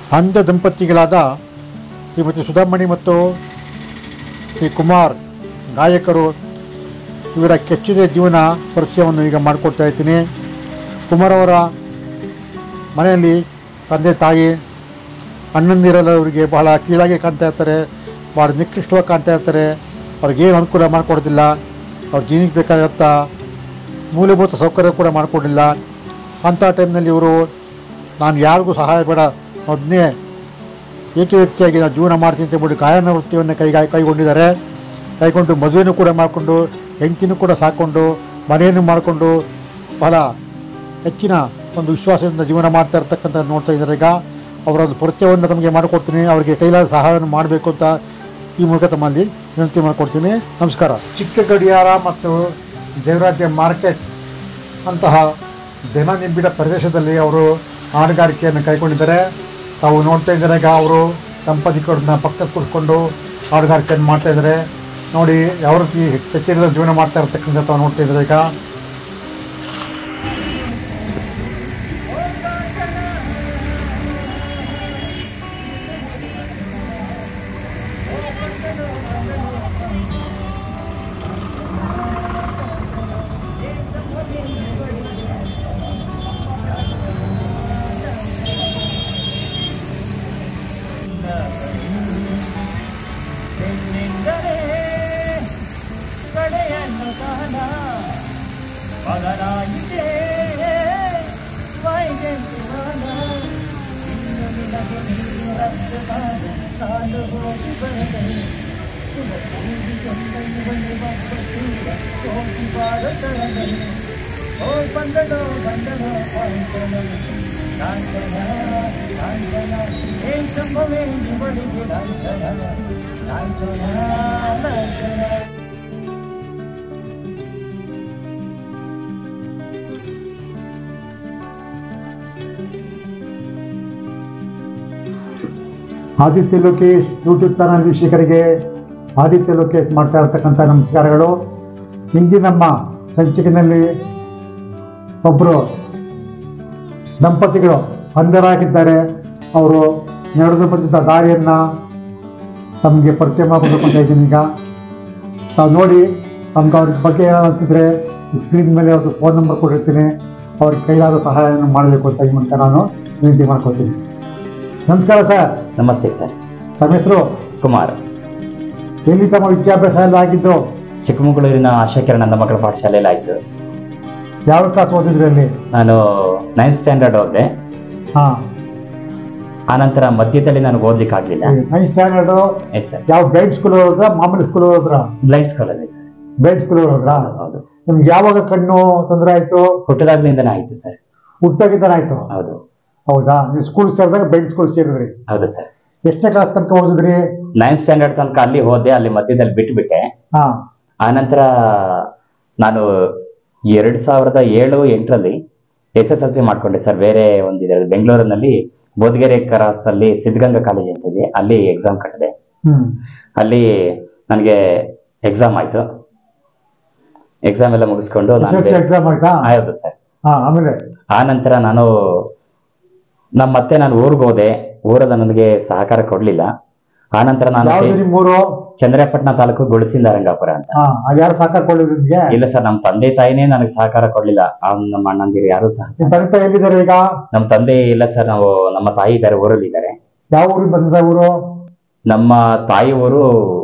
ಅಂಧ ದಂಪತಿಗಳಾದ ಶ್ರೀಮತಿ ಸುಧಾಮಣಿ ಮತ್ತು ಶ್ರೀ ಕುಮಾರ್ ಗಾಯಕರು ಇವರ ಕೆಚ್ಚಿದ ಜೀವನ ಪರಿಚಯವನ್ನು ಈಗ ಮಾಡಿಕೊಡ್ತಾ ಇದ್ದೀನಿ. ಕುಮಾರ್ ಅವರ ಮನೆಯಲ್ಲಿ ತಂದೆ ತಾಯಿ ಅಣ್ಣಂದಿರಲ್ಲವರಿಗೆ ಬಹಳ ಕೀಳಾಗಿ ಕಾಣ್ತಾ ಇರ್ತಾರೆ, ಭಾಳ ನಿಕೃಷ್ಟವಾಗಿ ಕಾಣ್ತಾ ಇರ್ತಾರೆ. ಅವ್ರಿಗೇನು ಅನುಕೂಲ ಮಾಡಿಕೊಡೋದಿಲ್ಲ, ಅವ್ರ ಜೀವನಕ್ಕೆ ಬೇಕಾದಂಥ ಮೂಲಭೂತ ಸೌಕರ್ಯ ಕೂಡ ಮಾಡಿಕೊಡಲಿಲ್ಲ. ಅಂಥ ಟೈಮ್ನಲ್ಲಿ ಇವರು ನಾನು ಯಾರಿಗೂ ಸಹಾಯ ಬೇಡ, ಮೊದಲನೇ ಏಕವ್ಯಕ್ತಿಯಾಗಿ ನಾನು ಜೀವನ ಮಾಡ್ತೀನಿ ಅಂತ ಹೇಳ್ಬಿಟ್ಟು ಗಾಯನ ವೃತ್ತಿಯನ್ನು ಕೈಗೊಂಡು ಮದುವೆನೂ ಕೂಡ ಮಾಡಿಕೊಂಡು ಹೆಂಡತಿನೂ ಕೂಡ ಸಾಕೊಂಡು ಮನೆಯನ್ನು ಮಾಡಿಕೊಂಡು ಬಹಳ ಹೆಚ್ಚಿನ ಒಂದು ವಿಶ್ವಾಸದಿಂದ ಜೀವನ ಮಾಡ್ತಾ ಇರ್ತಕ್ಕಂಥ ನೋಡ್ತಾ ಇದ್ದಾರೆ. ಈಗ ಅವರೊಂದು ಪರಿಚಯವನ್ನು ತಮಗೆ ಮಾಡಿಕೊಡ್ತೀನಿ, ಅವರಿಗೆ ಕೈಲಾದ ಸಹಾಯವನ್ನು ಮಾಡಬೇಕು ಅಂತ ಈ ಮೂಲಕ ತಮ್ಮಲ್ಲಿ ವಿನಂತಿ ಮಾಡಿಕೊಡ್ತೀನಿ. ನಮಸ್ಕಾರ. ಚಿಕ್ಕ ಗಡಿಯಾರ ಮತ್ತು ದೇವರಾಜ್ಯ ಮಾರ್ಕೆಟ್ ಅಂತಹ ಜನನಿಬಿಡ ಪ್ರದೇಶದಲ್ಲಿ ಅವರು ಹಾಡುಗಾರಿಕೆಯನ್ನು ಕೈಗೊಂಡಿದ್ದಾರೆ. ತಾವು ನೋಡ್ತಾ ಇದ್ದಾರೆ, ಈಗ ಅವರು ದಂಪತಿಗಳನ್ನ ಪಕ್ಕಕ್ಕೆ ಕೂರಿಸ್ಕೊಂಡು ಹಾಡುಗಾರಿಕೆಯನ್ನು ಮಾಡ್ತಾಯಿದ್ದಾರೆ. ನೋಡಿ ಯಾವ ರೀತಿ ಕಚೇರಿಯಲ್ಲಿ ಜೀವನ ಮಾಡ್ತಾ ಇರ್ತಕ್ಕಂಥ ತಾವು ನೋಡ್ತಾ ಇದ್ದಾರೆ. ಈಗ ಆದಿತ್ಯ ಲೋಕೇಶ್ ಯೂಟ್ಯೂಬ್ ಚಾನಲ್ ವೀಕ್ಷಕರಿಗೆ ಆದಿತ್ಯ ಲೋಕೇಶ್ ಮಾಡ್ತಾ ಇರತಕ್ಕಂಥ ನಮಸ್ಕಾರಗಳು. ಇಂದಿನ ನಮ್ಮ ಸಂಚಿಕೆಯಲ್ಲಿ ಒಬ್ಬರು ದಂಪತಿಗಳು ಅಂಧರಾಗಿದ್ದಾರೆ. ಅವರು ನಡೆದು ಬಂದಿದ್ದ ದಾರಿಯನ್ನು ತಮಗೆ ಪರಿಚಯ ಮಾಡಬೇಕು ಅಂತ ಇದ್ದೀನಿ. ಈಗ ತಾವು ನೋಡಿ, ನಮ್ಗೆ ಅವ್ರ ಬಗ್ಗೆ ಏನಾದ್ರು ಅಂತಿದ್ರೆ ಸ್ಕ್ರೀನ್ ಮೇಲೆ ಅವ್ರದ್ದು ಫೋನ್ ನಂಬರ್ ಕೊಟ್ಟಿರ್ತೀನಿ, ಅವ್ರಿಗೆ ಕೈಲಾದ ಸಹಾಯವನ್ನು ಮಾಡಬೇಕು ಅಂತ ಈ ಮೂಲಕ ನಾನು ವಿನಂತಿ ಮಾಡ್ಕೊತೀನಿ. ನಮಸ್ಕಾರ ಸರ್. ನಮಸ್ತೆ ಸರ್. ತಮ್ಮ ಹೆಸರು? ಕುಮಾರ್. ಎಲ್ಲಿ ತಮ್ಮ ವಿದ್ಯಾಭ್ಯಾಸ ಎಲ್ಲ ಆಗಿದ್ದು? ಚಿಕ್ಕಮಗಳೂರಿನ ಆಶಾಕಿರಣ ಅಂಧ ಮಕ್ಕಳ ಪಾಠಶಾಲೆಯಲ್ಲಿ ಆಯಿತು. ಯಾವ ಕ್ಲಾಸ್ ಓದಿದ್ರಿ ಅಲ್ಲಿ? ನಾನು 9th ಸ್ಟ್ಯಾಂಡರ್ಡ್ ಓದಿದೆ. ಹಾಂ. ಆನಂತರ ಮಧ್ಯದಲ್ಲಿ ನನಗೆ ಓದ್ಲಿಕ್ಕೆ ಆಗಲಿಲ್ಲ. 9th standard? Yes sir. ಯಾವ ಬ್ಲೈಂಡ್ ಸ್ಕೂಲ್ ಹೋದ್ರ ಮಾಮೂಲಿ ಸ್ಕೂಲ್ ಹೋದ್ರ? ಬ್ಲೈಂಡ್ ಸ್ಕೂಲಲ್ಲಿ ಸರ್. ಬ್ಲೈಂಡ್ ಸ್ಕೂಲ್ ಹೋದ್ರ? ಹೌದು. ನಿಮ್ಗೆ ಯಾವಾಗ ಕಣ್ಣು ತೊಂದರೆ ಆಯ್ತು? ಹುಟ್ಟದಾಗ್ಲಿಂದನೇ ಆಯ್ತು ಸರ್. ಹುಟ್ಟಾಗಿದ್ದಾನೆ ಆಯ್ತು? ಹೌದು. ಹೌದಾ? ನೀವು ಸ್ಕೂಲ್ ಸೇರಿದಾಗ ಬ್ಲೈಂಡ್ ಸ್ಕೂಲ್ ಸೇರಿದ್ರಿ? ಹೌದು ಸರ್. ಎಷ್ಟನೇ ಕ್ಲಾಸ್ ತನಕ ಓದಿದ್ರಿ? 9th ಸ್ಟ್ಯಾಂಡರ್ಡ್ ತನಕ ಅಲ್ಲಿ ಹೋದೆ, ಅಲ್ಲಿ ಮಧ್ಯದಲ್ಲಿ ಬಿಟ್ಟುಬಿಟ್ಟೆ. ಆನಂತರ ನಾನು 2007-8ರಲ್ಲಿ SSLC ಮಾಡ್ಕೊಂಡೆ ಸರ್. ಬೇರೆ ಒಂದಿದೆ ಬೆಂಗಳೂರಿನಲ್ಲಿ ಬೋಧಗೆರೆ ಕ್ರಾಸಲ್ಲಿ ಸಿದ್ಧಗಂಗಾ ಕಾಲೇಜ್ ಅಂತ ಇದೆ, ಅಲ್ಲಿ ಎಕ್ಸಾಮ್ ಕಟ್ಟಿದೆ. ಅಲ್ಲಿ ನನಗೆ ಎಕ್ಸಾಮ್ ಆಯ್ತು. ಎಕ್ಸಾಮ್ ಎಲ್ಲ ಮುಗಿಸ್ಕೊಂಡು ಹೌದು ಸರ್. ಆನಂತರ ನಾನು ಮತ್ತೆ ನಾನು ಊರಿಗೆ ಹೋದೆ. ಊರದ ನನಗೆ ಸಹಕಾರ ಕೊಡ್ಲಿಲ್ಲ. ಆನಂತರ ನಾನು ಚಂದ್ರಪಟ್ಟಣ ತಾಲೂಕು ಗುಳಸಿಂದ ರಂಗಾಪುರ ಅಂತ. ಇಲ್ಲ ಸರ್, ನಮ್ಮ ತಂದೆ ತಾಯಿನೇ ನನಗೆ ಸಹಕಾರ ಕೊಡ್ಲಿಲ್ಲ. ನಮ್ಮ ಅಣ್ಣಂದಿರು ಯಾರು ಸಹ. ನಮ್ಮ ತಂದೆ ಇಲ್ಲ ಸರ್, ನಮ್ಮ ತಾಯಿ ಇದ್ದಾರೆ, ಊರಲ್ಲಿ ಇದ್ದಾರೆ. ಯಾವ ಊರಿಗೆ ಬಂದ ಊರು? ನಮ್ಮ ತಾಯಿ ಊರು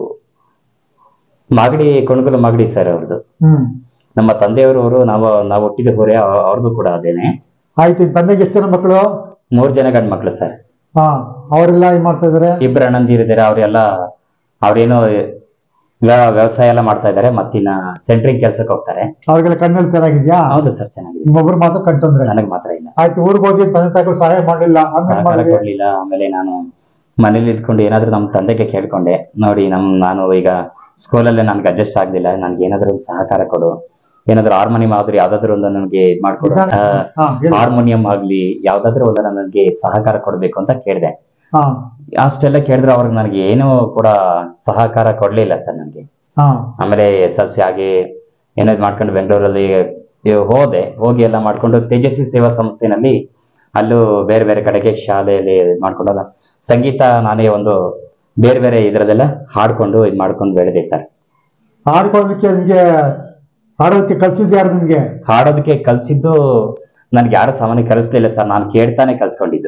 ಮಾಗಡಿ, ಕೊಣಗಲು ಮಾಗಡಿ ಸರ್ ಅವ್ರದ್ದು. ನಮ್ಮ ತಂದೆಯವರು ಊರು ನಾವು ಹುಟ್ಟಿದ ಊರೇ, ಅವ್ರದ್ದು ಕೂಡ ಅದೇನೆ. ಆಯ್ತು. ತಂದೆಗೆ ಎಷ್ಟು ಜನ ಮಕ್ಕಳು? 3 ಜನ ಗಂಡು ಮಕ್ಕಳು ಸರ್. ಅವರೆಲ್ಲ ಏನ್ ಮಾಡ್ತಾ ಇದಾರೆ? 2 ಅಣ್ಣಂದಿರಿದ್ದಾರೆ. ಅವ್ರೇನೋ ವ್ಯವಸಾಯ ಎಲ್ಲ ಮಾಡ್ತಾ ಇದಾರೆ. ಮತ್ತಿನ್ನ ಸೆಂಟ್ರಿಂಗ್ ಕೆಲ್ಸಕ್ಕೆ ಹೋಗ್ತಾರೆ. ಅವ್ರಿಗೆಲ್ಲ ಕಣ್ಣಲ್ಲಿ ಚೆನ್ನಾಗಿದ್ಯಾ? ಹೌದು ಸರ್, ಚೆನ್ನಾಗಿದೆ. ನಿಮ್ಮೊಬ್ರು ಮಾತ್ರ ಕಣ್ತಂದ್ರೆ? ನನಗೆ ಮಾತ್ರ ಇಲ್ಲ. ಆಯ್ತು. ಊರಿಗೆ ಹೋಗಿ ತಂದೆ ತಾಯಿಗಳು ಸಹಾಯ ಮಾಡಲಿಲ್ಲ? ಸಹಕಾರ ಕೊಡ್ಲಿಲ್ಲ. ಆಮೇಲೆ ನಾನು ಮನೇಲಿ ಇದ್ಕೊಂಡು ಏನಾದ್ರು ನಮ್ಮ ತಂದೆಗೆ ಕೇಳ್ಕೊಂಡೆ, ನೋಡಿ ನಾನು ಈಗ ಸ್ಕೂಲಲ್ಲೇ ನನ್ಗೆ ಅಡ್ಜಸ್ಟ್ ಆಗ್ಲಿಲ್ಲ, ನನ್ಗೆ ಏನಾದ್ರು ಒಂದು ಸಹಕಾರ ಕೊಡು, ಏನಾದ್ರು ಹಾರ್ಮೋನಿಯಂ ಆದ್ರೆ ಯಾವ್ದಾದ್ರು ಒಂದು ನನಗೆ ಇದ್ ಮಾಡ್ಕೊಡು, ಹಾರ್ಮೋನಿಯಂ ಆಗ್ಲಿ ಯಾವ್ದಾದ್ರು ಒಂದು ನನಗೆ ಸಹಕಾರ ಕೊಡ್ಬೇಕು ಅಂತ ಕೇಳಿದೆ. ಅಷ್ಟೆಲ್ಲ ಕೇಳಿದ್ರೆ ಅವ್ರಿಗೆ ನನಗೆ ಏನೂ ಕೂಡ ಸಹಕಾರ ಕೊಡ್ಲಿಲ್ಲ ಸರ್ ನನಗೆ. ಆಮೇಲೆ SSLC ಆಗಿ ಏನಾದ್ರು ಮಾಡ್ಕೊಂಡು ಬೆಂಗಳೂರಲ್ಲಿ ಹೋಗಿ ಎಲ್ಲ ಮಾಡ್ಕೊಂಡು ತೇಜಸ್ವಿ ಸೇವಾ ಸಂಸ್ಥೆನಲ್ಲಿ ಅಲ್ಲೂ ಬೇರೆ ಬೇರೆ ಕಡೆಗೆ ಶಾಲೆಯಲ್ಲಿ ಮಾಡ್ಕೊಂಡಾಗ ಸಂಗೀತ ನಾನೇ ಒಂದು ಬೇರೆ ಬೇರೆ ಇದ್ರದೆಲ್ಲ ಹಾಡ್ಕೊಂಡು ಇದು ಮಾಡ್ಕೊಂಡು ಬೆಳೆದೆ ಸರ್. ಹಾಡ್ಕೊಳ್ಳೋದಕ್ಕೆ ನಿಮ್ಗೆ ಹಾಡೋದಕ್ಕೆ ಕಲ್ಸಿದ್ದು ಯಾರು ನಿಮ್ಗೆ? ಹಾಡೋದಕ್ಕೆ ಕಲ್ಸಿದ್ದು ನನ್ಗೆ ಯಾರು ಸಾಮಾನ್ಯ ಕಲಿಸ್ಲಿಲ್ಲ ಸರ್, ನಾನು ಕೇಳ್ತಾನೆ ಕಲ್ತ್ಕೊಂಡಿದ್ದು.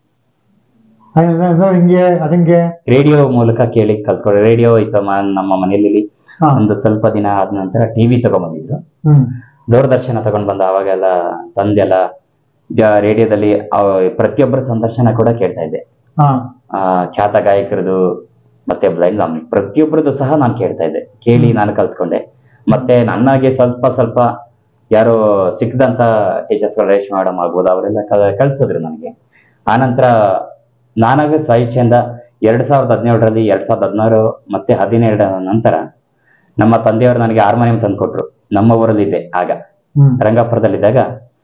ಹಿಂಗೆ ಅದಂಗೆ ರೇಡಿಯೋ ಮೂಲಕ ಕೇಳಿ ಕಲ್ತ್ಕೊಂಡು, ರೇಡಿಯೋ ಇತ್ತು ನಮ್ಮ ಮನೆಯಲ್ಲಿ. ಒಂದು ಸ್ವಲ್ಪ ದಿನ ಆದ ನಂತರ ಟಿವಿ ತಗೊಂಡ್ಬಂದಿದ್ರು, ದೂರದರ್ಶನ ತಗೊಂಡ್ ಬಂದ. ಅವಾಗೆಲ್ಲ ತಂದೆಲ್ಲ ರೇಡಿಯೋದಲ್ಲಿ ಪ್ರತಿಯೊಬ್ಬರ ಸಂದರ್ಶನ ಕೂಡ ಕೇಳ್ತಾ ಇದ್ದೆ. ಖ್ಯಾತ ಗಾಯಕರದು ಮತ್ತೆ ಬ್ಲೈಂಡ್ ಪ್ರತಿಯೊಬ್ಬರದ್ದು ಸಹ ನಾನು ಕೇಳ್ತಾ ಇದ್ದೆ. ಕೇಳಿ ನಾನು ಕಲ್ತ್ಕೊಂಡೆ. ಮತ್ತೆ ನನಗೆ ಸ್ವಲ್ಪ ಸ್ವಲ್ಪ ಯಾರೋ ಸಿಕ್ಕದಂತ ಟೀಚರ್ಸ್ಗಳು, ರೇಷ್ಮೆ ಮೇಡಮ್ ಆಗ್ಬೋದು, ಅವರೆಲ್ಲ ಕಲ್ಸಿದ್ರು ನನಗೆ. ಆನಂತರ ನಾನಾಗ ಸ್ವಇಚ್ಛೆಯಿಂದ 2017ರಲ್ಲಿ 2016 ಮತ್ತೆ 2017 ನಂತರ ನಮ್ಮ ತಂದೆಯವರು ನನಗೆ ಹಾರ್ಮೋನಿಯಂ ತಂದು ಕೊಟ್ರು. ನಮ್ಮ ಊರಲ್ಲಿದ್ದೆ ಆಗ, ರಂಗಾಪುರದಲ್ಲಿದ್ದಾಗ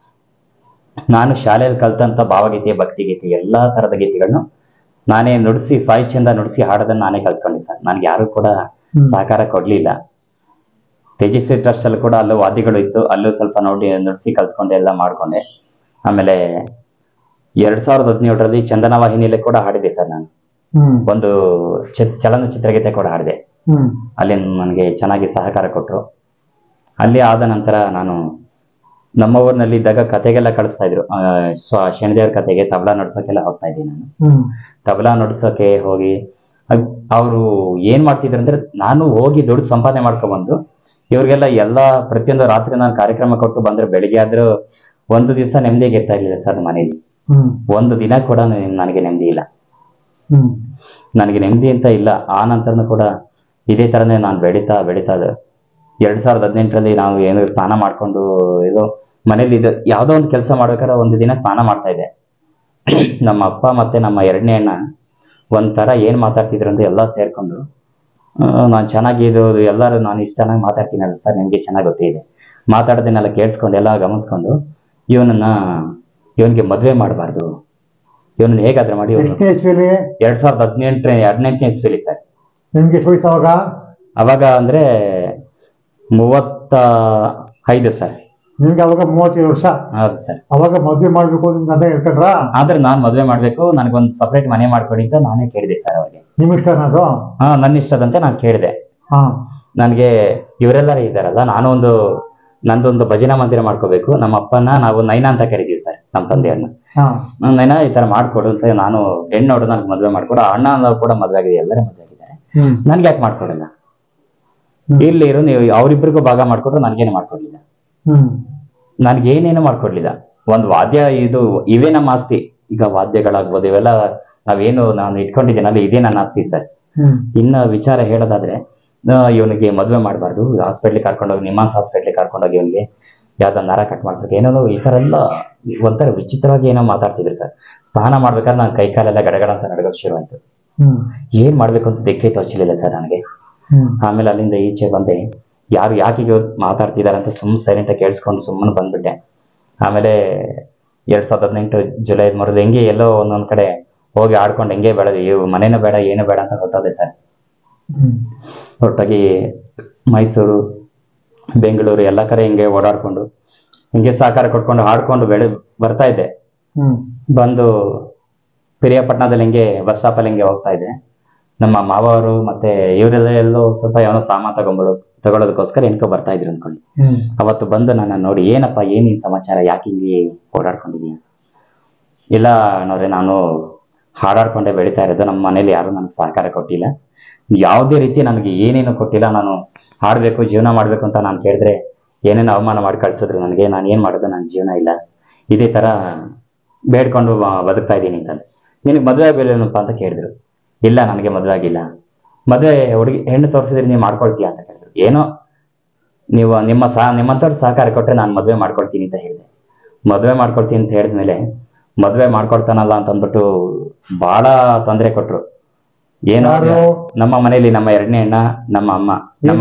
ನಾನು ಶಾಲೆಯಲ್ಲಿ ಕಲ್ತಂತ ಭಾವಗೀತೆ, ಭಕ್ತಿಗೀತೆ ಎಲ್ಲಾ ತರದ ಗೀತೆಗಳನ್ನು ನಾನೇ ನುಡಿಸಿ, ಸ್ವಇಚ್ಛೆಯಿಂದ ನುಡಿಸಿ ಹಾಡೋದನ್ನ ನಾನೇ ಕಲ್ತ್ಕೊಂಡೆ ಸರ್. ನನ್ಗೆ ಯಾರು ಕೂಡ ಸಹಕಾರ ಕೊಡ್ಲಿಲ್ಲ. ತೇಜಸ್ವಿ ಟ್ರಸ್ಟ್ ಅಲ್ಲಿ ಕೂಡ ಅಲ್ಲೂ ವಾದ್ಯಗಳು ಇತ್ತು, ಅಲ್ಲೂ ಸ್ವಲ್ಪ ನುಡಿಸಿ ಕಲ್ತ್ಕೊಂಡೆ, ಎಲ್ಲ ಮಾಡ್ಕೊಂಡೆ. ಆಮೇಲೆ 2017ರಲ್ಲಿ ಚಂದನ ವಾಹಿನಿಯಲ್ಲಿ ಕೂಡ ಹಾಡಿದೆ ಸರ್ ನಾನು. ಒಂದು ಚಲನಚಿತ್ರಗೀತೆ ಕೂಡ ಹಾಡಿದೆ. ಅಲ್ಲಿ ನನಗೆ ಚೆನ್ನಾಗಿ ಸಹಕಾರ ಕೊಟ್ರು. ಅಲ್ಲಿ ಆದ ನಂತರ ನಾನು ನಮ್ಮ ಊರಿನಲ್ಲಿ ಇದ್ದಾಗ ಕತೆಗೆಲ್ಲ ಕಳಿಸ್ತಾ ಇದ್ರು. ಶನಿದೇವ್ರ ಕತೆಗೆ ತಬಲಾ ನುಡ್ಸೋಕೆಲ್ಲ ಹೋಗ್ತಾ ಇದ್ದೆ ನಾನು. ತಬಲಾ ನುಡ್ಸೋಕೆ ಹೋಗಿ ಅವರು ಏನ್ ಮಾಡ್ತಿದ್ರು ಅಂದ್ರೆ, ನಾನು ಹೋಗಿ ದುಡ್ಡು ಸಂಪಾದನೆ ಮಾಡ್ಕೊಂಡ್ಬಂದು ಇವ್ರಿಗೆಲ್ಲ ಎಲ್ಲಾ ಪ್ರತಿಯೊಂದು ರಾತ್ರಿ ನಾನು ಕಾರ್ಯಕ್ರಮ ಕೊಟ್ಟು ಬಂದ್ರೆ ಬೆಳಿಗ್ಗೆ ಆದ್ರೂ ಒಂದು ದಿವಸ ನೆಮ್ಮದಿಯಾಗಿ ಇರ್ತಾ ಇರ್ಲಿಲ್ಲ ಸರ್ ಮನೇಲಿ. ಒಂದು ದಿನ ಕೂಡ ನನಗೆ ನೆಮ್ಮದಿ ಇಲ್ಲ, ನನಗೆ ನೆಮ್ಮದಿ ಅಂತ ಇಲ್ಲ. ಆ ನಂತರನು ಕೂಡ ಇದೇ ತರನೇ ನಾನು ಬೆಳೀತಾ 2018ರಲ್ಲಿ ನಾವು ಏನು ಸ್ನಾನ ಮಾಡ್ಕೊಂಡು ಇದು ಮನೇಲಿ ಇದು ಯಾವ್ದೋ ಒಂದು ಕೆಲಸ ಮಾಡ್ಬೇಕಾದ್ರೆ ಒಂದು ದಿನ ಸ್ನಾನ ಮಾಡ್ತಾ ಇದ್ದೆ. ನಮ್ಮ ಅಪ್ಪ ಮತ್ತೆ ನಮ್ಮ ಎರಡನೇ ಅಣ್ಣ ಒಂಥರ ಏನ್ ಮಾತಾಡ್ತಿದ್ರು ಅಂದ್ರೆ ಎಲ್ಲ ಸೇರ್ಕೊಂಡು, ನಾನು ಚೆನ್ನಾಗಿ ಇದು ಎಲ್ಲರೂ ನಾನು ಇಷ್ಟು ಚೆನ್ನಾಗಿ ಮಾತಾಡ್ತೀನಲ್ಲ ಸರ್, ನಿಮ್ಗೆ ಚೆನ್ನಾಗಿ ಗೊತ್ತಿದೆ, ಮಾತಾಡೋದನ್ನೆಲ್ಲ ಕೇಳಿಸ್ಕೊಂಡು ಎಲ್ಲ ಗಮನಿಸ್ಕೊಂಡು ಇವನಿಗೆ ಮದ್ವೆ ಮಾಡಬಾರ್ದು, ಇವನನ್ನ ಹೇಗಾದ್ರೆ ಮಾಡಿ 2018ನೇ ಇಸ್ವಿಲಿ ಸರ್. ನಿಮ್ಗೆ ವಯಸ್ಸು ಅವಾಗ ಅಂದ್ರೆ 35 ಸರ್. ನಿಮ್ಗೆ ಅವಾಗ 35 ವರ್ಷ? ಹೌದು ಸರ್. ಅವಾಗ ಮದ್ವೆ ಮಾಡ್ಬೇಕು ನಿಮ್ಗೆ ಅದೇ ಹೇಳ್ಕೊಂಡ್ರ? ಆದ್ರೆ ನಾನ್ ಮದ್ವೆ ಮಾಡ್ಬೇಕು, ನನಗೊಂದು ಸಪರೇಟ್ ಮನೆ ಮಾಡ್ಕೊಡಿ ಅಂತ ನಾನೇ ಕೇಳಿದೆ ಸರ್ ಅವ್ರಿಗೆ. ನಿಮ್ ಇಷ್ಟ? ನನ್ನ ಇಷ್ಟದಂತೆ ನಾನು ಕೇಳಿದೆ. ನನ್ಗೆ ಇವರೆಲ್ಲರೂ ಇದ್ದಾರಲ್ಲ, ನಂದೊಂದು ಭಜನಾ ಮಂದಿರ ಮಾಡ್ಕೋಬೇಕು. ನಮ್ಮ ಅಪ್ಪನ ನಾವು ನೈನಾ ಅಂತ ಕರಿತೀವಿ ಸರ್, ನಮ್ಮ ತಂದೆಯವ್ರನ್ನ. ನೈನಾ ಈ ತರ ಮಾಡ್ಕೊಡು ಅಂತ ನಾನು ಹೆಣ್ಣು ನೋಡು, ನನ್ಗೆ ಮದ್ವೆ ಮಾಡ್ಕೊಡು. ಅಣ್ಣ ಕೂಡ ಮದ್ವೆ ಆಗಿದೆ, ಎಲ್ಲರೂ ಮದ್ವೆ ಆಗಿದ್ದಾರೆ, ನನ್ಗೆ ಯಾಕೆ ಮಾಡ್ಕೊಡಲ್ಲ? ಇಲ್ಲಿ ಇರು ನೀವು, ಅವ್ರಿಬ್ರಿಗೂ ಭಾಗ ಮಾಡ್ಕೊಟ್ರು, ನನ್ಗೇನು ಮಾಡ್ಕೊಡ್ಲಿಲ್ಲ, ನನ್ಗೇನೇನು ಮಾಡ್ಕೊಡ್ಲಿಲ್ಲ. ಒಂದು ವಾದ್ಯ ಇವೇ ನಮ್ಮ ಆಸ್ತಿ. ಈಗ ವಾದ್ಯಗಳಾಗ್ಬೋದು ಇವೆಲ್ಲ ನಾನು ಇಟ್ಕೊಂಡಿದ್ದೀನಲ್ಲ, ಇದೇ ನನ್ನ ಆಸ್ತಿ ಸರ್. ಇನ್ನ ವಿಚಾರ ಹೇಳೋದಾದ್ರೆ, ಇವನಿಗೆ ಮದ್ವೆ ಮಾಡಬಾರ್ದು, ಹಾಸ್ಪಿಟ್ಲಿಗೆ ಕರ್ಕೊಂಡೋಗಿ, ನಿಮ್ಮಾನ್ಸ್ ಹಾಸ್ಪಿಟ್ಲಿಗೆ ಕರ್ಕೊಂಡೋಗಿ ಇವನಿಗೆ ಯಾವ್ದೋ ನರ ಕಟ್ ಮಾಡ್ಸೋಕೆ ಏನೋ ಈ ತರ ಎಲ್ಲ ಒಂಥರ ವಿಚಿತ್ರವಾಗಿ ಏನೋ ಮಾತಾಡ್ತಿದ್ರು ಸರ್. ಸ್ನಾನ ಮಾಡ್ಬೇಕಾದ್ರೆ ನಾನು ಕೈಕಾಲೆಲ್ಲ ಗಡಗಡ ಅಂತ ನಡಗೋಕ್ ಶುರು ಆಯ್ತು. ಏನ್ ಮಾಡ್ಬೇಕು ಅಂತ ದಿಕ್ಕೇ ತೋಚಲಿಲ್ಲ ಸರ್ ನನಗೆ. ಆಮೇಲೆ ಅಲ್ಲಿಂದ ಈಚೆ ಬಂದೆ, ಯಾಕೆ ಮಾತಾಡ್ತಿದಾರೆ ಅಂತ ಸೈಲೆಂಟ್ ಆಗಿ ಕೇಳಿಸ್ಕೊಂಡು ಸುಮ್ಮನೆ ಬಂದ್ಬಿಟ್ಟೆ. ಆಮೇಲೆ 2018 ಜುಲೈ 3 ಹೆಂಗೆ ಎಲ್ಲೋ ಒಂದೊಂದ್ ಕಡೆ ಹೋಗಿ ಆಡ್ಕೊಂಡು ಹೆಂಗೆ ಬೇಡ, ಮನೇನೂ ಬೇಡ ಏನು ಬೇಡ ಅಂತ ಹೊರಟೋದೆ ಸರ್. ಹೊರಟಾಗಿ ಮೈಸೂರು, ಬೆಂಗಳೂರು ಎಲ್ಲ ಕಡೆ ಹಿಂಗೆ ಓಡಾಡ್ಕೊಂಡು ಹಿಂಗೆ ಸಹಕಾರ ಕೊಟ್ಕೊಂಡು ಹಾಡ್ಕೊಂಡು ಬರ್ತಾ ಇದ್ದೆ. ಬಂದು ಪಿರಿಯಾಪಟ್ಟಣದಲ್ಲಿ ಹಿಂಗೆ ಬಸ್ ಸ್ಟಾಪಲ್ಲಿ ಹಿಂಗೆ ಹೋಗ್ತಾ ಇದ್ದೆ. ನಮ್ಮ ಮಾವರು ಮತ್ತೆ ಇವರೆಲ್ಲ ಎಲ್ಲೋ ಸ್ವಲ್ಪ ಏನೋ ಸಾಮಾನು ತಗೊಳ್ಳೋದಕ್ಕೋಸ್ಕರ ಏನಕ್ಕೋ ಬರ್ತಾ ಇದ್ರು ಅನ್ಕೊಳ್ಳಿ. ಅವತ್ತು ಬಂದು ನನ್ನ ನೋಡಿ, ಏನಪ್ಪ ಏನ್ ಸಮಾಚಾರ, ಯಾಕೆ ಹಿಂಗೆ ಓಡಾಡ್ಕೊಂಡಿದೀಯ? ಇಲ್ಲ ನೋಡ್ರಿ, ನಾನು ಹಾಡಾಡ್ಕೊಂಡೆ ಬೆಳೀತಾ ಇರೋದು, ನಮ್ಮ ಮನೇಲಿ ಯಾರು ನನಗೆ ಸಹಕಾರ ಕೊಟ್ಟಿಲ್ಲ, ಯಾವುದೇ ರೀತಿ ನನಗೆ ಏನೇನು ಕೊಟ್ಟಿಲ್ಲ. ನಾನು ಹಾಡ್ಬೇಕು, ಜೀವನ ಮಾಡ್ಬೇಕು ಅಂತ ನಾನು ಕೇಳಿದ್ರೆ ಏನೇನು ಅವಮಾನ ಮಾಡಿ ಕಳ್ಸಿದ್ರು ನನಗೆ. ನಾನು ಏನ್ ಮಾಡೋದು, ನನ್ನ ಜೀವನ ಇಲ್ಲ, ಇದೇ ತರ ಬೇಡ್ಕೊಂಡು ಬದುಕ್ತಾ ಇದ್ದೀನಿ ಅಂತಂದ್ರೆ. ನಿನಗೆ ಮದುವೆ ಆಗಬೇಕೇನಪ್ಪ ಅಂತ ಕೇಳಿದ್ರು. ಇಲ್ಲ, ನನಗೆ ಮದುವೆ ಆಗಿಲ್ಲ. ಮದುವೆ ಹೆಣ್ಣು ತೋರಿಸಿದ್ರೆ ನೀವು ಮಾಡ್ಕೊಳ್ತೀಯ ಅಂತ ಕೇಳಿದ್ರು. ಏನೋ ನೀವು ನಿಮ್ಮಂಥವ್ರು ಸಹಕಾರ ಕೊಟ್ರೆ ನಾನು ಮದುವೆ ಮಾಡ್ಕೊಳ್ತೀನಿ ಅಂತ ಹೇಳಿದೆ. ಮದುವೆ ಮಾಡ್ಕೊಳ್ತೀನಿ ಅಂತ ಹೇಳಿದ್ಮೇಲೆ ಮದುವೆ ಮಾಡ್ಕೊಳ್ತಾನಲ್ಲ ಅಂತ ಅಂದ್ಬಿಟ್ಟು ಬಹಳ ತೊಂದರೆ ಕೊಟ್ರು. ಏನೋ ನಮ್ಮ ಮನೇಲಿ ನಮ್ಮ ಎರಡನೇ ಅಣ್ಣ, ನಮ್ಮ ಅಮ್ಮ,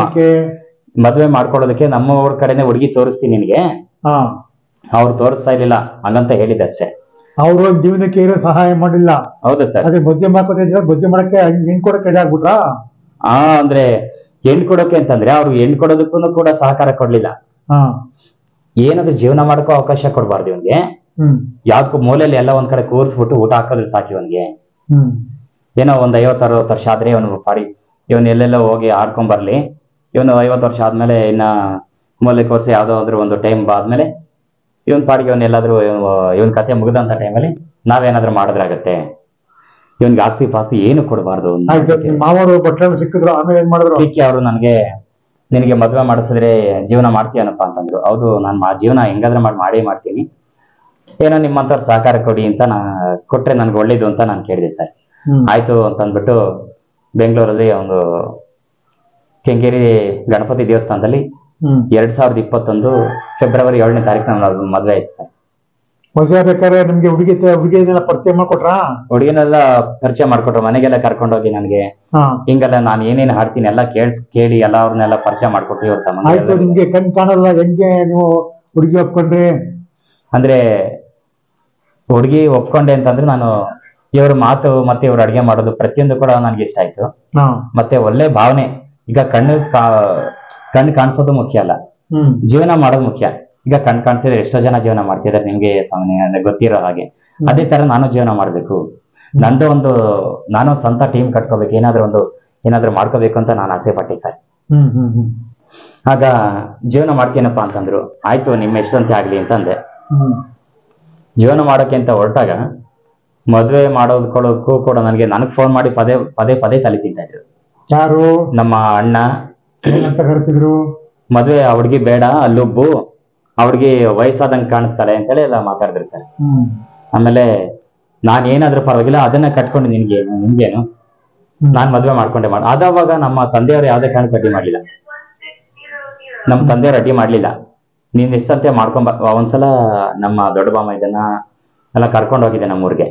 ಮದುವೆ ಮಾಡ್ಕೊಳ್ಳೋದಕ್ಕೆ ನಮ್ಮ ಊರ್ ಕಡೆನೆ ಹುಡುಗಿ ತೋರಿಸ್ತೀನಿ ನಿನ್ಗೆ, ಅವ್ರು ತೋರಿಸ್ತಾ ಇರ್ಲಿಲ್ಲ ಹಂಗಂತ ಹೇಳಿದೆ ಅಷ್ಟೇ. ಅವರು ಜೀವನಕ್ಕೆ ಏನೋ ಸಹಾಯ ಮಾಡಿಲ್ಲ. ಹೌದು ಸರ್. ಅದೇ ಮದುವೆ ಮಾಡ್ಕೊತಿದ್ರೆ ಮದುವೆ ಮಾಡಕ್ಕೆ ಹೆಣ್ ಕೊಡಕ್ಕೆ ರೆಡಿ ಆಗ್ಬಿಟ್ರಾ? ಅಂದ್ರೆ ಹೆಣ್ ಕೊಡೋಕೆ ಅಂತಂದ್ರೆ ಅವ್ರು ಹೆಣ್ ಕೊಡೋದಕ್ಕೂ ಕೂಡ ಸಹಕಾರ ಕೊಡ್ಲಿಲ್ಲ. ಏನಾದ್ರು ಜೀವನ ಮಾಡಕ್ಕೂ ಅವಕಾಶ ಕೊಡ್ಬಾರ್ದು ಇವನ್ಗೆ. ಯಾವ್ದಕ್ಕೂ ಮೂಲೆಯಲ್ಲಿ ಎಲ್ಲ ಒಂದ್ ಕಡೆ ಕೂರಿಸ್ಬಿಟ್ಟು ಊಟ ಹಾಕೋದ್ರೆ ಸಾಕಿ ಇವನ್ಗೆ. ಏನೋ ಒಂದ್ 50-60 ವರ್ಷ ಆದ್ರೆ ಇವನು ಪಾಡಿ ಇವನ್ ಎಲ್ಲೆಲ್ಲ ಹೋಗಿ ಆಡ್ಕೊಂಡ್ ಬರ್ಲಿ. ಇವನು 50 ವರ್ಷ ಆದ್ಮೇಲೆ ಇನ್ನ ಮೂಲೆ ಕೋರ್ಸಿ ಯಾವ್ದಾದ್ರು ಒಂದು ಟೈಮ್ ಆದ್ಮೇಲೆ ಇವನ್ ಪಾಡಿಗೆ ಇವನ್ ಎಲ್ಲಾದ್ರೂ ಇವನ್ ಕತೆ ಮುಗ್ದಂತ ಟೈಮಲ್ಲಿ ನಾವೇನಾದ್ರೂ ಮಾಡಿದ್ರಾಗತ್ತೆ. ಇವನ್ಗೆ ಆಸ್ತಿ ಪಾಸ್ತಿ ಏನು ಕೊಡಬಾರ್ದು. ಸಿಕ್ಕಿದ್ರು ಆಮೇಲೆ ಏನ್ ಮಾಡಿದ್ರು? ಸಿಕ್ಕಿ ಅವರು ನನಗೆ ನಿನಗೆ ಮದ್ವೆ ಮಾಡಿಸಿದ್ರೆ ಜೀವನ ಮಾಡ್ತೀಯನಪ್ಪ ಅಂತಂದ್ರು. ಹೌದು, ನಾನು ಜೀವನ ಹೆಂಗಾದ್ರೆ ಮಾಡೇ ಮಾಡ್ತೀನಿ, ಏನೋ ನಿಮ್ಮಂತವ್ರ ಸಹಕಾರ ಕೊಡಿ ಅಂತ ಕೊಟ್ರೆ ನನ್ಗೆ ಒಳ್ಳೇದು ಅಂತ ನಾನು ಕೇಳಿದೆ ಸರ್. ಆಯ್ತು ಅಂತಂದ್ಬಿಟ್ಟು ಬೆಂಗಳೂರಲ್ಲಿ ಒಂದು ಕೆಂಗೇರಿ ಗಣಪತಿ ದೇವಸ್ಥಾನದಲ್ಲಿ 2021 ಫೆಬ್ರವರಿ 7ನೇ ತಾರೀಕು ನಮ್ಮ ಮದ್ವೆ ಆಯ್ತು ಸರ್. ಮದುವೆ ಬೇಕಾದ್ರೆ ನಿಮ್ಗೆ ಹುಡುಗಿನೆಲ್ಲ ಪರಿಚಯ ಮಾಡ್ಕೊಟ್ರಾ? ಹುಡುಗಿನೆಲ್ಲ ಪರಿಚಯ ಮಾಡ್ಕೊಟ್ರು, ಮನೆಗೆಲ್ಲ ಕರ್ಕೊಂಡೋಗಿ ನನಗೆ ಹಿಂಗೆಲ್ಲ ನಾನು ಏನೇನು ಹಾಡ್ತೀನಿ ಎಲ್ಲ ಕೇಳಿ ಎಲ್ಲ ಅವ್ರನ್ನೆಲ್ಲ ಪರಿಚಯ ಮಾಡ್ಕೊಟ್ಟು ಇವ್ರ ತಮ್ಮ. ಆಯ್ತು, ನಿಮ್ಗೆ ಕಣ್ ಕಾಣಲ್ಲ, ಹೆಂಗೆ ನೀವು ಹುಡುಗಿ ಒಪ್ಕೊಂಡ್ರಿ? ಅಂದ್ರೆ ಹುಡುಗಿ ಒಪ್ಕೊಂಡೆ ಅಂತಂದ್ರೆ ನಾನು ಇವ್ರ ಮಾತು ಮತ್ತೆ ಇವ್ರ ಅಡ್ಗೆ ಮಾಡೋದು ಪ್ರತಿಯೊಂದು ಕೂಡ ನನ್ಗೆ ಇಷ್ಟ ಆಯ್ತು. ಮತ್ತೆ ಒಳ್ಳೆ ಭಾವನೆ. ಈಗ ಕಣ್ಣು ಕಾಣಿಸೋದು ಮುಖ್ಯ ಅಲ್ಲ, ಜೀವನ ಮಾಡೋದು ಮುಖ್ಯ. ಈಗ ಕಣ್ ಕಾಣಿಸಿದ್ರೆ ಎಷ್ಟೋ ಜನ ಜೀವನ ಮಾಡ್ತಿದ್ದಾರೆ ನಿಮ್ಗೆ ಸಾಮಾನ್ಯ ಗೊತ್ತಿರೋ ಹಾಗೆ. ಅದೇ ತರ ನಾನು ಜೀವನ ಮಾಡ್ಬೇಕು, ನಾನು ಸ್ವಂತ ಟೀಮ್ ಕಟ್ಕೋಬೇಕು, ಏನಾದ್ರೂ ಮಾಡ್ಕೋಬೇಕು ಅಂತ ನಾನು ಆಸೆ ಪಟ್ಟೆ ಸರ್. ಆಗ ಜೀವನ ಮಾಡ್ತೀನಪ್ಪ ಅಂತಂದ್ರು. ಆಯ್ತು, ನಿಮ್ಮ ಎಷ್ಟಂತೆ ಆಗ್ಲಿ ಅಂತಂದೆ. ಜೀವನ ಮಾಡೋಕೆ ಅಂತ ಹೊರಟಾಗ ಮದ್ವೆ ಮಾಡೋದಕ್ಕೂ ಕೂಡ ನನಗ್ ಫೋನ್ ಮಾಡಿ ಪದೇ ತಲೆ ತಿಂತಾ ಇದ್ರು. ಯಾರು? ನಮ್ಮ ಅಣ್ಣ. ಅಂತ ಕರ್ತಿದ್ರು. ಮದ್ವೆ ಆ ಹುಡ್ಗಿ ಬೇಡ, ಅಲ್ಲೊಬ್ಬು ಅವ್ರಿಗೆ ವಯಸ್ಸಾದಂಗ್ ಕಾಣಿಸ್ತಾಳೆ ಅಂತೇಳಿ ಎಲ್ಲ ಮಾತಾಡಿದ್ರು ಸರ್. ಆಮೇಲೆ ನಾನ್ ಏನಾದ್ರೂ ಪರವಾಗಿಲ್ಲ, ಅದನ್ನ ಕಟ್ಕೊಂಡು ನಿಮ್ಗೇನು, ನಾನ್ ಮದ್ವೆ ಮಾಡ್ಕೊಂಡೆ ಅದಾವಾಗ ನಮ್ಮ ತಂದೆಯವರು ಯಾವ್ದೇ ಕಾರಣಕ್ಕೆ ಅಡ್ಡಿ ಮಾಡ್ಲಿಲ್ಲ. ನಮ್ಮ ತಂದೆಯವ್ರು ಅಡ್ಡಿ ಮಾಡ್ಲಿಲ್ಲ. ನೀನ್ ಇಷ್ಟಂತೆ ಮಾಡ್ಕೊಂಬ. ಒಂದ್ಸಲ ನಮ್ಮ ದೊಡ್ಡ ಬಾಮ ಇದನ್ನ ಎಲ್ಲ ಕರ್ಕೊಂಡು ಹೋಗಿದ್ದೆ ನಮ್ಮೂರ್ಗೆ.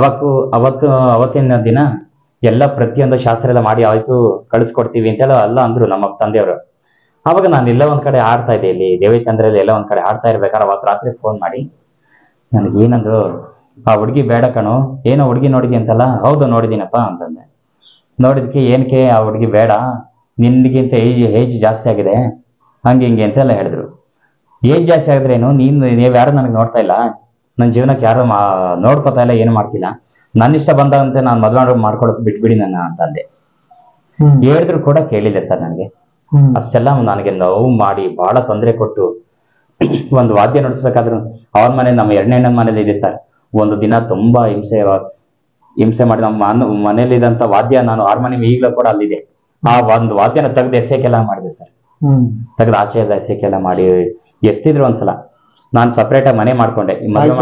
ಅವತ್ತಿನ ದಿನ ಎಲ್ಲ ಪ್ರತಿಯೊಂದು ಶಾಸ್ತ್ರ ಎಲ್ಲ ಮಾಡಿ ಆಯ್ತು, ಕಳಿಸ್ಕೊಡ್ತೀವಿ ಅಂತೆಲ್ಲ ಎಲ್ಲ ಅಂದ್ರು ನಮ್ಮ ತಂದೆಯವರು. ಅವಾಗ ನಾನು ಎಲ್ಲ ಒಂದ್ ಕಡೆ ಆಡ್ತಾ ಇದ್ದೆ, ಇಲ್ಲಿ ದೇವಚಂದ್ರಲ್ಲಿ ಎಲ್ಲ ಒಂದ್ ಕಡೆ ಆಡ್ತಾ ಇರ್ಬೇಕಾದ್ರೆ ಅವತ್ತು ರಾತ್ರಿ ಫೋನ್ ಮಾಡಿ ನನಗೇನಂದ್ರು, ಆ ಹುಡ್ಗಿ ಬೇಡ ಕಣೋ, ಏನೋ ಹುಡ್ಗಿ ನೋಡಿದಿ ಅಂತಲ್ಲ. ಹೌದು ನೋಡಿದೀನಪ್ಪ ಅಂತಂದೆ. ನೋಡಿದ್ಕೆ ಏನಕ್ಕೆ ಆ ಹುಡ್ಗಿ ಬೇಡ, ನಿನ್ಗಿಂತ ಏಜ್ ಜಾಸ್ತಿ ಆಗಿದೆ, ಹಿಂಗೆ ಅಂತೆಲ್ಲ ಹೇಳಿದ್ರು. ಏಜ್ ಜಾಸ್ತಿ ಆಗಿದ್ರೇನು, ನೀವ್ ಯಾರು ನನಗೆ ನೋಡ್ತಾ ಇಲ್ಲ, ನನ್ನ ಜೀವನಕ್ಕೆ ಯಾರು ನೋಡ್ಕೋತಾ ಇಲ್ಲ, ಏನು ಮಾಡ್ತಿಲ್ಲ, ನನ್ನ ಇಷ್ಟ ಬಂದಂತೆ ನಾನು ಮದ್ವೆ ಮಾಡ್ಕೊಳಕ್ ಬಿಟ್ಬಿಡಿ ನನ್ನ ಅಂತಂದೆ. ಹೇಳಿದ್ರು ಕೂಡ ಕೇಳಿಲ್ಲ ಸರ್ ನನಗೆ. ಅಷ್ಟೆಲ್ಲ ನನಗೆ ನೋವು ಮಾಡಿ ಬಹಳ ತೊಂದರೆ ಕೊಟ್ಟು ಒಂದು ವಾದ್ಯ ನುಡಿಸ್ಬೇಕಾದ್ರು ಅವ್ರ ಮನೆ, ನಮ್ಮ ಎರಡನೇ ಅಣ್ಣನ ಮನೇಲಿ ಇದೆ ಸರ್. ಒಂದು ದಿನ ತುಂಬಾ ಹಿಂಸೆ ಮಾಡಿ ನಮ್ಮ ಮನೇಲಿದ್ದಂತ ವಾದ್ಯ, ನಾನು ಹಾರ್ಮೋನಿಯಂ ಈಗಲೂ ಕೂಡ ಅಲ್ಲಿದೆ, ಆ ಒಂದು ವಾದ್ಯನ ತೆಗೆದು ಎಸೆಕೆಲ್ಲ ಮಾಡಿದೆ ಸರ್. ತೆಗೆದು ಆಚೆ ಎಲ್ಲ ಎಸೆಕೆಲ್ಲ ಮಾಡಿ ಎಸ್ತಿದ್ರು. ಒಂದ್ಸಲ ನಾನು ಸಪರೇಟ್ ಆಗಿ ಮನೆ ಮಾಡ್ಕೊಂಡೆ.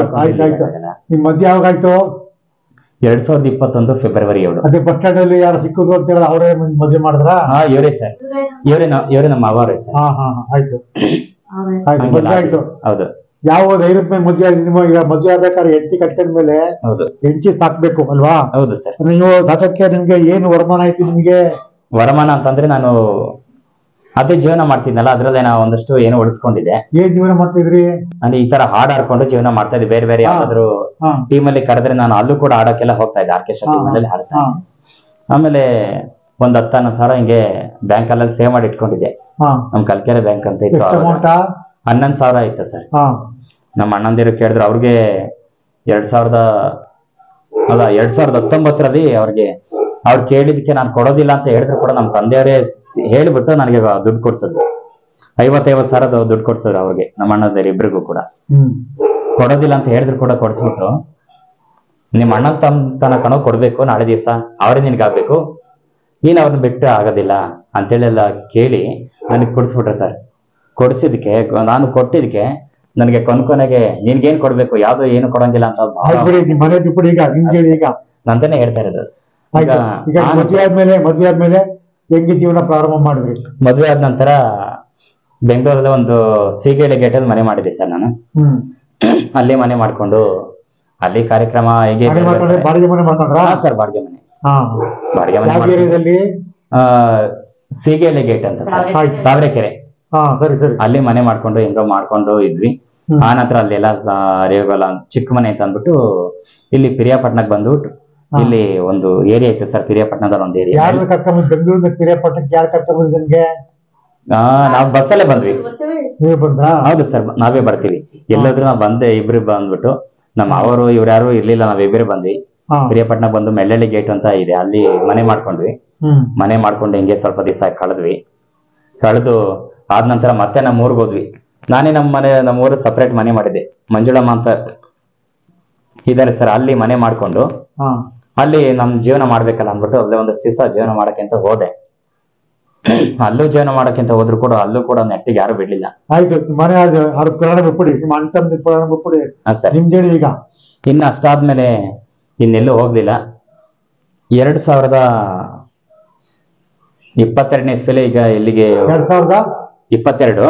ಮದ್ವೆ ಯಾವಾಗಾಯ್ತು? 2021 ಫೆಬ್ರವರಿ 7. ಅದೇ ಬಸ್ ಸ್ಟ್ಯಾಂಡ್ ಅಲ್ಲಿ ಯಾರು ಸಿಕ್ಕುದು ಅಂತ ಹೇಳಿ ಅವರೇ ಮದ್ವೆ ಮಾಡಿದ್ರ? ಇವರೇ ಸರ್, ಇವರೇ ನಮ್ಮ ಅವರೇ ಸರ್. ಆಯ್ತು, ಮದ್ವೆ ಆಯ್ತು. ಹೌದು. ಯಾವ ಧೈರ್ಯದ ಮೇಲೆ ಮದ್ವೆ ಆಗಿದೆ? ಈಗ ಮದ್ವೆ ಆಗ್ಬೇಕಾದ್ರೆ ಹೆಂಡತಿ ಕಟ್ಕೊಂಡ್ಮೇಲೆ ಹೆಂಡತಿ ಸಾಕ್ಬೇಕು ಅಲ್ವಾ? ಹೌದು ಸರ್. ನೀವು ಸಾಕಕ್ಕೆ ನಿಮ್ಗೆ ಏನು ವರಮಾನ ಆಯ್ತು? ನಿಮ್ಗೆ ವರಮಾನ ಅಂತಂದ್ರೆ ನಾನು ಅದೇ ಜೀವನ ಮಾಡ್ತಿದ್ನಲ್ಲ, ಅದ್ರಲ್ಲೇ ನಾವು ಒಂದಷ್ಟು ಏನೋ ಉಳಿಸ್ಕೊಂಡಿದ್ದೆ. ಏನ್ ಜೀವನ ಮಾಡ್ತಿದ್ರಿ? ಅಂದ್ರೆ ಈ ತರ ಹಾಡ್ ಆಡ್ಕೊಂಡು ಜೀವನ ಮಾಡ್ತಾ ಇದ್ದೆ. ಬೇರೆ ಯಾವ್ದಾದ್ರು ಟೀಮ್ ಅಲ್ಲಿ ಕರೆದ್ರೆ ನಾನು ಅಲ್ಲೂ ಕೂಡ ಆಡೋಕೆಲ್ಲ ಹೋಗ್ತಾ ಇದ್ದೆ, ಆರ್ಕೆಸ್ಟ್ರಾ ಟೀಮ್ ಅಲ್ಲಿ ಹಾಡ್ತಾ ಇದ್ದೆ. ಆಮೇಲೆ ಒಂದ್ 10-11 ಸಾವಿರ ಹಿಂಗೆ ಬ್ಯಾಂಕ್ ಅಲ್ಲಿ ಸೇವ್ ಮಾಡಿ ಇಟ್ಕೊಂಡಿದ್ದೆ. ನಮ್ ಕಲ್ಕೆರೆ ಬ್ಯಾಂಕ್ ಅಂತ ಇತ್ತು. 11,000 ಇತ್ತು ಸರ್. ನಮ್ಮ ಅಣ್ಣಂದಿರು ಕೇಳಿದ್ರು, ಅವ್ರಿಗೆ 2019ರಲ್ಲಿ ಅವ್ರು ಕೇಳಿದಕ್ಕೆ ನಾನು ಕೊಡೋದಿಲ್ಲ ಅಂತ ಹೇಳಿದ್ರು ಕೂಡ ನಮ್ಮ ತಂದೆಯವರೇ ಹೇಳಿಬಿಟ್ಟು ನನಗೆ ದುಡ್ಡು ಕೊಡ್ಸಿದ್ರು. 50 ಸಾವಿರ ದುಡ್ಡು ಕೊಡ್ಸಿದ್ರು ಅವ್ರಿಗೆ, ನಮ್ಮ ಅಣ್ಣಂದಿರು ಇಬ್ರಿಗೂ ಕೂಡ. ಕೊಡೋದಿಲ್ಲ ಅಂತ ಹೇಳಿದ್ರು ಕೂಡ ಕೊಡ್ಸ್ಬಿಟ್ಟು, ನಿಮ್ಮ ಅಣ್ಣ ತನ್ನ ಕಣೋ ಕೊಡ್ಬೇಕು, ನಾಳೆ ದಿವಸ ಅವರೇ ನಿನ್ಗಾಗ್ಬೇಕು, ನೀನ್ ಅವ್ರನ್ನ ಬಿಟ್ಟು ಆಗೋದಿಲ್ಲ ಅಂತೇಳಿ ಎಲ್ಲ ಕೇಳಿ ನನಗೆ ಕೊಡಿಸ್ಬಿಟ್ರೆ ಸರ್. ಕೊಡಿಸಿದಕ್ಕೆ, ನಾನು ಕೊಟ್ಟಿದ್ಕೆ ನನಗೆ ಕೊನೆಗೆ ನಿನ್ಗೇನ್ ಕೊಡ್ಬೇಕು, ಯಾವ್ದು ಏನು ಕೊಡಂಗಿಲ್ಲ ಅಂತ ನಂತಾನೆ ಹೇಳ್ತಾ ಇರೋದು. ಮದ್ವೆ ಆದ್ಮೇಲೆ ಹೆಂಗೆ ಜೀವನ ಪ್ರಾರಂಭ ಮಾಡಿದ್ರಿ? ಮದ್ವೆ ಆದ ನಂತರ ಬೆಂಗಳೂರಲ್ಲಿ ಒಂದು ಸೀಗೇಳಿ ಗೇಟ್ ಅಲ್ಲಿ ಮನೆ ಮಾಡಿದೆ ಸರ್ ನಾನು. ಅಲ್ಲಿ ಮನೆ ಮಾಡ್ಕೊಂಡು ಅಲ್ಲಿ ಕಾರ್ಯಕ್ರಮ ಹೇಗೆ ಬಾಡಿಗೆ ಮನೆ ಮಾಡ್ಕೊಂಡ್ರಾ? ಸರ್ ಬಾಡಿಗೆ ಮನೆ. ಸೀಗೇಳಿ ಗೇಟ್ ಅಂತ ತಾವರೆಕೆರೆ, ಅಲ್ಲಿ ಮನೆ ಮಾಡ್ಕೊಂಡು ಹೆಂಗೋ ಮಾಡ್ಕೊಂಡು ಇದ್ವಿ. ಆ ನಂತರ ಅಲ್ಲೆಲ್ಲ ರೇವಲ ಚಿಕ್ಕ ಮನೆ ಅಂತ ಅಂದ್ಬಿಟ್ಟು ಇಲ್ಲಿ ಪಿರಿಯಾಪಟ್ಟಣಕ್ಕೆ ಬಂದ್ಬಿಟ್ಟು ಇಲ್ಲಿ ಒಂದು ಏರಿಯಾ ಇತ್ತು ಸರ್, ಪಿರಿಯಾಪಟ್ಟಣದ ಒಂದು ಏರಿಯಾ. ಬೆಂಗಳೂರಿನ ಪಿರಿಯಾಪಟ್ಟಣಕ್ಕೆ ಯಾರು ಕರ್ಕೊಂಡ್ ಬಂದಿದ್ದೆ? ನಾವ್ ಬಸ್ಸಲ್ಲೇ ಬಂದ್ವಿ. ನೀವು ಬಂದ್ರಾ? ಹೌದು ಸರ್, ನಾವೇ ಬರ್ತೀವಿ ಎಲ್ಲಾದ್ರೂ. ನಾವ್ ಬಂದೆ ಇಬ್ರು ಬಂದ್ಬಿಟ್ಟು, ನಮ್ಮ ಅವರು ಇವ್ರು ಯಾರು ಇರ್ಲಿಲ್ಲ, ನಾವಿಬ್ಬರೇ ಬಂದ್ವಿ. ಹಿರಿಯಪಟ್ಟಣ ಬಂದು ಮೆಳ್ಳಳ್ಳಿ ಗೇಟ್ ಅಂತ ಇದೆ, ಅಲ್ಲಿ ಮನೆ ಮಾಡ್ಕೊಂಡ್ವಿ. ಮನೆ ಮಾಡ್ಕೊಂಡು ಹಿಂಗೆ ಸ್ವಲ್ಪ ದಿವಸ ಕಳೆದು ಆದ ನಂತರ ಮತ್ತೆ ನಮ್ಮ ಊರಿಗೆ ಹೋದ್ವಿ. ನಾನೇ ನಮ್ಮ ಊರು ಸಪ್ರೇಟ್ ಮನೆ ಮಾಡಿದ್ದೆ. ಮಂಜುಳಮ್ಮ ಅಂತ ಇದಾರೆ ಸರ್, ಅಲ್ಲಿ ಮನೆ ಮಾಡ್ಕೊಂಡು ಅಲ್ಲಿ ನಮ್ ಜೀವನ ಮಾಡ್ಬೇಕಲ್ಲ ಅಂದ್ಬಿಟ್ಟು ಅಲ್ಲೇ ಒಂದಷ್ಟು ದಿವಸ ಜೀವನ ಮಾಡಕ್ಕೆ ಅಂತ ಹೋದೆ. ಅಲ್ಲೂ ಜೀವನ ಮಾಡಕ್ಕಿಂತ ಹೋದ್ರು ಕೂಡ ಅಲ್ಲೂ ಕೂಡ ನೆಟ್ಟಿಗೆ ಯಾರು ಬಿಡ್ಲಿಲ್ಲ. ಆಯ್ತು, ಮನೆ ಅವ್ರ ಪುರಾಣ ಬಿಟ್ಬಿಡಿ, ನಿಮ್ಮ ಅಣ್ಣ ತಮ್ಮದಿ ಪುರಾಣ ಬಿಟ್ಬಿಡಿ. ನಿಮ್ದೇಳಿ ಈಗ ಇನ್ನು ಅಷ್ಟಾದ್ಮೇಲೆ ಇನ್ನೆಲ್ಲೂ ಹೋಗ್ಲಿಲ್ಲ. 2022ನೇ ಇಸ್ವಿಲಿ ಈಗ ಇಲ್ಲಿಗೆ 2022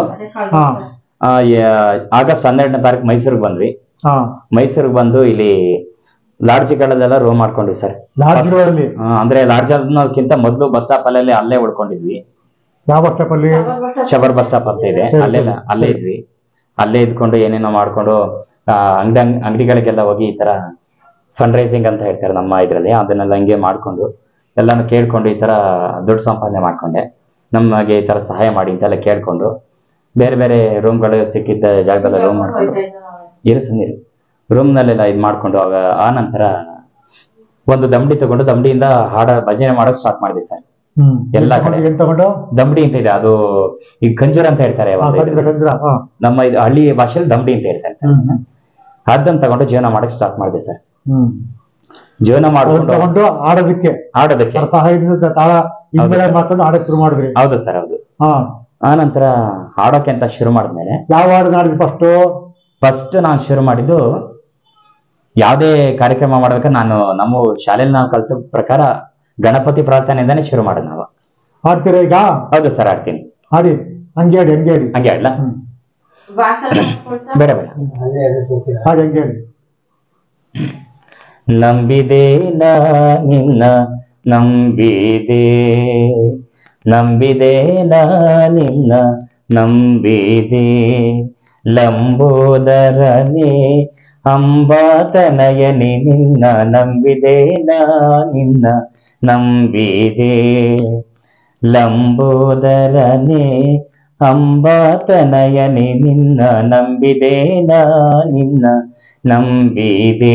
ಆಗಸ್ಟ್ 12ನೇ ತಾರೀಕು ಮೈಸೂರಿಗೆ ಬಂದ್ವಿ. ಮೈಸೂರಿಗೆ ಬಂದು ಇಲ್ಲಿ ಲಾಡ್ಜ್ಗಳಲ್ಲೆಲ್ಲ ರೂಮ್ ಮಾಡ್ಕೊಂಡ್ವಿ ಸರ್. ಅಂದ್ರೆ ಲಾಡ್ಜ್ ಅನ್ನೋದಕ್ಕಿಂತ ಮೊದಲು ಬಸ್ ಸ್ಟಾಪ್ ಅಲ್ಲೇ ಉಳ್ಕೊಂಡಿದ್ವಿ. ಯಾವ ಬಸ್ ಸ್ಟಾಪ್ ಅಲ್ಲಿ? ಶಬರ್ ಬಸ್ ಸ್ಟಾಪ್ ಅಂತ ಇದೆ, ಅಲ್ಲೇ ಇದ್ವಿ. ಅಲ್ಲೇ ಇದ್ಕೊಂಡು ಏನೇನೋ ಮಾಡ್ಕೊಂಡು ಅಂಗಡಿಗಳಿಗೆಲ್ಲ ಹೋಗಿ ಈ ತರ ಫಂಡ್ ರೈಸಿಂಗ್ ಅಂತ ಹೇಳ್ತಾರೆ ನಮ್ಮ ಇದ್ರಲ್ಲಿ, ಅದನ್ನೆಲ್ಲ ಹಂಗೆ ಮಾಡ್ಕೊಂಡು ಎಲ್ಲಾನು ಕೇಳ್ಕೊಂಡು ಈ ತರ ದುಡ್ಡು ಸಂಪಾದನೆ ಮಾಡ್ಕೊಂಡೆ. ನಮಗೆ ಈ ತರ ಸಹಾಯ ಮಾಡಿ ಅಂತೆಲ್ಲ ಕೇಳ್ಕೊಂಡು ಬೇರೆ ಬೇರೆ ರೂಮ್ಗಳು ಸಿಕ್ಕಿದ್ದ ಜಾಗದಲ್ಲ ರೂಮ್ ಮಾಡ್ಕೊಂಡು ಸುಮ್ಮನೆ ರೂಮ್ನಲ್ಲೆಲ್ಲ ಇದು ಮಾಡ್ಕೊಂಡು ಆ ನಂತರ ಒಂದು ದಂಬಡಿ ತಗೊಂಡು ದಂಬಡಿಯಿಂದ ಭಜನೆ ಮಾಡೋಕ್ ಸ್ಟಾರ್ಟ್ ಮಾಡಿದೆ ಸರ್. ಎಲ್ಲ ಕಡೆ ದಂಬಡಿ ಅಂತ ಇದೆ, ಅದು ಈಗ ಖಂಜೂರ್ ಅಂತ ಹೇಳ್ತಾರೆ ನಮ್ಮ ಇದು ಹಳ್ಳಿ ಭಾಷೆಯಲ್ಲಿ ದಂಬಡಿ ಅಂತ ಹೇಳ್ತಾರೆ ಸರ್. ಅದನ್ನ ತಗೊಂಡು ಜೀವನ ಮಾಡಕ್ ಸ್ಟಾರ್ಟ್ ಮಾಡಿದೆ ಸರ್. ಜೀವನ ಮಾಡ್ಕೊಂಡು ಆಡೋದಕ್ಕೆ ಹೌದು ಸರ್, ಹೌದು. ಆ ನಂತರ ಹಾಡೋಕೆ ಅಂತ ಶುರು ಮಾಡಿದ್ಮೇಲೆ ಯಾವ ಹಾಡು ಮಾಡಿದ್ವಿ? ಫಸ್ಟ್ ನಾನು ಶುರು ಮಾಡಿದ್ದು ಯಾವುದೇ ಕಾರ್ಯಕ್ರಮ ಮಾಡ್ಬೇಕಾದ್ರೆ ನಮ್ಮ ಶಾಲೆಯಲ್ಲಿ ನಾವು ಕಲ್ತ ಪ್ರಕಾರ ಗಣಪತಿ ಪ್ರಾರ್ಥನೆಯಿಂದಾನೇ ಶುರು ಮಾಡೋದು ನಾವು. ಹಾಡ್ತೀರಾ ಈಗ? ಹೌದು ಸರ್, ಹಾಡ್ತೀನಿ. ಹಾಡಿ, ಹಂಗೆ ಹಾಡ್ಲಾ? ಬೇಡ ಹಾಡಿ, ಹಂಗೆ ಹಾಡಿ. ನಂಬಿದೆ ನಿನ್ನ ನಂಬಿದೆ ನಿನ್ನ ನಂಬಿದೆ ಲಂಬೋದರನೇ ಅಂಬಾತನಯನೇ ನಿನ್ನ ನಂಬಿದೆ ನಿನ್ನ ನಂಬಿದೆ ಲಂಬೋದರನೇ ಅಂಬಾತನಯನೇ ನಿನ್ನ ನಂಬಿದೆ ನಿನ್ನ ನಂಬಿದೆ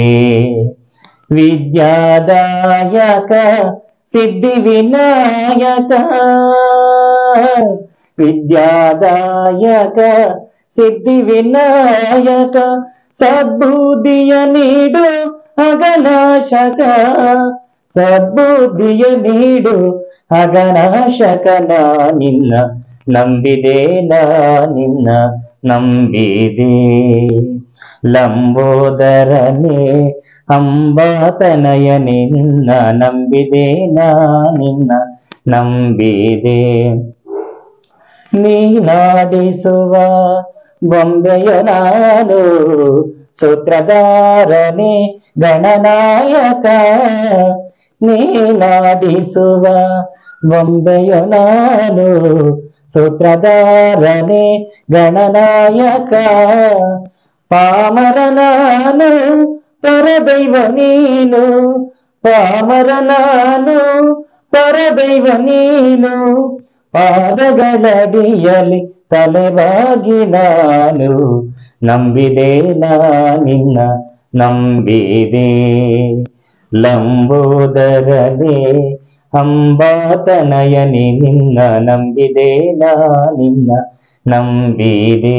ವಿದ್ಯಾದಾಯಕ ಸಿದ್ಧಿ ವಿನಾಯಕ ವಿದ್ಯಾದಾಯಕ ಸಿದ್ಧಿ ವಿನಾಯಕ ಸದ್ಬುದ್ಧಿಯ ನೀಡು ಅಗನಾಶಕ ಸದ್ಬುದ್ಧಿಯ ನೀಡು ಅಗನಾಶಕನ ನಿನ್ನ ನಂಬಿದೆ ನಿನ್ನ ನಂಬಿದೆ ಲಂಬೋದರನೇ ಅಂಬಾತನಯನೇ ನಿನ್ನ ನಂಬಿದೆ ನಿನ್ನ ನಂಬಿದೆ ನೀನಾಡಿಸುವ ಬೊಂಬೆಯ ನಾನು ಸೂತ್ರಧಾರನೇ ಗಣನಾಯಕ ನೀನಾಡಿಸುವ ಬೊಂಬೆಯ ನಾನು ಸೂತ್ರಧಾರನೇ ಗಣನಾಯಕ ಪಾಮರ ನಾನು ಪರದೈವ ನೀನು ಪಾಮರನಾನು ಪರದೈವ ನೀನು ಪಾದಗಳಡಿಯಲಿ ತಲೆಬಾಗಿ ನಾನು ನಂಬಿದೆ ನಿನ್ನ ನಂಬಿದೆ ಲಂಬೋದರನೇ ಅಂಬಾತನಯನೇ ನಿನ್ನ ನಂಬಿದೆ ನಿನ್ನ ನಂಬಿದೆ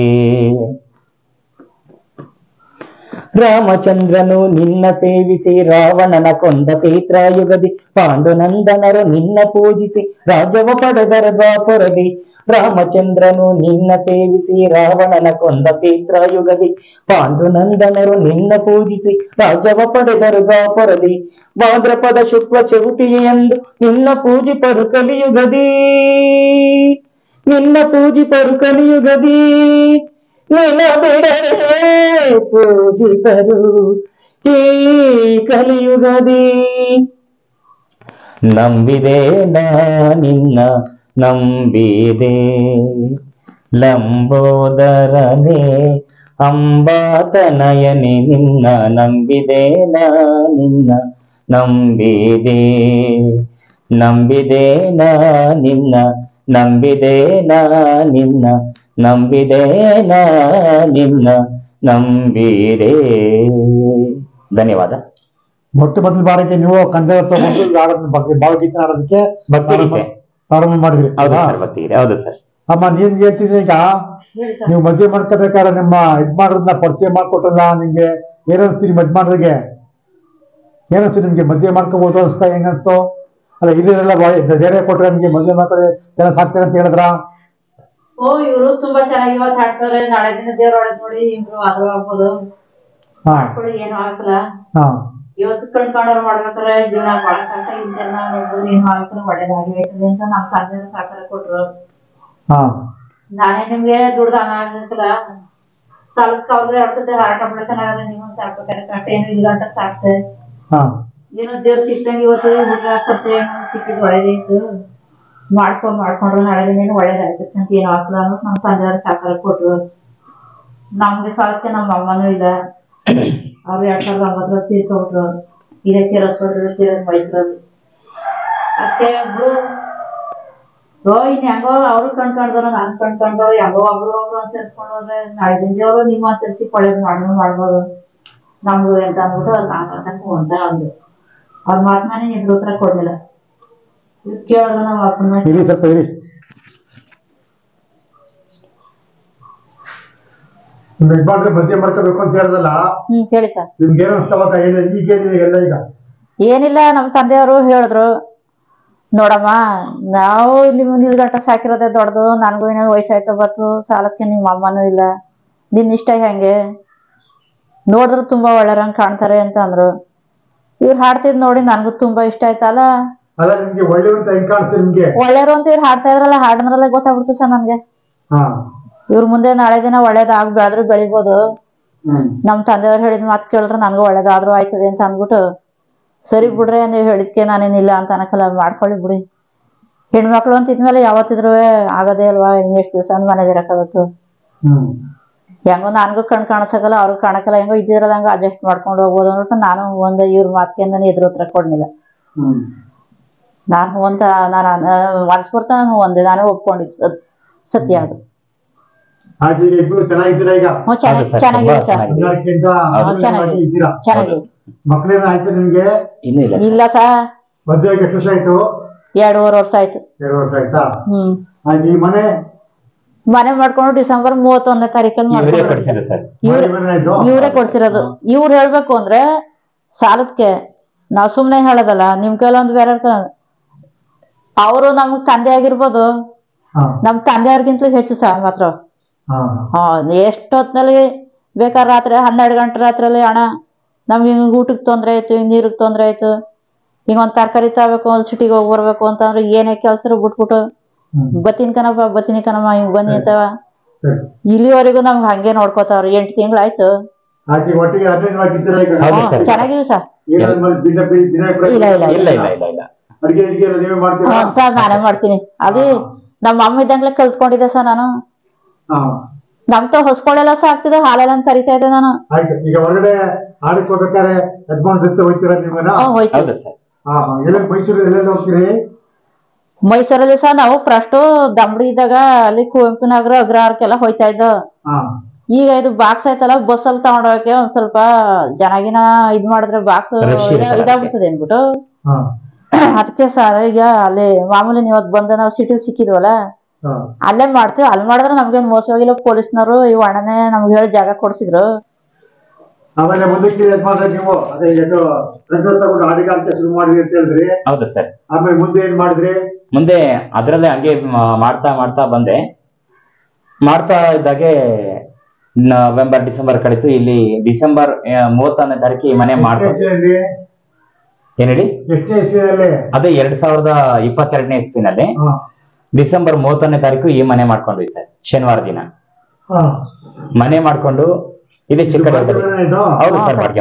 ರಾಮಚಂದ್ರನು ನಿನ್ನ ಸೇವಿಸಿ ರಾವಣನ ಕೊಂದ ತೀತ್ರಾಯುಗದಿ ಪಾಂಡುನಂದನರು ನಿನ್ನ ಪೂಜಿಸಿ ರಾಜವ ಪಡೆದರ ದ್ವಾಪರದಿ ರಾಮಚಂದ್ರನು ನಿನ್ನ ಸೇವಿಸಿ ರಾವಣನ ಕೊಂದ ತೀತ್ರಾಯುಗದಿ ಪಾಂಡುನಂದನರು ನಿನ್ನ ಪೂಜಿಸಿ ರಾಜವ ಪಡೆದರು ದ್ವಾಪರದಿ ಭಾದ್ರಪದ ಶುಕ್ಲ ಚೌತಿಯೆಂದು ನಿನ್ನ ಪೂಜಿಪರು ಕಲಿಯುಗದಿ ನಿನ್ನ ಪೂಜಿಪರು ಕಲಿಯುಗದಿ ನಿನ್ನ ಬಿಡರೆ ಪೂಜಿಪರು ಈ ಕಲಿಯುಗದಿ ನಂಬಿದೆ ನಿನ್ನ ನಂಬಿದೆ ಲಂಬೋದರನೇ ಅಂಬಾತನಯನೇ ನಿನ್ನ ನಂಬಿದೆ ನಿನ್ನ ನಂಬಿದೆ ನಂಬಿದೆ ನಿನ್ನ ನಂಬಿದೇನ ನಿನ್ನ ನಂಬಿದೇನ ನಿನ್ನ ನಂಬಿದೆ. ಧನ್ಯವಾದ. ಮೊಟ್ಟ ಮೊದಲ ಬಾರಿಗೆ ನೀವು ಕಂದ ತಗೊಂಡು ಭಾವಗೀತೆ ಆಡೋದಕ್ಕೆ ಭಕ್ತಿಗೀತೆ ಪ್ರಾರಂಭ ಮಾಡಿದ್ರಿ. ಹೌದು ಸರ್, ಭಕ್ತಿಗೀತೆ. ಹೌದು ಸರ್. ಅಮ್ಮ ನೀನ್ ಹೇಳ್ತಿದ್ದೆ ಈಗ ನೀವು ಮದುವೆ ಮಾಡ್ಕೋಬೇಕಾದ್ರೆ ನಿಮ್ಮ ಯಜಮಾನ್ರನ್ನ ಪರಿಚಯ ಮಾಡ್ಕೊಟ್ರಲ್ಲ, ನಿಮ್ಗೆ ಏನನ್ಸ್ತು? ನಿಮ್ಮ ಯಜಮಾನ್ರಿಗೆ ಏನನ್ಸ್ತು? ನಿಮ್ಗೆ ಮದುವೆ ಮಾಡ್ಕೋಬಹುದು ಅನ್ಸ್ತಾ? ಹೆಂಗನ್ಸ್ತು? ಅಲ್ಲ ಹಿರಿಯರೆಲ್ಲ ಧೈರ್ಯ ಕೊಟ್ರೆ ನಿಮ್ಗೆ ಮದುವೆ ಮಾಡ್ಕೊಳ್ಳಿ ಜನ ಸಾಕ್ತಾರೆ ಅಂತ ಹೇಳಿದ್ರ? ಓ ಇವರು ತುಂಬಾ ಚೆನ್ನಾಗಿ ಇವತ್ತು ಹಾಡ್ತಾರೆ, ನಾಳೆ ದಿನ ದೇವ್ರ ಒಳಗ್ ನೋಡಿ ಇಬ್ರು ಆದ್ರೂ ಆಗ್ಬೋದು, ಮಾಡ್ಕೊಳ್ಳಿ ಏನು ಆಗಲ್ಲ. ಇವತ್ತು ಕಣ್ಕೊಂಡವ್ರು ಮಾಡ್ಬೇಕಾರೆ ಜೀವನ ಬಹಳ ಕಷ್ಟ ಇದ್ದೇನ ಏನು ಆಗ್ತಾರೆ ಒಳ್ಳೇದಾಗಿ ಆಯ್ತದೆ ಅಂತ ನಮ್ ತಂದೆ ಸಹಕಾರ ಕೊಟ್ರು. ನಾನೇ ನಿಮ್ಗೆ ದುಡ್ದು ಆಗಿರ್ತಿಲ್ಲ, ಸಾಲಕ್ಕೆ ಅವ್ರಿಗೆ 2 ಸತಿ ಹಾರ್ಟ್ ಆಪರೇಷನ್ ಆದ್ರೆ ನೀವು ಸಾಕ್ಬೇಕಾರೆ ಕಷ್ಟ ಏನು ಇಲ್ಲ ಅಂತ ಸಾಕ್ತೆ. ಏನೋ ದೇವ್ರ ಸಿಕ್ತಂಗೆ ಇವತ್ತು ಹುಡುಗ ಖರ್ಚು ಸಿಕ್ಕಿದ್ ಒಳ್ಳೇದಾಯ್ತು, ಮಾಡ್ಕೊಂಡ್ರು ನಾಳೆ ದಿನ ಒಳ್ಳೇದಾಯ್ತದೆ ಅಂತ ಏನು ಆಗ್ತದ ಅನ್ನೋದು ನಮ್ ತಂದೆಯವ್ರ ಸಹಕಾರ ಕೊಟ್ರು. ನಮ್ಗೆ ಸಾಲಕ್ಕೆ ನಮ್ಮ ಅಮ್ಮನೂ ಇಲ್ಲ, ಅವ್ರು 2009 ತೀರ್ಕೊಬಿಟ್ರು. ಇದೇ ತೀರಿಸ್ಬಿಟ್ರು ಮೈಸೂರಲ್ಲಿ. ಅದಕ್ಕೆ ಒಬ್ಳು ಇನ್ ಹೆಂಗೋ ಅವ್ರು ಕಣ್ಕೊಂಡ್ರು ನಾನು ಕಣ್ಕೊಂಡ್ರು ಹೆಂಗೋ ಒಬ್ರು ಅನುಸರಿಸ್ಕೊಂಡು ಹೋದ್ರೆ ನಾಳೆ ದಿನದವರು ನಿಮ್ಮ ಅನುಸರಿಸಿ ಒಳ್ಳೇದು ಮಾಡ್ಬೋದು ನಮ್ದು ಅಂತ ಅಂದ್ಬಿಟ್ಟು ಅದು ಅಂತ ಅಂದ್ರು. ಅವ್ರ ಮಾತನಾನೇ ನಿಮ್ಗೆ ಉತ್ತರ ಕೊಡ್ಲಿಲ್ಲ. ಕೇಳಿದ್ರು ನಮ್ಮ ಅಪ್ಪನ ಮದುವೆ ಮಾಡ್ಕೋಬೇಕು ಅಂತ ಹೇಳಿದಲ್ಲ, ಹೇಳಿ ಸರ್. ನಿಮ್ಗೆ ಏನಿಲ್ಲ? ಈಗ ಏನಿಲ್ಲ, ನಮ್ ತಂದೆಯವರು ಹೇಳಿದ್ರು, ನೋಡಮ್ಮ ನಾವು ನಿಮ್ ನಿಲ್ಗಂಟ ಸಾಕಿರೋದೇ ದೊಡ್ಡದು, ನನ್ಗೂ ಏನಾದ್ರು ವಯಸ್ಸಾಯ್ತು ಬತ್ತು, ಸಾಲಕ್ಕೆ ನಿಮ್ಮ ಅಮ್ಮನೂ ಇಲ್ಲ, ನಿನ್ ಇಷ್ಟ ಹೆಂಗೆ ನೋಡಿದ್ರು ತುಂಬಾ ಒಳ್ಳೆರಂಗ್ ಕಾಣ್ತಾರೆ ಅಂತ ಅಂದ್ರು. ಇವ್ರು ಹಾಡ್ತಿದ್ ನೋಡಿ ನನ್ಗೂ ತುಂಬಾ ಇಷ್ಟ ಆಯ್ತಲ್ಲ. ಒಳ್ಳೆಯವರು ಅಂತ ಇವ್ರು ಹಾಡ್ತಾ ಇದ್ರಲ್ಲ, ಹಾಡಿದ್ರಲ್ಲ ಗೊತ್ತಾಗ್ಬಿಡ್ತು ಸರ್ ನನ್ಗೆ. ಇವ್ರ ಮುಂದೆ ನಾಳೆ ದಿನ ಒಳ್ಳೇದಾಗ ಬೆಳೆದ್ರು ಬೆಳಿಬೋದು, ನಮ್ ತಂದೆಯವ್ರು ಹೇಳಿದ್ ಮಾತು ಕೇಳಿದ್ರೆ ನನ್ಗೂ ಒಳ್ಳೇದಾದ್ರೂ ಆಯ್ತದೆ ಅಂತ ಅಂದ್ಬಿಟ್ಟು, ಸರಿ ಬಿಡ್ರೆ ನೀವ್ ಹೇಳಿದ್ಕೆ ನಾನೇನಿಲ್ಲ ಅಂತ ಅನ್ನಕಲ್ಲ, ಮಾಡ್ಕೊಳ್ಳಿ ಬಿಡಿ. ಹೆಣ್ಮಕ್ಳು ಅಂತ ಇದ್ಮೇಲೆ ಯಾವತ್ತಿದ್ರು ಆಗದೇ ಅಲ್ವಾ, ಇನ್ನೆಷ್ಟು ದಿವಸ ಮನೆಗೆ ಇರಕ್ಕಾಗತ್ತು. ಹೆಂಗೋ ನನ್ಗೂ ಕಾಣಿಸಕಲ್ಲ, ಅವ್ರಿಗೆ ಕಾಣಕಲ್ಲ, ಹೆಂಗೋ ಇದ್ದಿರೋದ್ ಹಂಗ ಅಡ್ಜಸ್ಟ್ ಮಾಡ್ಕೊಂಡು ಹೋಗ್ಬೋದು ಅಂದ್ಬಿಟ್ಟು ನಾನು ಇವ್ರ ಮಾತಿಗೆ ನಾನು ಎದುರು ಉತ್ತರ ಕೊಡ್ಲಿಲ್ಲ. ನಾನು ನಾನು ಮನಸ್ಪೂರ್ತ ಒಂದೇ ನಾನೇ ಒಪ್ಕೊಂಡಿದ್ದು ಸತ್ಯ ಅದು. ಚೆನ್ನಾಗಿದೆ ಸರ್, ಚೆನ್ನಾಗಿದೆ. ಇಲ್ಲ ಸರ್, 2.5 ವರ್ಷ ಆಯ್ತು. ಮನೆ ಮಾಡ್ಕೊಂಡು ಡಿಸೆಂಬರ್ 31ನೇ ತಾರೀಕಲ್ಲಿ ಇವ್ರೇ ಕೊಡ್ತಿರೋದು. ಇವ್ರು ಹೇಳ್ಬೇಕು ಅಂದ್ರೆ ಸಾಲದಕ್ಕೆ ನಾವ್ ಸುಮ್ನೆ ಹೇಳೋದಲ್ಲ, ನಿಮ್ ಕೆಲವೊಂದು ಬೇರೆ ಅವರು ನಮ್ಗ್ ತಂದೆ ಆಗಿರ್ಬೋದು, ನಮ್ ತಂದೆಯವ್ರಿಗಿಂತಲೂ ಹೆಚ್ಚು ಸಹ ಮಾತ್ರ. ಎಷ್ಟೊತ್ನಲ್ಲಿ ಬೇಕಾದ್ರೆ ರಾತ್ರಿ 12 ಗಂಟೆ ರಾತ್ರಿಯಲ್ಲಿ ಹಣ ನಮ್ಗೆ ಹಿಂಗ್ ಊಟಕ್ಕೆ ತೊಂದ್ರೆ ಆಯ್ತು, ಹಿಂಗ್ ನೀರಿಗೆ ತೊಂದ್ರೆ ಆಯ್ತು, ಹಿಂಗ ಒಂದ್ ತರಕಾರಿ ತಗೋಬೇಕು, ಒಂದ್ ಸಿಟಿಗೆ ಹೋಗಿ ಬರ್ಬೇಕು ಅಂತಂದ್ರೆ ಏನೇ ಕೆಲ್ಸ ಬಿಟ್ಬಿಟ್ಟು ಬತ್ತೀನಿ ಕಣಮ್ಮ ಹಿಂಗ್ ಬನ್ನಿ ಅಂತವ. ಇಲ್ಲಿವರೆಗೂ ನಮ್ಗೆ ಹಂಗೆ ನೋಡ್ಕೋತಾವ್ರಿ. 8 ತಿಂಗಳಾಯ್ತು. ಚೆನ್ನಾಗಿವಿ ಸರ್. ಇಲ್ಲ ಸರ್, ನಾನೇ ಮಾಡ್ತೀನಿ. ಅದು ನಮ್ಮ ಅಮ್ಮ ಇದ್ದಂಗ್ಲೆ ಕಲ್ತ್ಕೊಂಡಿದ್ದೆ ಸರ್ ನಾನು. ನಮ್ತ ಹೊಸ್ಕೊಳ್ಳೆಲ್ಲ ಸಾಕ್ತಿದ್ದೆ, ಹಾಲೆಲ್ಲ ಕರಿತಾ ಇದ್ದೆ ನಾನು. ಮೈಸೂರಲ್ಲಿ ಸರ್ ನಾವು ಫಸ್ಟ್ ದಂಬಡಿ ಇದ್ದಾಗ ಅಲ್ಲಿ ಕುವೆಂಪು ನಗರ ಅಗ್ರಹಾರಕ್ಕೆಲ್ಲ ಹೋಯ್ತಾ ಇದ್ದ. ಈಗ ಇದು ಬಾಕ್ಸ್ ಆಯ್ತಲ್ಲ, ಬಸ್ ಅಲ್ಲಿ ತಗೊಂಡೋಗಕ್ಕೆ ಒಂದ್ ಸ್ವಲ್ಪ ಜನಾಗಿನ ಇದ್ ಮಾಡಿದ್ರೆ ಬಾಕ್ಸ್ ಇದಾಗ್ಬಿಡ್ತದೆ ಅನ್ಬಿಟ್ಟು ಅದಕ್ಕೆ ಸರ್ ಈಗ ಅಲ್ಲಿ ಮಾಮೂಲಿ ನೀವತ್ ಬಂದ ನಾವು ಸಿಟಿಲಿ ಸಿಕ್ಕಿದ್ವಲ್ಲ, ಅಲ್ಲೇ ಮಾಡ್ತೀವಿ. ಅಲ್ಲಿ ಮಾಡಿದ್ರೆ ನಮ್ಗೇನ್ ಮೋಸವಾಗಿಲ್ಲ, ಪೊಲೀಸ್ನವರು ಇವ್ ಅಣ್ಣನೇ ನಮ್ಗೆ ಹೇಳಿ ಜಾಗ ಕೊಡ್ಸಿದ್ರು. ಆಮೇಲೆ ಮುಂದಕ್ಕೆ ನೀವು ಅದೇ ಹಾಡಿಗಾರಿಕೆ ಶುರು ಮಾಡಿದ್ರಿ ಅಂತ ಹೇಳಿದ್ರಿ. ಹೌದು ಸರ್. ಆಮೇಲೆ ಮುಂದೆ ಏನ್ ಮಾಡಿದ್ರಿ? ಮುಂದೆ ಅದ್ರಲ್ಲೇ ಹಂಗೆ ಮಾಡ್ತಾ ಬಂದೆ. ಮಾಡ್ತಾ ಇದ್ದಾಗೆ ನವೆಂಬರ್ ಡಿಸೆಂಬರ್ ಕಳೀತು. ಇಲ್ಲಿ ಡಿಸೆಂಬರ್ 31ನೇ ತಾರೀಕು ಈ ಮನೆ ಮಾಡ್ತಾರೆ. ಏನ್ ಹೇಳಿ? ಅದೇ 2022ನೇ ಇಸ್ವಿನಲ್ಲಿ ಡಿಸೆಂಬರ್ 31ನೇ ತಾರೀಕು ಈ ಮನೆ ಮಾಡ್ಕೊಂಡ್ವಿ ಸರ್. ಶನಿವಾರ ದಿನ ಮನೆ ಮಾಡ್ಕೊಂಡು ಇದೆ ಚಿಕ್ಕ ಹೌದು ಸರ್ ಬಾಡಿಗೆ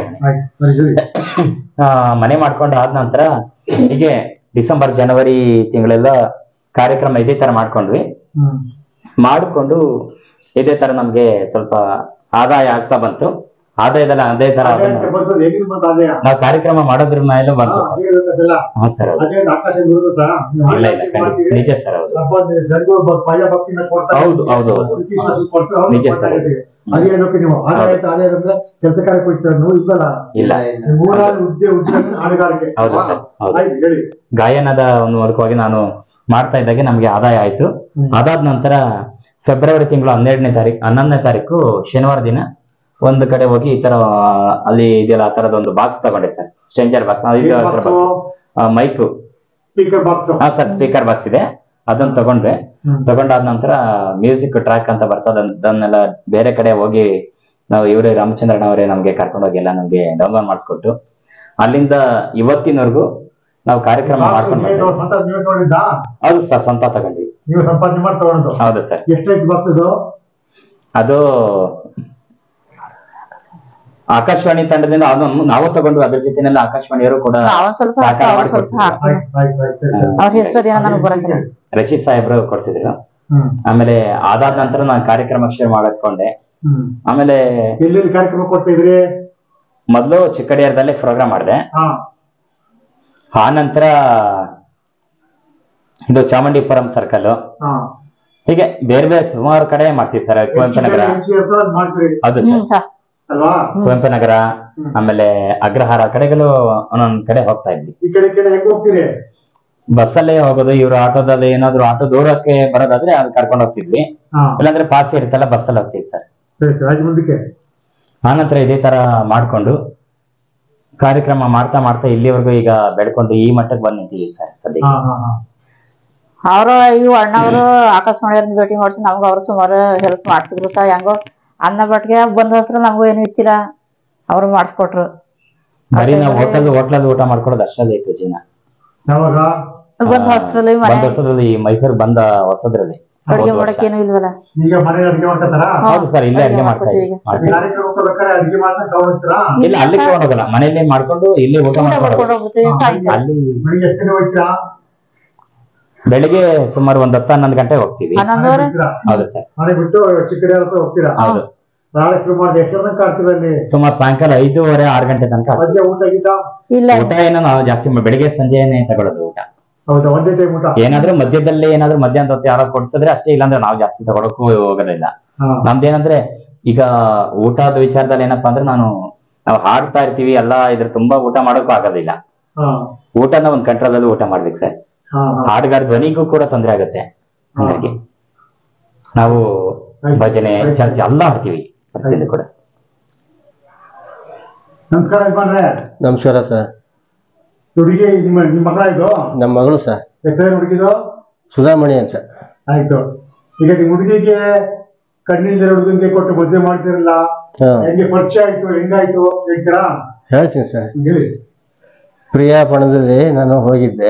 ಮನೆ ಮಾಡ್ಕೊಂಡು ಆದ ನಂತರ ಹೀಗೆ ಡಿಸೆಂಬರ್ ಜನವರಿ ತಿಂಗಳೆಲ್ಲ ಕಾರ್ಯಕ್ರಮ ಇದೇ ತರ ಮಾಡ್ಕೊಂಡ್ವಿ. ಮಾಡಿಕೊಂಡು ಇದೇ ತರ ನಮ್ಗೆ ಸ್ವಲ್ಪ ಆದಾಯ ಆಗ್ತಾ ಬಂತು. ಆದಾಯದಲ್ಲ ಅದೇ ತರ ನಾವು ಕಾರ್ಯಕ್ರಮ ಮಾಡೋದ್ರ ಮೇಲೆ ಬಂತು ಸರ್. ಹಾ ಸರ್ ಇಲ್ಲ ಇಲ್ಲ ಖಂಡಿತ ನಿಜ ಸರ್. ಹೌದು ಹೌದು ಹೌದು ನಿಜ ಸರ್. ಕೆಲಸ ಕಾರ್ಯಕ್ಕೆ ಇಲ್ಲ ಹೌದು ಸರ್ ಹೌದು. ಗಾಯನದ ಒಂದು ಮೂಲಕವಾಗಿ ನಾನು ಮಾಡ್ತಾ ಇದ್ದಾಗೆ ನಮ್ಗೆ ಆದಾಯ ಆಯ್ತು. ಅದಾದ ನಂತರ ಫೆಬ್ರವರಿ ತಿಂಗಳು 11ನೇ ತಾರೀಕು ಶನಿವಾರ ದಿನ ಒಂದು ಕಡೆ ಹೋಗಿ ಈ ತರ ಅಲ್ಲಿ ಇದೆಯಲ್ಲ ಆ ತರದ ಒಂದು ಬಾಕ್ಸ್ ತಗೊಂಡೆ ಸರ್. ಸ್ಟ್ರೇಂಜರ್ ಬಾಕ್ಸ್ ಮೈಕ್ ಹಾ ಸರ್ ಸ್ಪೀಕರ್ ಬಾಕ್ಸ್ ಇದೆ ಅದನ್ನ ತಗೊಂಡ್ರೆ. ತಗೊಂಡಾದ ನಂತರ ಮ್ಯೂಸಿಕ್ ಟ್ರ್ಯಾಕ್ ಅಂತ ಬರ್ತದೆ ಅದನ್ನೆಲ್ಲ ಬೇರೆ ಕಡೆ ಹೋಗಿ ನಾವು ಇವರೇ ರಾಮಚಂದ್ರನ್ ಅವರೇ ನಮ್ಗೆ ಕರ್ಕೊಂಡು ಹೋಗಿ ಎಲ್ಲ ನಮ್ಗೆ ಡೌನ್ಲೋಡ್ ಮಾಡಿಸ್ಕೊಟ್ಟು ಅಲ್ಲಿಂದ ಇವತ್ತಿನವರೆಗೂ ನಾವು ಕಾರ್ಯಕ್ರಮ ಮಾಡ್ಕೊಂಡು ಹೌದು ಸರ್ ಸ್ವಂತ ತಗೊಂಡ್ವಿ. ನೀವು ಸಂಪಾದನೆ ಮಾಡಿ ತಗೊಂಡು ಹೌದು ಸರ್. ಎಷ್ಟೈದು ಬಾಕ್ಸ್ ಅದು ಆಕಾಶವಾಣಿ ತಂಡದಿಂದ ಅದನ್ನು ನಾವು ತಗೊಂಡು ಅದ್ರ ಜೊತೆನಲ್ಲಿ ಆಕಾಶವಾಣಿಯವರು ಕೂಡ ಸಹಕಾರ ಮಾಡಿಕೊಡ್ತಿದ್ರು. ರಶೀದ್ ಸಾಹೇಬ್ರು ಕೊಡ್ಸಿದ್ರು. ಆಮೇಲೆ ಅದಾದ ನಂತರ ನಾನು ಕಾರ್ಯಕ್ರಮ ಶುರು ಮಾಡಕೊಂಡೆ. ಆಮೇಲೆ ಕಾರ್ಯಕ್ರಮ ಕೊಡ್ತಾ ಇದ್ರಿ? ಮೊದಲು ಚಿಕ್ಕಡಿಯಾರದಲ್ಲೇ ಪ್ರೋಗ್ರಾಮ್ ಮಾಡಿದೆ. ಆ ನಂತರ ಇದು ಚಾಮುಂಡಿಪುರಂ ಸರ್ಕಲ್ ಹೀಗೆ ಬೇರೆ ಬೇರೆ ಸುಮಾರು ಕಡೆ ಮಾಡ್ತೀವಿ ಸರ್. ಕುವೆಂಪು ನಗರ ಹೌದು ಸರ್ ಕುವೆಂಪು ನಗರ ಆಮೇಲೆ ಅಗ್ರಹಾರ ಕಡೆಗಳು ಒಂದೊಂದ್ ಕಡೆ ಹೋಗ್ತಾ ಇದ್ವಿ. ಬಸ್ಸಲ್ಲೇ ಹೋಗೋದು. ಇವ್ರು ಆಟೋದಲ್ಲಿ ಏನಾದ್ರು ಆಟೋ ದೂರಕ್ಕೆ ಬರೋದಾದ್ರೆ ಅದು ಕರ್ಕೊಂಡು ಹೋಗ್ತಿದ್ವಿ. ಇಲ್ಲಾಂದ್ರೆ ಪಾಸ್ ಇರುತ್ತಲ್ಲ ಬಸ್ಸಲ್ಲಿ ಹೋಗ್ತೀವಿ ಸರ್. ಆನಂತರ ಇದೇ ತರ ಮಾಡ್ಕೊಂಡು ಕಾರ್ಯಕ್ರಮ ಮಾಡ್ತಾ ಮಾಡ್ತಾ ಇಲ್ಲಿವರೆಗೂ ಈಗ ಬೆಳ್ಕೊಂಡು ಈ ಮಟ್ಟಕ್ಕೆ ಬಂದ್ ನಿಂತೀವಿ ಸರ್ ಸದ್ಯಕ್ಕೆ. ಅವರು ಇವು ಅಣ್ಣವರು ಆಕಾಶವಾಣಿಯವ್ರನ್ನ ಭೇಟಿ ಮಾಡಿಸಿ ನಮ್ಗೆ ಅವ್ರು ಸುಮಾರು ಹೆಲ್ಪ್ ಮಾಡ್ಸಿದ್ರು ಸರ್. ಹೆಂಗೋ ಅನ್ನ ಬಟ್ಗೆ ಬಂದ ಹತ್ರ ನಮಗೂ ಏನು ಇತ್ತಿಲ್ಲ ಅವ್ರು ಮಾಡಿಸ್ಕೊಟ್ರು. ಬರೀ ನಾವು ಹೋಟ್ಲಲ್ಲಿ ಊಟ ಮಾಡ್ಕೊಡೋದು ಅಷ್ಟೇ ಇತ್ತು ಜೀವನ. ಬಂದ ಹೊಸದ್ರಲ್ಲಿ ಮೈಸೂರು ಬಂದ ಹೊಸದ್ರಲ್ಲಿ ಅಡುಗೆ ಮಾಡಕ್ ಏನು ಇಲ್ವಲ್ಲ. ಹೌದು ಸರ್ ಇಲ್ಲೇ ಅಡುಗೆ ಮಾಡ್ತಾ ಇದ್ದೀವಿ. ಇಲ್ಲ ಅಲ್ಲಿ ತಗೊಂಡೋಗಲ್ಲ ಮನೆಯಲ್ಲೇ ಮಾಡ್ಕೊಂಡು ಇಲ್ಲಿ ಊಟ ಮಾಡ್ಕೊಂಡು ಅಲ್ಲಿ ಬೆಳಿಗ್ಗೆ ಸುಮಾರು 10-11 ಗಂಟೆ ಹೋಗ್ತೀವಿ. ಹೌದು ಸರ್ ಹೌದು ಸುಮಾರು ಸಾಯಂಕಾಲ 5:30-6 ಗಂಟೆ ತನಕ ಊಟ ಏನೋ ನಾವು ಜಾಸ್ತಿ ಬೆಳಿಗ್ಗೆ ಸಂಜೆನೆ ತಗೊಳ್ಳೋದು ಊಟ. ಏನಾದ್ರೂ ಮಧ್ಯದಲ್ಲಿ ಏನಾದ್ರೂ ಮಧ್ಯಾಹ್ನ ಹೊತ್ತು ಯಾರು ಕೊಡ್ಸಿದ್ರೆ ಅಷ್ಟೇ, ಇಲ್ಲಾಂದ್ರೆ ನಾವು ಜಾಸ್ತಿ ತಗೊಳಕ್ಕೂ ಹೋಗೋದಿಲ್ಲ. ನಮ್ದೇನಂದ್ರೆ ಈಗ ಊಟದ ವಿಚಾರದಲ್ಲಿ ಏನಪ್ಪಾ ಅಂದ್ರೆ ನಾವು ಹಾಡ್ತಾ ಇರ್ತೀವಿ ಎಲ್ಲ ಇದ್ರ ತುಂಬಾ ಊಟ ಮಾಡೋಕ್ಕೂ ಆಗೋದಿಲ್ಲ. ಊಟನ ಒಂದ್ ಕಂಟ್ರೋಲ್ ಅಲ್ಲಿ ಊಟ ಮಾಡ್ಬೇಕು ಸರ್. ಹಾಡುಗಾರ ಧ್ವನಿಗೂ ಕೂಡ ತೊಂದರೆ ಆಗುತ್ತೆ. ಹಾಗಾಗಿ ನಾವು ಭಜನೆ ಚರ್ಚೆ ಎಲ್ಲ ಹಾಡ್ತೀವಿ ಪ್ರತಿಯೊಂದು ಕೂಡ. ನಮಸ್ಕಾರ ಸರ್. ಹುಡುಗಿ ನಿಮ್ಮ ಮಗಳ ಇದು? ನಮ್ಮ ಮಗಳು ಸರ್. ಹುಡುಗಿದು ಸುಧಾಮಣಿ ಅಂತ. ಆಯ್ತು. ಈಗ ನಿಮ್ ಹುಡುಗಿಗೆ ಕಣ್ಣಿಲ್ದಿರೋ ಹುಡುಗನಿಗೆ ಕೊಟ್ಟು ಮದುವೆ ಮಾಡ್ತಿರಲ್ಲ, ಹೆಂಗೆ ಪರಿಚಯ ಆಯ್ತು, ಹೆಂಗಾಯ್ತು ಹೇಳ್ತೀರಾ? ಹೇಳ್ತೀನಿ ಸರ್. ಪ್ರಿಯಾಪಣದಲ್ಲಿ ನಾನು ಹೋಗಿದ್ದೆ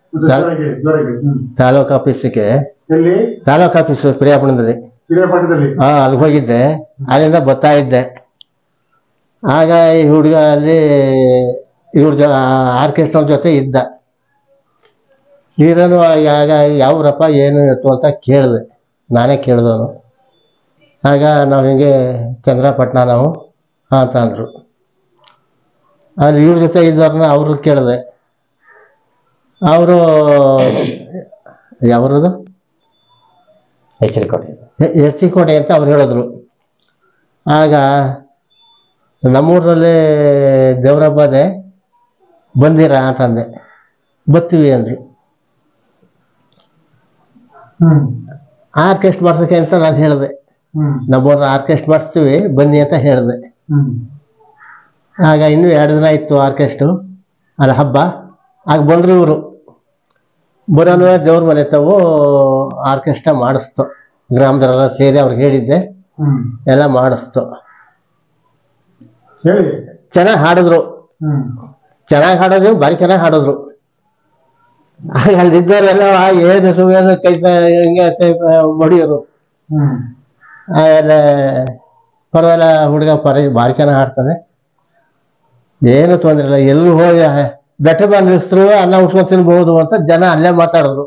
ತಾಲೂಕ್ ಆಫೀಸಿಗೆ. ತಾಲೂಕ್ ಆಫೀಸ್ ಪ್ರಿಯಾಪಣದಲ್ಲಿ ಅಲ್ಲಿ ಹೋಗಿದ್ದೆ. ಅಲ್ಲಿಂದ ಬರ್ತಾ ಇದ್ದೆ. ಆಗ ಈ ಹುಡುಗ ಅಲ್ಲಿ ಇವ್ರ ಆರ್ಕೆಸ್ಟ್ರಾ ಜೊತೆ ಇದ್ದ. ಇದನ್ನು ಆಗ ಯಾವ್ರಪ್ಪ ಏನು ಇತ್ತು ಅಂತ ಕೇಳಿದೆ. ನಾನೇ ಕೇಳಿದವನು. ಆಗ ನಾವು ಹಿಂಗೆ ಚಂದ್ರಪಟ್ಟಣ ನಾವು ಅಂತ ಅಂದರು. ಅಲ್ಲಿ ಇವ್ರ ಜೊತೆ ಇದ್ದವ್ರನ್ನ ಅವರು ಕೇಳಿದೆ. ಅವರು ಯಾವ್ರದು ಎಚ್ ಕೋಟೆ ಅಂತ ಅವ್ರು ಹೇಳಿದ್ರು. ಆಗ ನಮ್ಮೂರಲ್ಲಿ ದೇವರಬ್ಬದೆ ಬಂದಿರಾ ಅಂತಂದೆ. ಬರ್ತೀವಿ ಅಂದ್ರು. ಆರ್ಕೆಸ್ಟ್ ಮಾಡ್ಸಕ್ಕೆ ಅಂತ ನಾನು ಹೇಳಿದೆ. ನಮ್ಮೂರ ಆರ್ಕೆಸ್ಟ್ ಮಾಡಿಸ್ತೀವಿ ಬನ್ನಿ ಅಂತ ಹೇಳಿದೆ. ಆಗ ಇನ್ನೂ 2 ದಿನ ಇತ್ತು ಆರ್ಕೆಸ್ಟು ಅಲ್ಲ ಹಬ್ಬ. ಆಗ ಬಂದರು ಇವರು. ಬರೋನು ದೇವ್ರ ಮನೆ ತಾವು ಆರ್ಕೆಸ್ಟ್ರಾ ಮಾಡಿಸ್ತು. ಗ್ರಾಮದವರೆಲ್ಲ ಸೇರಿ ಅವ್ರಿಗೆ ಹೇಳಿದ್ದೆ, ಎಲ್ಲ ಮಾಡಿಸ್ತು. ಚೆನ್ನಾಗಿ ಹಾಡಿದ್ರು. ಚೆನ್ನಾಗಿ ಹಾಡೋದು, ಭಾರಿ ಚೆನ್ನಾಗಿ ಹಾಡಿದ್ರು. ಆಗ ಅಲ್ಲಿದ್ದವರೆಲ್ಲ ಏನು ಕೈ ಹಿಂಗೆ ಮಡಿಯೋರು. ಆಮೇಲೆ ಪರವಾಗಿಲ್ಲ ಹುಡುಗ ಭಾರಿ ಚೆನ್ನಾಗಿ ಹಾಡ್ತಾನೆ, ಏನು ತೊಂದರೆ ಇಲ್ಲ. ಎಲ್ಲೂ ಹೋಗಿ ಬೆಟ್ಟ ಬಂದು ನಿಲ್ಲಿಸಿದ್ರು ಅನ್ನ ಉಟ್ಕೊಂಡು ತಿನ್ಬಹುದು ಅಂತ ಜನ ಅಲ್ಲೇ ಮಾತಾಡಿದ್ರು.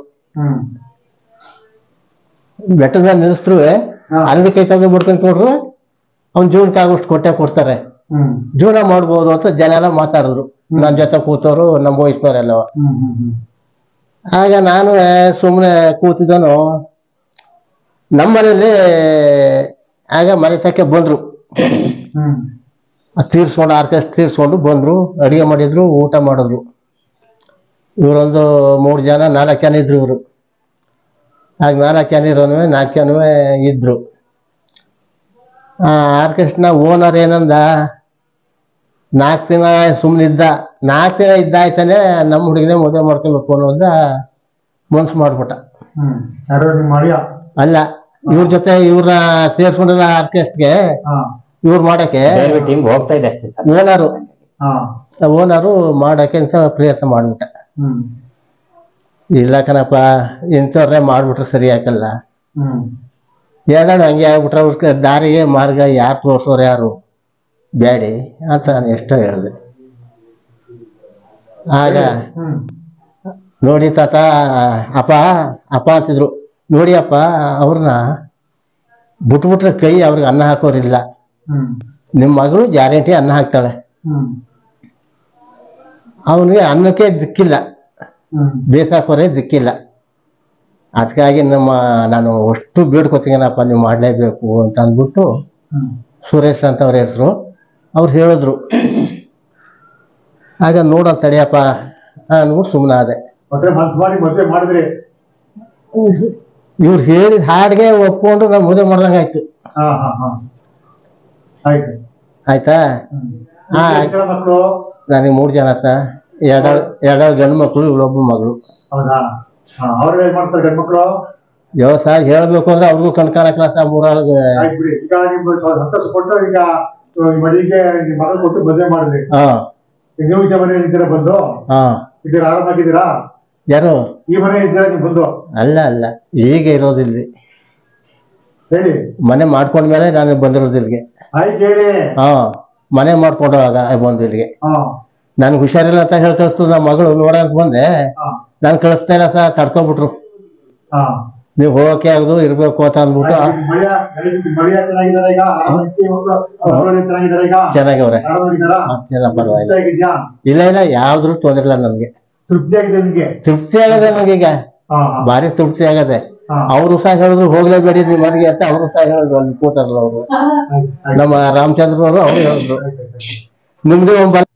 ಬೆಟ್ಟದ ನಿಲ್ಲಿಸಿದ್ರು ಅಲ್ಲಿ ಕೈ ತಗೊಂಡು ಬಿಡ್ಕೊಂಡು ಕೊಡ್ರು ಅವ್ನ ಜೀವನಕ್ಕೆ ಆಗೋಷ್ಟು ಕೊಟ್ಟೆ ಕೊಡ್ತಾರೆ. ಜೀವನ ಮಾಡ್ಬೋದು ಅಂತ ಜನ ಎಲ್ಲ ಮಾತಾಡಿದ್ರು, ನನ್ನ ಜೊತೆ ಕೂತವ್ರು, ನಮ್ಮ ವಯಸ್ಸವರೆಲ್ಲವ. ಆಗ ನಾನು ಸುಮ್ಮನೆ ಕೂತಿದ್ದನು. ನಮ್ಮ ಮನೇಲಿ ಆಗ ಮನೆ ತಕ್ಕೆ ಬಂದ್ರು, ತೀರ್ಸ್ಕೊಂಡು ಆರ್ಕೆಸ್ಟ್ರಾ ತೀರ್ಸ್ಕೊಂಡು ಬಂದ್ರು, ಅಡಿಗೆ ಮಾಡಿದ್ರು, ಊಟ ಮಾಡಿದ್ರು. ಇವರೊಂದು 3 ಜನ 4 ಜನ ಇದ್ರು ಇವರು. ಆಗ 4 ಜನ ಇರೋನು 4 ಜನ ಇದ್ರು. ಆರ್ಕೆಸ್ಟ್ರಾ ಓನರ್ ಏನಂದ, 4 ದಿನ ಸುಮ್ಮನಿದ್ದ, 4 ದಿನ ಇದ್ದಾಯ್ತಾನೆ ನಮ್ಮ ಹುಡುಗಿನೇ ಮದುವೆ ಮಾಡ್ಕೊಬೇಕು ಅನ್ನೋದ ಮನ್ಸು ಮಾಡ್ಬಿಟ್ಟ. ಅಲ್ಲ, ಇವ್ರ ಜೊತೆ ಇವ್ರನ್ನ ಸೇರ್ಸ್ಕೊಂಡಲ್ಲ ಆರ್ಕೆಸ್ಟ್ರಾಗೆ, ಇವ್ರು ಮಾಡಕ್ಕೆ ಹೋಗ್ತಾ ಇದೆ ಅಷ್ಟೇ ಸರ್. ಓನರು ಮಾಡಕ್ಕೆ ಅಂತ ಪ್ರಯತ್ನ ಮಾಡ್ಬಿಟ್ಟ. ಇಲ್ಲ ಕಣಪ್ಪ, ಇಂಥವ್ರೇ ಮಾಡ್ಬಿಟ್ರೆ ಸರಿ ಹಾಕಲ್ಲ, ಎರಡು ಹಂಗೆ ಆಗ್ಬಿಟ್ರೆ ಅವ್ರ ದಾರಿಗೆ ಮಾರ್ಗ ಯಾರು ತೋರ್ಸೋರು ಯಾರು ಬ್ಯಾಡಿ ಅಂತ ನಾನು ಎಷ್ಟೋ ಹೇಳಿದೆ. ಆಗ ನೋಡಿ ತಾತ, ಅಪ್ಪ ಅಪ್ಪ ಅಂತಿದ್ರು, ನೋಡಿ ಅಪ್ಪ, ಅವ್ರನ್ನ ಬಿಟ್ಬಿಟ್ರೆ ಕೈ ಅವ್ರಿಗೆ ಅನ್ನ ಹಾಕೋರಿಲ್ಲ, ನಿಮ್ಮ ಮಗಳು ಗ್ಯಾರಂಟಿ ಅನ್ನ ಹಾಕ್ತಾಳೆ, ಅವನಿಗೆ ಅನ್ನಕ್ಕೆ ದಿಕ್ಕಿಲ್ಲ, ಬೇಸಾಕೋರೇ ದಿಕ್ಕಿಲ್ಲ. ಅದಕ್ಕಾಗಿ ನಾನು ಅಷ್ಟು ಬೇಡ್ಕೊತೀನಪ್ಪ, ನೀವು ಮಾಡಲೇಬೇಕು ಅಂತ ಅಂದ್ಬಿಟ್ಟು ಸುರೇಶ್ ಅಂತ ಅವ್ರ ಹೆಸರು, ಅವ್ರು ಹೇಳಿದ್ರು. ಆಗ ನೋಡ ತಡಿಯಪ್ಪ ಅಂದ್ಬಿಟ್ಟು ಸುಮ್ಮನೆ ಆದೆ. ಇವ್ರು ಹೇಳಿದ ಹಾಡಿಗೆ ಒಪ್ಕೊಂಡು ನಾನು ಮದುವೆ ಮಾಡ್ದಂಗೆ ಆಯ್ತು. ಆಯ್ತಾ? ನನಗೆ 3 ಜನ ಸರ್, 2 ಗಂಡು ಮಕ್ಕಳು, ಇವಳೊಬ್ಬ ಮಗಳು. ವ್ಯವಸಾಯ ಹೇಳ್ಬೇಕು ಅಂದ್ರೆ ಅವ್ರಿಗೂ ಕಣ್ಕಾಣಕ್ಲ ಸರ್, ಮೂರಾಳಿಗೆ. ಯಾರು ಅಲ್ಲ ಅಲ್ಲ, ಈಗ ಇರೋದಿಲ್ರಿ, ಮನೆ ಮಾಡ್ಕೊಂಡ್ಮೇಲೆ ನಾನು ಬಂದಿರೋದಿಲ್ಗೆ. ಮನೆ ಮಾಡ್ಕೊಂಡಾಗ ಬಂದು ಇಲ್ಲಿಗೆ. ನನ್ಗೆ ಹುಷಾರಿಲ್ಲ ಅಂತ ಹೇಳಿ ಕಳಿಸ್ತು ನಮ್ಮ ಮಗಳು ನೋಡಂತ ಬಂದೆ. ನಾನು ಕಳಿಸ್ತಾ ಇಲ್ಲ ಸರ್, ತಡ್ಕೊಬಿಟ್ರು. ನೀವು ಹೋಗಕ್ಕೆ ಆಗದು ಇರ್ಬೇಕು ಅಂತ ಅಂದ್ಬಿಟ್ಟು. ಚೆನ್ನಾಗವ್ರೆ, ಪರವಾಗಿಲ್ಲ. ಇಲ್ಲ ಇಲ್ಲ, ಯಾವ್ದು ತೊಂದ್ರೆ ಇಲ್ಲ ನನ್ಗೆ. ತೃಪ್ತಿ ಆಗದೆ ನನಗೀಗ, ಭಾರಿ ತೃಪ್ತಿ ಆಗದೆ. ಅವರು ಸಹ ಹೇಳಿದ್ರು ಹೋಗ್ಲೇಬೇಡಿ ನಿಮ್ಮ ಮನೆಗೆ ಅಂತ, ಅವರು ಸಹ ಹೇಳಿದ್ರು. ಅಲ್ಲಿ ಕೂತಾರಲ್ಲ ಅವರು, ನಮ್ಮ ರಾಮಚಂದ್ರನವರು, ಅವ್ರು ಹೇಳಿದ್ರು ನಿಮ್ದು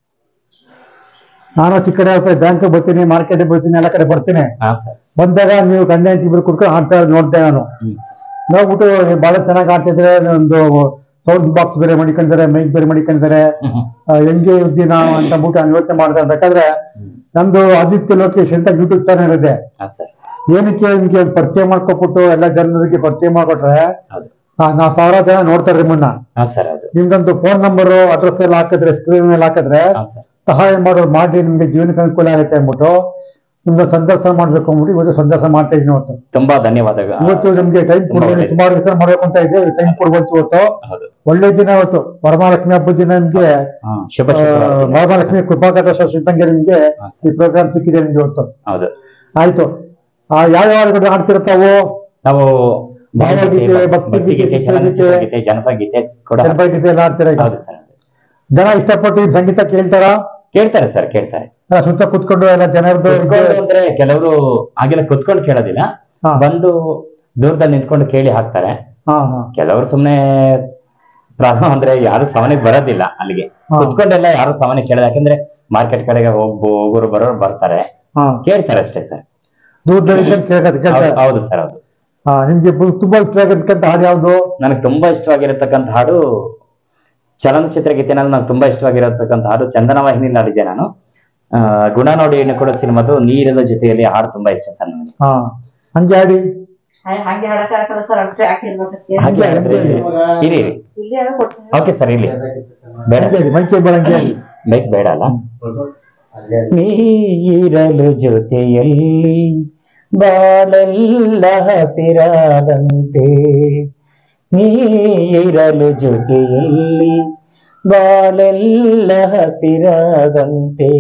ನಾನು ಚಿಕ್ಕ ಕಡೆ ಬ್ಯಾಂಕ್ ಬರ್ತೀನಿ, ಮಾರ್ಕೆಟ್ ಬರ್ತೀನಿ, ಎಲ್ಲ ಕಡೆ ಬರ್ತೀನಿ. ಬಂದಾಗ ನೀವು ಗಂಡ ಹೆಂಡತಿ ಇಬ್ರು ಕುಡ್ಕೊಂಡು ಆಡ್ತಾ ನೋಡ್ತೇನೆ. ನಾನು ನೋಡ್ಬಿಟ್ಟು ಬಹಳ ಚೆನ್ನಾಗಿ ಆಡ್ತಿದ್ರೆ, ಒಂದು ಸೌಂಡ್ ಬಾಕ್ಸ್ ಬೇರೆ ಮಡಿಕೊಂಡಿದ್ದಾರೆ, ಮೈಕ್ ಬೇರೆ ಮಡಿಕೊಂಡಿದ್ದಾರೆ, ಹೆಂಗೆ ಇದ್ದೀನ ಅಂತ ಬಿಟ್ಟು ನಾನು ಯೋಚನೆ ಮಾಡ್ತಾ ಬೇಕಾದ್ರೆ, ನಮ್ದು ಆದಿತ್ಯ ಲೋಕೇಶ್ ಅಂತ ಯೂಟ್ಯೂಬ್ ಚಾನಲ್ ಇದೆ. ಏನಕ್ಕೆ ನಿಮ್ಗೆ ಪರಿಚಯ ಮಾಡ್ಕೊಬಿಟ್ಟು ಎಲ್ಲ ಜನರಿಗೆ ಪರಿಚಯ ಮಾಡ್ಕೊಟ್ರೆ ನಾವ್ 1000 ಜನ ನೋಡ್ತಾರೆ ನಿಮ್ಮನ್ನ. ನಿಮ್ದೊಂದು ಫೋನ್ ನಂಬರ್, ಅಡ್ರೆಸ್ ಎಲ್ಲ ಹಾಕಿದ್ರೆ, ಸ್ಕ್ರೀನ್ ಮೇಲೆ ಹಾಕಿದ್ರೆ ಸಹಾಯ ಮಾಡೋರು ಮಾಡಿ, ನಿಮ್ಗೆ ಜೀವನಕ್ಕೆ ಅನುಕೂಲ ಆಗುತ್ತೆ ಅಂದ್ಬಿಟ್ಟು ನಿಮ್ಗೆ ಸಂದರ್ಶನ ಮಾಡ್ಬೇಕು ಅಂದ್ಬಿಟ್ಟು ಇವತ್ತು ಸಂದರ್ಶನ ಮಾಡ್ತಾ ಇದ್ದೀನಿ. ಇವತ್ತು ತುಂಬಾ ಧನ್ಯವಾದಗಳು. ಇವತ್ತು ನಿಮ್ಗೆ ಟೈಮ್ ಕೊಡ್ಬೋದು, ಸುಮಾರು ದಿವಸ ಮಾಡ್ಬೇಕು ಅಂತ ಇದೆ, ಟೈಮ್ ಕೊಡ್ಬೋದು. ಇವತ್ತು ಒಳ್ಳೆ ದಿನ, ಇವತ್ತು ವರಮಹಾಲಕ್ಷ್ಮಿ ಹಬ್ಬದ ದಿನ. ನಿಮ್ಗೆ ವರಮಹಾಲಕ್ಷ್ಮಿ ಕೃಪಾಕಟಾಕ್ಷ ಸಿದ್ದಂಗೆ ನಿಮ್ಗೆ ಈ ಪ್ರೋಗ್ರಾಮ್ ಸಿಕ್ಕಿದೆ ನಿಮ್ಗೆ ಇವತ್ತು. ಆಯ್ತು. ಯಾವ ಆಡ್ತಿರ್ತಾವು? ನಾವು ಭಾವಗೀತೆ, ಭಕ್ತಿ ಗೀತೆ, ಜನಪದ ಗೀತೆ ಎಲ್ಲ ಆಡ್ತೀರ. ಜನ ಇಷ್ಟಪಟ್ಟು ಸಂಗೀತ ಕೇಳ್ತಾರೆ ಸರ್, ಕೇಳ್ತಾರೆ. ಸುತ್ತ ಕುತ್ಕೊಂಡು ಎಲ್ಲ ಜನರದ್ದು ಅಂದ್ರೆ ಕೆಲವರು ಹಾಗೆಲ್ಲ ಕುತ್ಕೊಂಡು ಕೇಳೋದಿಲ್ಲ, ಬಂದು ದೂರದಲ್ಲಿ ನಿಂತ್ಕೊಂಡು ಕೇಳಿ ಹಾಕ್ತಾರೆ. ಕೆಲವರು ಸುಮ್ನೆ ಪ್ರಾರಂಭ ಅಂದ್ರೆ ಯಾರು ಸವನಿಗೆ ಬರೋದಿಲ್ಲ, ಅಲ್ಲಿಗೆ ಕುತ್ಕೊಂಡೆಲ್ಲ ಯಾರು ಸವನಿಗೆ ಕೇಳೋದು. ಯಾಕಂದ್ರೆ ಮಾರ್ಕೆಟ್ ಕಡೆಗೆ ಹೋಗೋರು ಬರೋರು ಬರ್ತಾರೆ, ಕೇಳ್ತಾರೆ ಅಷ್ಟೇ ಸರ್. ದೂರದಲ್ಲಿ ಹೌದು ಸರ್, ಹೌದು. ನಿಮ್ಗೆ ತುಂಬಾ ಇಷ್ಟವಾಗಿರ್ತಕ್ಕಂಥ ಹಾಡು ಯಾವ್ದು? ನನಗೆ ತುಂಬಾ ಇಷ್ಟವಾಗಿರತಕ್ಕಂಥ ಹಾಡು ಚಲನಚಿತ್ರ ಗೀತೆನಲ್ಲಿ ನಂಗೆ ತುಂಬಾ ಇಷ್ಟವಾಗಿರತಕ್ಕಂಥ ಹಾಡು ಚಂದನ ವಾಹಿನಿ ಆಡಿದ್ದೆ ನಾನು. ಗುಣ ನೋಡಿ ಹೆಣ್ಣು ಕೂಡ ಸಿನಿಮಾದು ನೀರದ ಜೊತೆಯಲ್ಲಿ ಹಾಡು ತುಂಬಾ ಇಷ್ಟ ಸರ್ ನನಗೆ. ಹಂಗೆ ಹಾಡಿ. ಓಕೆ ಸರ್, ಇಲ್ಲಿ ಬೈಕ್ ಬೇಡ ಅಲ್ಲ. ನೀರಲು ಜೊತೆಯಲ್ಲಿ ಬಾಳೆಲ್ಲ ಹಸಿರಾದಂತೆ, ನೀರಲು ಜೊತೆಯಲ್ಲಿ ಬಾಳೆಲ್ಲ ಹಸಿರಾದಂತೆ,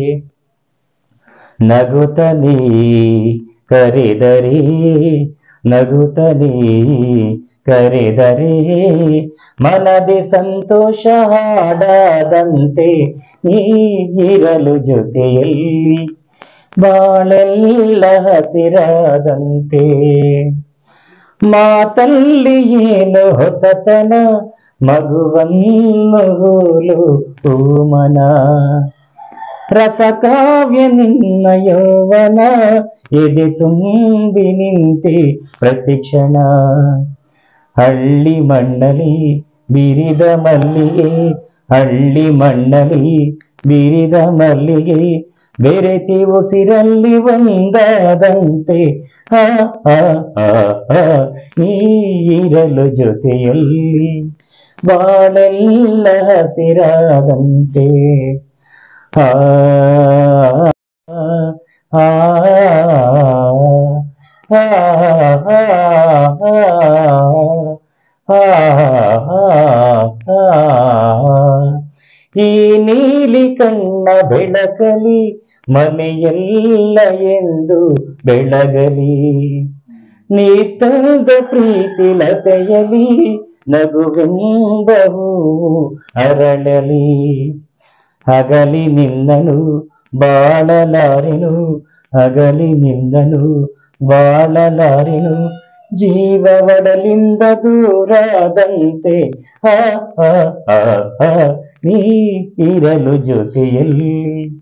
ನಗುತ್ತಲೀ ಕರೆದರಿ ನಗುತ್ತಲೀ ಕರೆದರೆ ಮನದಿ ಸಂತೋಷ ಹಾಡದಂತೆ ನೀ ಇರಲು ಜೊತೆಯಲ್ಲಿ ಬಾಳೆಲ್ಲ ಹಸಿರಾದಂತೆ. ಮಾತಲ್ಲಿ ಏನು ಹೊಸತನ ಮಗುವನ್ನು ಹೋಲು ಪೂಮನ, ರಸಕಾವ್ಯ ನಿನ್ನ ಯೌವನ ಎದೆ ತುಂಬಿ ನಿಂತೆ ಪ್ರತಿಕ್ಷಣ. ಹಳ್ಳಿ ಮಣ್ಣಲಿ ಬಿರಿದ ಮಲ್ಲಿಗೆ, ಹಳ್ಳಿ ಮಣ್ಣಲಿ ಬಿರಿದ ಮಲ್ಲಿಗೆ, ಬೆರೆತಿ ಉಸಿರಲ್ಲಿ ಒಂದಾದಂತೆ ಆ ಆ ಆ ಆ ನೀರಲು ಜೊತೆಯಲ್ಲಿ ಬಾಳೆಲ್ಲ ಹಸಿರಾದಂತೆ. ಆ ಆ ಈ ನೀಲಿ ಕಣ್ಣ ಬೆಳಕಲಿ ಮನೆಯೆಲ್ಲ ಎಂದು ಬೆಳಗಲಿ, ನೀ ತಂದ ಪ್ರೀತಿ ಲತೆಯಲಿ ನಗುವೆಂಬ ಹೂವು ಅರಳಲಿ. ಅಗಲಿ ನಿನ್ನನು ಬಾಳಲಾರೆನು, ಅಗಲಿ ನಿನ್ನನು ಬಾಳಲಾರೆನು, ಜೀವ ಒಡಲಿಂದ ದೂರಾದಂತೆ ಆ ಆ ಆ ಆ ನೀ ಇರಲು ಜೊತೆಯಲ್ಲಿ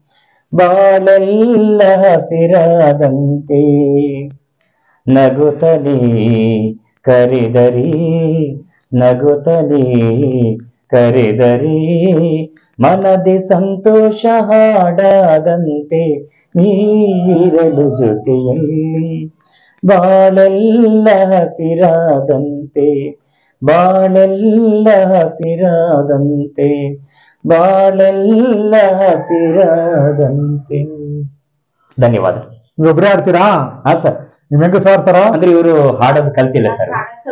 ಬಾಳೆಲ್ಲ ಹಸಿರಾದಂತೆ. ನಗುತ್ತಲೇ ಕರೆದರಿ, ನಗುತ್ತಲೇ ಕರೆದರಿ ಮನದಿ ಸಂತೋಷ ಹಾಡದಂತೆ ನೀರಲು ಜೊತೆಯಲ್ಲಿ ಬಾಳೆಲ್ಲ ಹಸಿರಾದಂತೆ, ಬಾಳೆಲ್ಲ ಹಸಿರಾದಂತೆ, ಬಾಳೆಲ್ಲ ಹಸಿರಾದಂತೆ. ಧನ್ಯವಾದ. ನೀವೊಬ್ರೇ ಆಡ್ತೀರಾ? ಹಾ ಸರ್. ನಿಮ್ ಹೆಂಗ ಸಾರ್ತಾರ? ಅಂದ್ರೆ ಇವರು ಹಾಡೋದು ಕಲ್ತಿಲ್ಲ ಸರ್.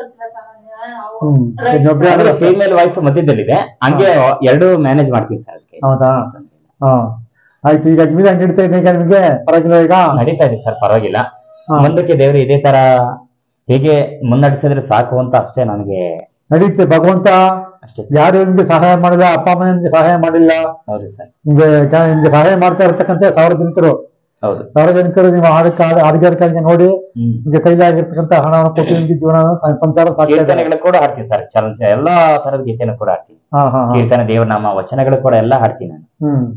ಇನ್ನೊಬ್ರೇ ಅಂದ್ರೆ ಆಡ್ತಾರೆ. ಫೀಮೇಲ್ ವಾಯ್ಸ್ ಮಧ್ಯದಲ್ಲಿದೆ, ಹಂಗೆ ಎರಡು ಮ್ಯಾನೇಜ್ ಮಾಡ್ತೀನಿ ಸರ್. ಅದಕ್ಕೆ ಹೌದಾ? ಹಾ ಆಯ್ತು. ಈಗ ಜಮೀನ್ ಹಂಗೆ ನಡೀತಾ ಇದೆ ಈಗ ನಿಮ್ಗೆ? ಪರವಾಗಿಲ್ಲ ಈಗ? ನಡೀತಾ ಇದೆ ಸರ್, ಪರವಾಗಿಲ್ಲ. ಹಾ. ಮುಂದಕ್ಕೆ ದೇವರು ಇದೇ ತರ ಹೇಗೆ ಮುನ್ನಡೆಸಿದ್ರೆ ಸಾಕು ಅಂತ ಅಷ್ಟೇ ನನಗೆ. ನಡೀತೆ ಭಗವಂತ. ಅಷ್ಟೇ ಸರ್. ಯಾರು ನಿಮ್ಗೆ ಸಹಾಯ ಮಾಡಿಲ್ಲ, ಅಪ್ಪ ಅಮ್ಮ ನಿಮ್ಗೆ ಸಹಾಯ ಮಾಡಿಲ್ಲ. ಹೌದು ಸರ್. ನಿಮ್ಗೆ ಸಹಾಯ ಮಾಡ್ತಾ ಇರ್ತಕ್ಕಂಥ ಸಾರ್ವಜನಿಕರು, ಹೌದು. ಸಾರ್ವಜನಿಕರು ನಿಮ್ಮ ಅಧಿಕಾರಿಗಳಿಗೆ ನೋಡಿ ನಿಮ್ಗೆ ಕೈಲಾಗಿರ್ತಕ್ಕಂಥ ಹಣವನ್ನು ಕೊಟ್ಟು ನಿಮ್ಗೆ ಜೀವನ ಸಂಸಾರ ಸಾಕ್ತಾ ಇದ್ದಾರೆ. ಕೀರ್ತನೆಗಳು ಕೂಡ ಹಾಡ್ತೀನಿ ಸರ್, ಚಲನ ಎಲ್ಲಾ ತರದ ಗೀತೆನೂ ಕೂಡ ಹಾಡ್ತೀನಿ. ಹಾ ಹಾ ಹಾ. ಕೀರ್ತನೆ, ದೇವನಾಮ, ವಚನಗಳು ಕೂಡ ಎಲ್ಲ ಹಾಡ್ತೀನಿ ನಾನು.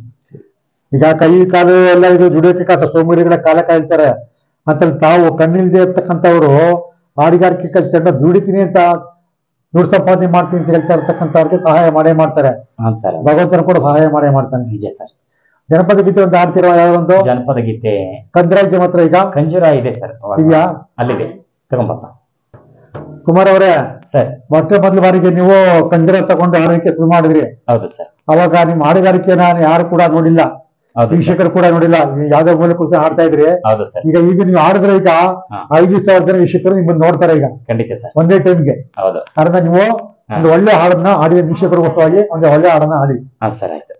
ಈಗ ಕೈ ಕಾಲು ಎಲ್ಲ ಇದು ದುಡಿಯೋಕೆ ಕಾಲ ಸೋಮವಾರಿಗಳ ಕಾಲ ಕಾಯ್ತಾರೆ ಅಂತ ತಾವು ಕಣ್ಣಿಲ್ದೇ ಇರ್ತಕ್ಕಂಥವ್ರು ಹಾಡಿಗಾರಿಕೆ ಕಲ್ತ್ಕೊಂಡು ದುಡಿತೀನಿ ಅಂತ ದುಡ್ಡು ಸಂಪಾದನೆ ಮಾಡ್ತೀನಿ ಅಂತ ಹೇಳ್ತಾ ಇರ್ತಕ್ಕಂಥವ್ರಿಗೆ ಸಹಾಯ ಮಾಡೇ ಮಾಡ್ತಾರೆ. ಹಾ ಸರ್. ಭಗವಂತನ ಕೂಡ ಸಹಾಯ ಮಾಡೇ ಮಾಡ್ತಾನೆ. ನಿಜ ಸರ್. ಜನಪದ ಗೀತೆ ಒಂದು ಆಡ್ತಿರೋ ಯಾವ್ದೊಂದು? ಜನಪದ ಗೀತೆ ಕಂದ್ರಾಜ್ಯ ಮಾತ್ರ ಈಗ ಖಂಜೂರ ಇದೆ ಸರ್. ಇದೆಯಾ? ಅಲ್ಲಿದೆ, ತಗೊಂಬಪ್ಪ. ಕುಮಾರ್ ಅವರೇ, ಸರ್ ಮೊದಲ ಬಾರಿಗೆ ನೀವು ಕಂಜರ ತಗೊಂಡು ಹಾಡೋದಕ್ಕೆ ಶುರು ಮಾಡಿದ್ರಿ. ಹೌದು ಸರ್. ಅವಾಗ ನಿಮ್ಮ ಹಾಡುಗಾರಿಕೆನ ಯಾರು ಕೂಡ ನೋಡಿಲ್ಲ, ಹೌದು ಸರ್. ವೀಕ್ಷಕರು ಕೂಡ ನೋಡಿಲ್ಲ. ನೀವು ಯಾವ್ದೋ ಮೂಲಕ ಹಾಡ್ತಾ ಇದ್ರಿ. ಹೌದು ಸರ್. ಈಗ ನೀವು ಹಾಡಿದ್ರೆ ಈಗ 5,000 ಜನ ವೀಕ್ಷಕರು ನಿಮ್ಮನ್ನು ನೋಡ್ತಾರೆ ಈಗ ಖಂಡಿತ ಸರ್. ಒಂದೇ ಟೈಮ್ಗೆ. ಹೌದು. ಅದನ್ನ ನೀವು ಒಂದು ಒಳ್ಳೆ ಹಾಡನ್ನ ಹಾಡಿ ವೀಕ್ಷಕರಿಗೋಸ್ಕರವಾಗಿ ಒಂದು ಒಳ್ಳೆ ಹಾಡನ್ನ ಹಾಡಿ. ಹಾ ಸರ್, ಆಯ್ತು.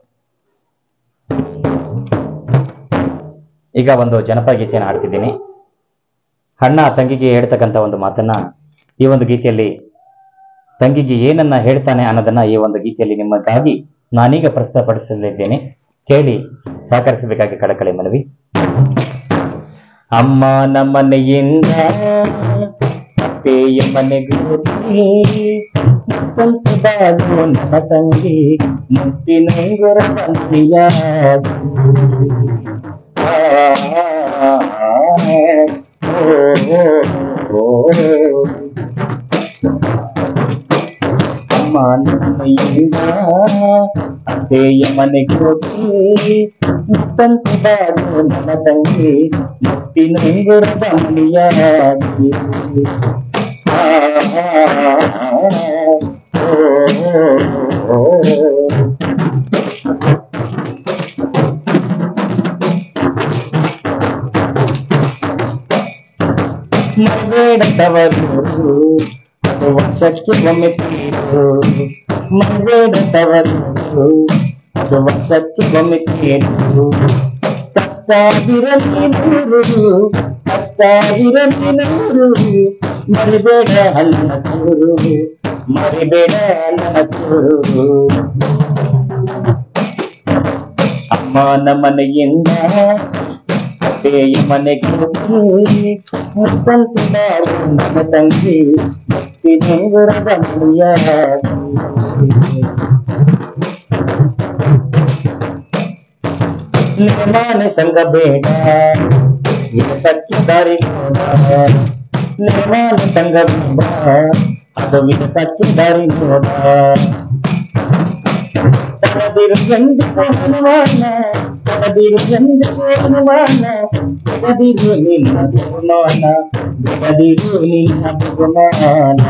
ಈಗ ಒಂದು ಜನಪದ ಗೀತೆಯನ್ನು ಹಾಡ್ತಿದ್ದೀನಿ. ಅಣ್ಣ ತಂಗಿಗೆ ಹೇಳ್ತಕ್ಕಂಥ ಒಂದು ಮಾತನ್ನ ಈ ಒಂದು ಗೀತೆಯಲ್ಲಿ, ತಂಗಿಗೆ ಏನನ್ನ ಹೇಳ್ತಾನೆ ಅನ್ನೋದನ್ನ ಈ ಒಂದು ಗೀತೆಯಲ್ಲಿ ನಿಮಗಾಗಿ ನಾನೀಗ ಪ್ರಸ್ತುತಪಡಿಸಲಿದ್ದೇನೆ. ಕೇಳಿ ಸಹಕರಿಸಬೇಕಾಗಿ ಕಳಕಳಿ ಮನವಿ. ಅಮ್ಮ ನಮ್ಮನೆಯಿಂದ ಅತ್ತೆಯ ಮನೆಗೆ ನನ್ನ ತಂಗಿ ಮುತ್ತಿನಂಗುರ ತಂಗಿಯ ಅಮ್ಮ ನಮ್ಮನೆಯಿಂದ ಅತ್ತೆಯ ಮನೆಗೆ ಹೋಗಿ ಮುತ್ತಂತಾಳು ನನ್ನ ತಂಗಿ ಮುತ್ತಿನಂಗುರ ತಂಗಿಯಾಗಿ. ಮಂಗಳೂರು ವರ್ಷಕ್ಕೆ ಒಮ್ಮೆ ತೀರು, ಮಂಗಳೂರು ವರ್ಷಕ್ಕೆ ಒಮ್ಮೆ ತೀರು. ಕಷ್ಟ ಇರಲಿ ನೂರು, ಕಷ್ಟ ಇರಲಿ ನೂರು, ಮರಿಬೇಡ ಅಲ್ಲನ ಸೂರು, ಮರಿಬೇಡ ಅಲ್ಲನ ಸೂರು. ಅಮ್ಮನ ಮನೆಯಿಂದ ಅತ್ತೆಯ ಮನೆಗೆ ಮುತ್ತಂತೆ ಬಾಳು ನನ್ನ ತಂಗಿ ಮುತ್ತಿನಂಗುರದ ಮನೆಯ ನಿರ್ಮಾಣ ಸಂಘ ಬೇಡ ವಿರಸಕ್ಕೆ ದಾರಿ ನೋಡ, ನಿರ್ಮಾಣ ಸಂಘ ಬೇಡ ಅದು ವಿರಸಕ್ಕೆ ದಾರಿ ನೋಡ. ತನದಿರು ಎಂದಿಗೂ ಅನುಮಾನ, ತನದಿರು ಎಂದಿಗೂ ಅನುಮಾನ, ಬಿಡದಿರು ನಿನ್ನ ಬಹುಮಾನ, ಬಿಡದಿರು ನಿನ್ನ ಬಹುಮಾನ.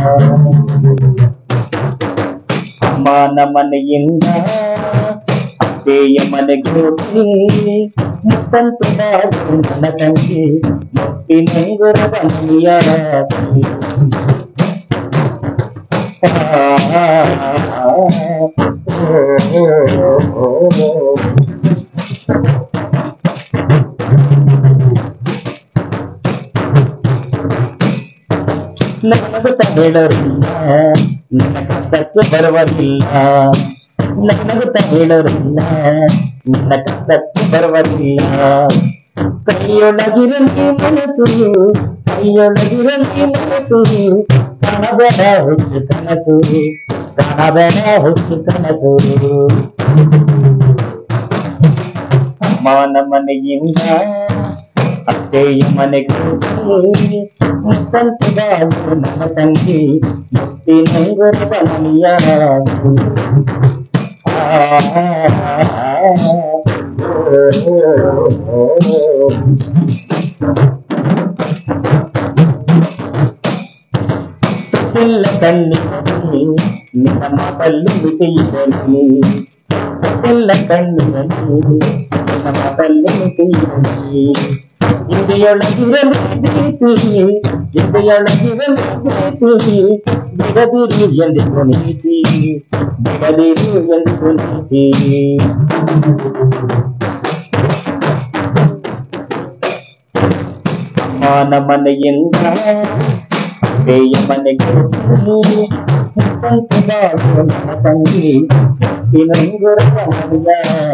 ಅಮ್ಮನ ಮನೆಯಿಂದ ಅತ್ತೆಯ ಮನೆಗೆ ಹೋಗಿ ಮುತ್ತಂತೆ ಬಾಳು ನನ್ನ ತಂಗಿ ಮುತ್ತಿನಂಗುರದ ಮನೆಯ ನಗುತ್ತ ಹೇಳೋರಿಲ್ಲ ನನ್ನ ಕಷ್ಟಕ್ಕೆ ಬರುವುದಿಲ್ಲ, ನಗುತ್ತ ಹೇಳೋರಿಲ್ಲ ನನ್ನ ಕಷ್ಟಕ್ಕೆ ಬರುವುದಿಲ್ಲ. ಕೈಯೊಳಗಿರಲಿ ಮನಸ್ಸು, ಕೈಯೊಳಗಿರಲಿ ಮನಸ್ಸು, ಕಾಣಬೇಡ ಹುಚ್ಚು ಕನಸು, ಕಾಣಬೇಡ ಹುಚ್ಚು ಕನಸು. ಅಮ್ಮನ ಮನೆಯಿಂದ ಅತ್ತೆಯ ಮನೆಗೆ ಹೋಗಿ ಮುತ್ತಂತೆ ಬಾಳು ನನ್ನ ತಂಗಿ ಮುತ್ತಿನಂಗುರದ ಮನೆಯ ಸತ್ತಿಲ್ಲ ಕಣ್ಣಿನಲ್ಲಿ ನಿನ್ನ ಮಾತಲ್ಲಿ ಮಿತಿಯಿರಲಿ, ಸತ್ತಿಲ್ಲ ಕಣ್ಣಿನಲ್ಲಿ ನಿನ್ನ ಮಾತಲ್ಲಿ ಮಿತಿಯಿರಲಿ. ಇಂದಿಯೊಳಗಿರಲಿ ಪ್ರೀತಿ, ಇಂದಿಯೊಳಗಿರಲಿ ಪ್ರೀತಿ, ಬಿಡದಿರು ಎಂದಿಗೂ ನೀತಿ, ಬಿಡದಿರು ಎಂದಿಗೂ ನೀತಿ. ಅಮ್ಮನ ಮನೆಯಿಂದ ಅತ್ತೆಯ ಮನೆಗೆ ಹೋಗಿ ಮುತ್ತಂತೆ ಬಾಳು ನನ್ನ ತಂಗಿ ಮುತ್ತಿನಂಗುರದ ಮನೆಯ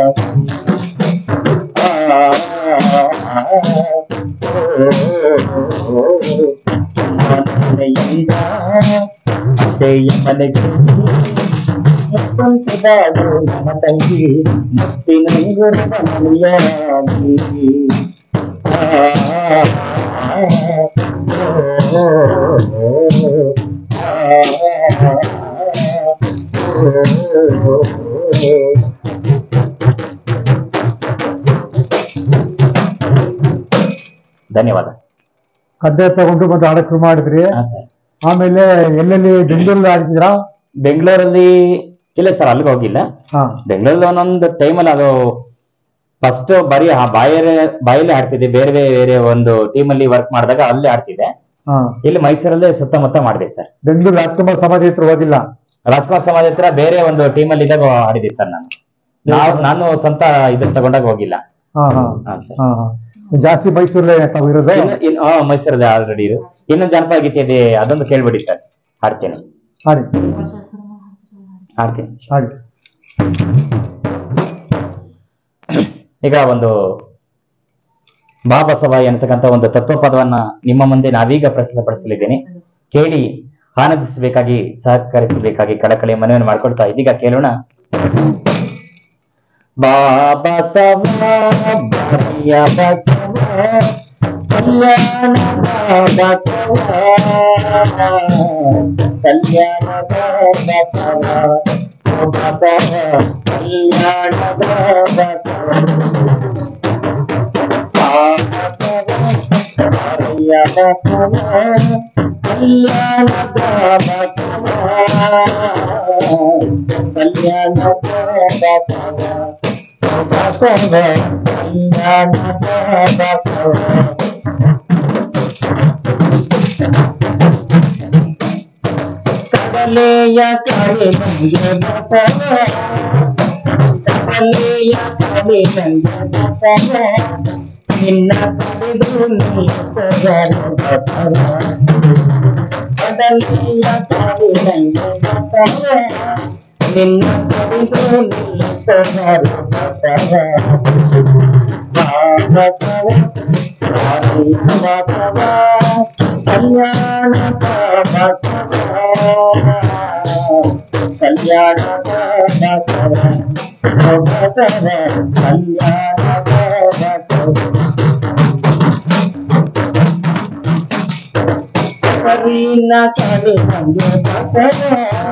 ಮನೆಯಿಂದ ಅತ್ತೆಯ ಮನೆಗೆ ಮುತ್ತಂತೆ ಬಾಳು ನನ್ನ ತಂಗಿ ಮುತ್ತಿನಂಗುರದ ಮನೆಯ ಧನ್ಯವಾದ. ಗದ್ದೆ ತಗೊಂಡು ಮತ್ತೆ ಆಡಕ್ ಶುರು ಮಾಡಿದ್ರಿ. ಆಮೇಲೆ ಎಲ್ಲೆಲ್ಲಿ ಬೆಂಗಳೂರಲ್ಲಿ ಆಡ್ತಿದ್ರಾ? ಬೆಂಗಳೂರಲ್ಲಿ ಇಲ್ಲ ಸರ್, ಅಲ್ಲಿಗೆ ಹೋಗಿಲ್ಲ. ಬೆಂಗಳೂರಲ್ಲಿ ಒಂದೊಂದು ಟೈಮಲ್ಲಿ ಅದು ಫಸ್ಟ್ ಬರೀ ಬಾಯಲ್ಲಿ ಆಡ್ತಿದ್ದೆ. ಬೇರೆ ಬೇರೆ ಒಂದು ಟೀಮಲ್ಲಿ ವರ್ಕ್ ಮಾಡಿದಾಗ ಅಲ್ಲಿ ಆಡ್ತಿದ್ದೆ. ಇಲ್ಲಿ ಮೈಸೂರಲ್ಲೇ ಸುತ್ತಮುತ್ತ ಮಾಡಿದೆ ಸರ್. ಬೆಂಗಳೂರು ರಾಜ್ಕುಮಾರ್ ಸಮಾಧಿ ಹತ್ರ ಹೋಗಿಲ್ಲ? ರಾಜ್ಕುಮಾರ್ ಸಮಾಧಿ ಹತ್ರ ಬೇರೆ ಒಂದು ಟೀಮಲ್ಲಿ ಇದ್ದಾಗ ಆಡಿದೆ ಸರ್. ನಾನು ಸ್ವಂತ ಇದನ್ನ ತಗೊಂಡಾಗ ಹೋಗಿಲ್ಲ. ಜಾಸ್ತಿ ಮೈಸೂರಲ್ಲೇ ತಾವು ಇರೋದು? ಮೈಸೂರಲ್ಲೇ ಆಲ್ರೆಡಿ ಇದು. ಇನ್ನೊಂದು ಜನಪದ ಗೀತೆ ಇದೆ, ಅದೊಂದು ಕೇಳ್ಬಿಡಿ ಸರ್, ಹಾಡ್ತೇನೆ. ಹಾಡ್ತೀನಿ. ಈಗ ಒಂದು ಬಾಬಸವ ಎನ್ನತಕ್ಕಂಥ ಒಂದು ತತ್ವಪದವನ್ನ ನಿಮ್ಮ ಮುಂದೆ ನಾವೀಗ ಪ್ರಸ್ತುತಪಡಿಸಲಿದ್ದೇನೆ. ಕೇಳಿ ಆನಂದಿಸಬೇಕಾಗಿ ಸಹಕರಿಸಬೇಕಾಗಿ ಕಳಕಳಿ ಮನವಿಯನ್ನು ಮಾಡಿಕೊಳ್ತಾ ಇದೀಗ ಕೇಳೋಣ. ಬಾಬಸವ ಬರಿಯ ಬಸವ ಕಲ್ಯಾಣ ಬಾಬಸವ ಕಲ್ಯಾಣ ಬಾಬಸವ ಬಸವ ಕಲ್ಯಾಣ ಬಾಬಸವ ಬಾಬಸವ ಬರಿಯ ಬಸವ ಕಲ್ಯಾಣ ಬಾಬಸವ ಕಲ್ಯಾಣ ಬಾಬಸವ ಬಸವ ಕಲ್ಯಾಣ ಬಾಬಸವ ಕಡಲೆಯ ಕಡೆ ನಂಗೆ ಬಸವ ಕಡಲೆಯ ಕಡೆ ನಂಗೆ ಬಸವ ನಿನ್ನ ಕಡೆದು ನೀ ಬಸವ ಕಡಲಿಯ ಕಾಡಿನಲ್ಲಿ ಬಸವ ನಿನ್ನ ಕಡಿದು ನಿಲ್ಲಿಸಬಾರು ಬಸವ ಬಸವ ಬಸವ ಕಲ್ಯಾಣದ ಬಸವ ಕಲ್ಯಾಣದ ಬಸವ ಬಸವ ಕಲ್ಯಾಣದ ಬಸವ ಕರೀನ ಕಾಲಿ ನಂಗೆ ಬಸವ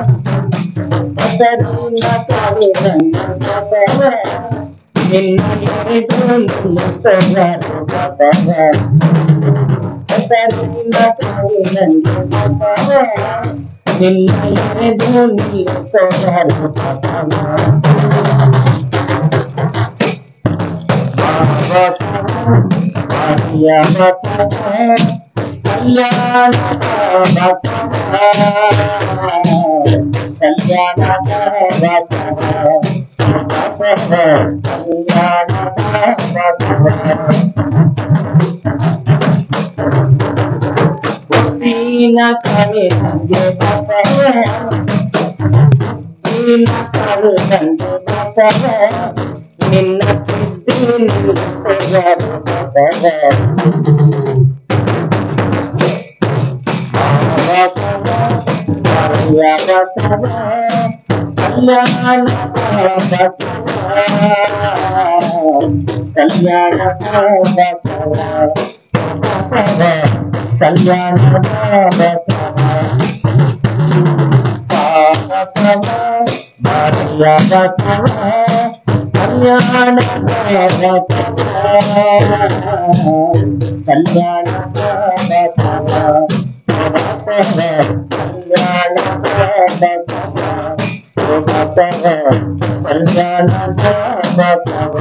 ಕರೀನ ಕಾಲಿ ನಂಗೆ ಬಸವ ನಿನ್ನ ಹಿಡಿದು ನಿಲ್ಲಿಸಬಾರು ಬಸವ ಕರೀನ ಕಾಲಿ ನಂಗೆ ಬಸವ ನಿನ್ನ ಹಿಡಿದು ನಿಲ್ಲಿಸಬಾರು ಬಸವ ಕಲ್ಯಾಣ ಬಸವ ಕಲ್ಯಾಣ ಬಸವ ಬಸವ ಕಲ್ಯಾಣ ಬಸವ ಹುಟ್ಟಿನ ಕರೆ ನಂಗೆ ಬಸವ ಹುಟ್ಟಿನ ಕರೆ ನಂಗೆ ಬಸವ ನಿನ್ನ ತಿದ್ದಿ ನಿಲ್ಲಿಸಬಾರು ಬಸವ ಬಸವ ಬಸವ ಕಲ್ಯಾಣ ಬಸವ ಕಲ್ಯಾಣ ಬಸವ ಬಸವ ಕಲ್ಯಾಣ ಬಸವ ಬಸವ ಬಸವ ಕಲ್ಯಾಣ ಬಸವ ಕಲ್ಯಾಣ ಬಸವ ಬಸವ ಕಲ್ಯಾಣ ಬಸವ ಬಸವ ಕಲ್ಯಾಣ ಬಸವ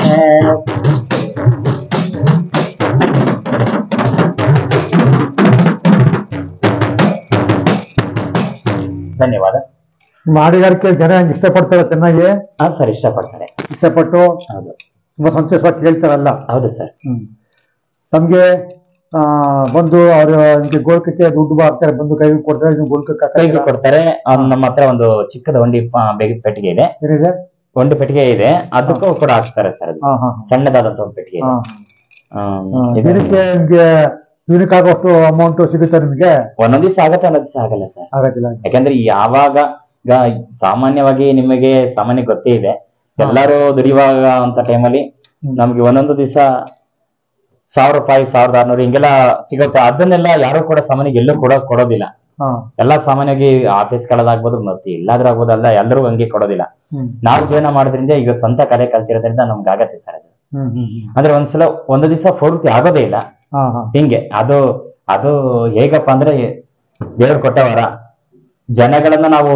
ಧನ್ಯವಾದ. ನಿಮ್ಮ ಹಾಡುಗಾರಿಕೆ ಜನ ಇಷ್ಟಪಡ್ತಾರೆ ಚೆನ್ನಾಗಿ? ಹಾ ಸರ್, ಇಷ್ಟಪಡ್ತಾರೆ. ಇಷ್ಟಪಟ್ಟು ಹೌದು, ತುಂಬಾ ಸಂತೋಷವಾಗಿ ಕೇಳ್ತಾರಲ್ಲ? ಹೌದು ಸರ್. ತಮ್ಗೆ ಬಂದು ಅವರು ನಿಮ್ಗೆ ಗೋಲ್ಕಕ್ಕೆ ದುಡ್ಡು ಹಾಕ್ತಾರೆ, ಬಂದು ಕೈ ಕೊಡ್ತಾರೆ, ನೀವು ಗೋಲ್ಕಕ್ಕೆ ಕೈಗೆ ಕೊಡ್ತಾರೆ. ನಮ್ಮ ಹತ್ರ ಒಂದು ಚಿಕ್ಕದ ಒಂಡಿ ಪೆಟ್ಟಿಗೆ ಇದೆ, ಒಂಡಿ ಪೆಟ್ಟಿಗೆ ಇದೆ, ಅದಕ್ಕೂ ಕೂಡ ಹಾಕ್ತಾರೆ ಸರ್. ಅದು ಸಣ್ಣದಾದಂತ ಒಂದು ಪೆಟ್ಟಿಗೆ ಇದೆ. ಇದಕ್ಕೆ ನಿಮ್ಗೆ ದಿನಕ್ಕಾಗೋಷ್ಟು ಅಮೌಂಟ್ ಸಿಗುತ್ತೆ ನಿಮ್ಗೆ? ಒಂದೊಂದ್ ದಿವಸ ಆಗತ್ತೆ, ಒಂದೊಂದ್ ದಿವಸ ಆಗಲ್ಲ ಸರ್. ಆಗತ್ತಿಲ್ಲ. ಯಾಕಂದ್ರೆ ಯಾವಾಗ ಸಾಮಾನ್ಯವಾಗಿ ನಿಮಗೆ ಸಾಮಾನ್ಯ ಗೊತ್ತೇ ಇದೆ, ಎಲ್ಲರೂ ದುಡಿಯುವಾಗ ಅಂತ ಟೈಮಲ್ಲಿ ನಮ್ಗೆ ಒಂದೊಂದು ದಿವಸ 1000 ರೂಪಾಯಿ 1600 ಹಿಂಗೆಲ್ಲ ಸಿಗುತ್ತೆ. ಅದನ್ನೆಲ್ಲ ಯಾರು ಕೂಡ ಸಾಮಾನ್ಯ ಎಲ್ಲೂ ಕೂಡ ಕೊಡೋದಿಲ್ಲ. ಎಲ್ಲಾ ಸಾಮಾನ್ಯವಾಗಿ ಆಫೀಸ್ ಗಳಾಗ್ಬೋದು ಮತ್ತೆ ಎಲ್ಲಾದ್ರೂ ಆಗ್ಬೋದು, ಅಲ್ಲ ಎಲ್ಲರೂ ಹಂಗೆ ಕೊಡೋದಿಲ್ಲ. ನಾವು ಜೀವನ ಮಾಡೋದ್ರಿಂದ ಈಗ ಸ್ವಂತ ಕಲೆ ಕಲ್ತಿರೋದ್ರಿಂದ ನಮ್ಗೆ ಆಗತ್ತೆ ಸರ್ ಅದು. ಅಂದ್ರೆ ಒಂದ್ಸಲ ಒಂದು ದಿವಸ ಪೂರ್ತಿ ಆಗೋದೇ ಇಲ್ಲ ಹಿಂಗೆ. ಅದು ಅದು ಹೇಗಪ್ಪ ಅಂದ್ರೆ ದೇವ್ರು ಕೊಟ್ಟ ವರ. ಜನಗಳನ್ನ ನಾವು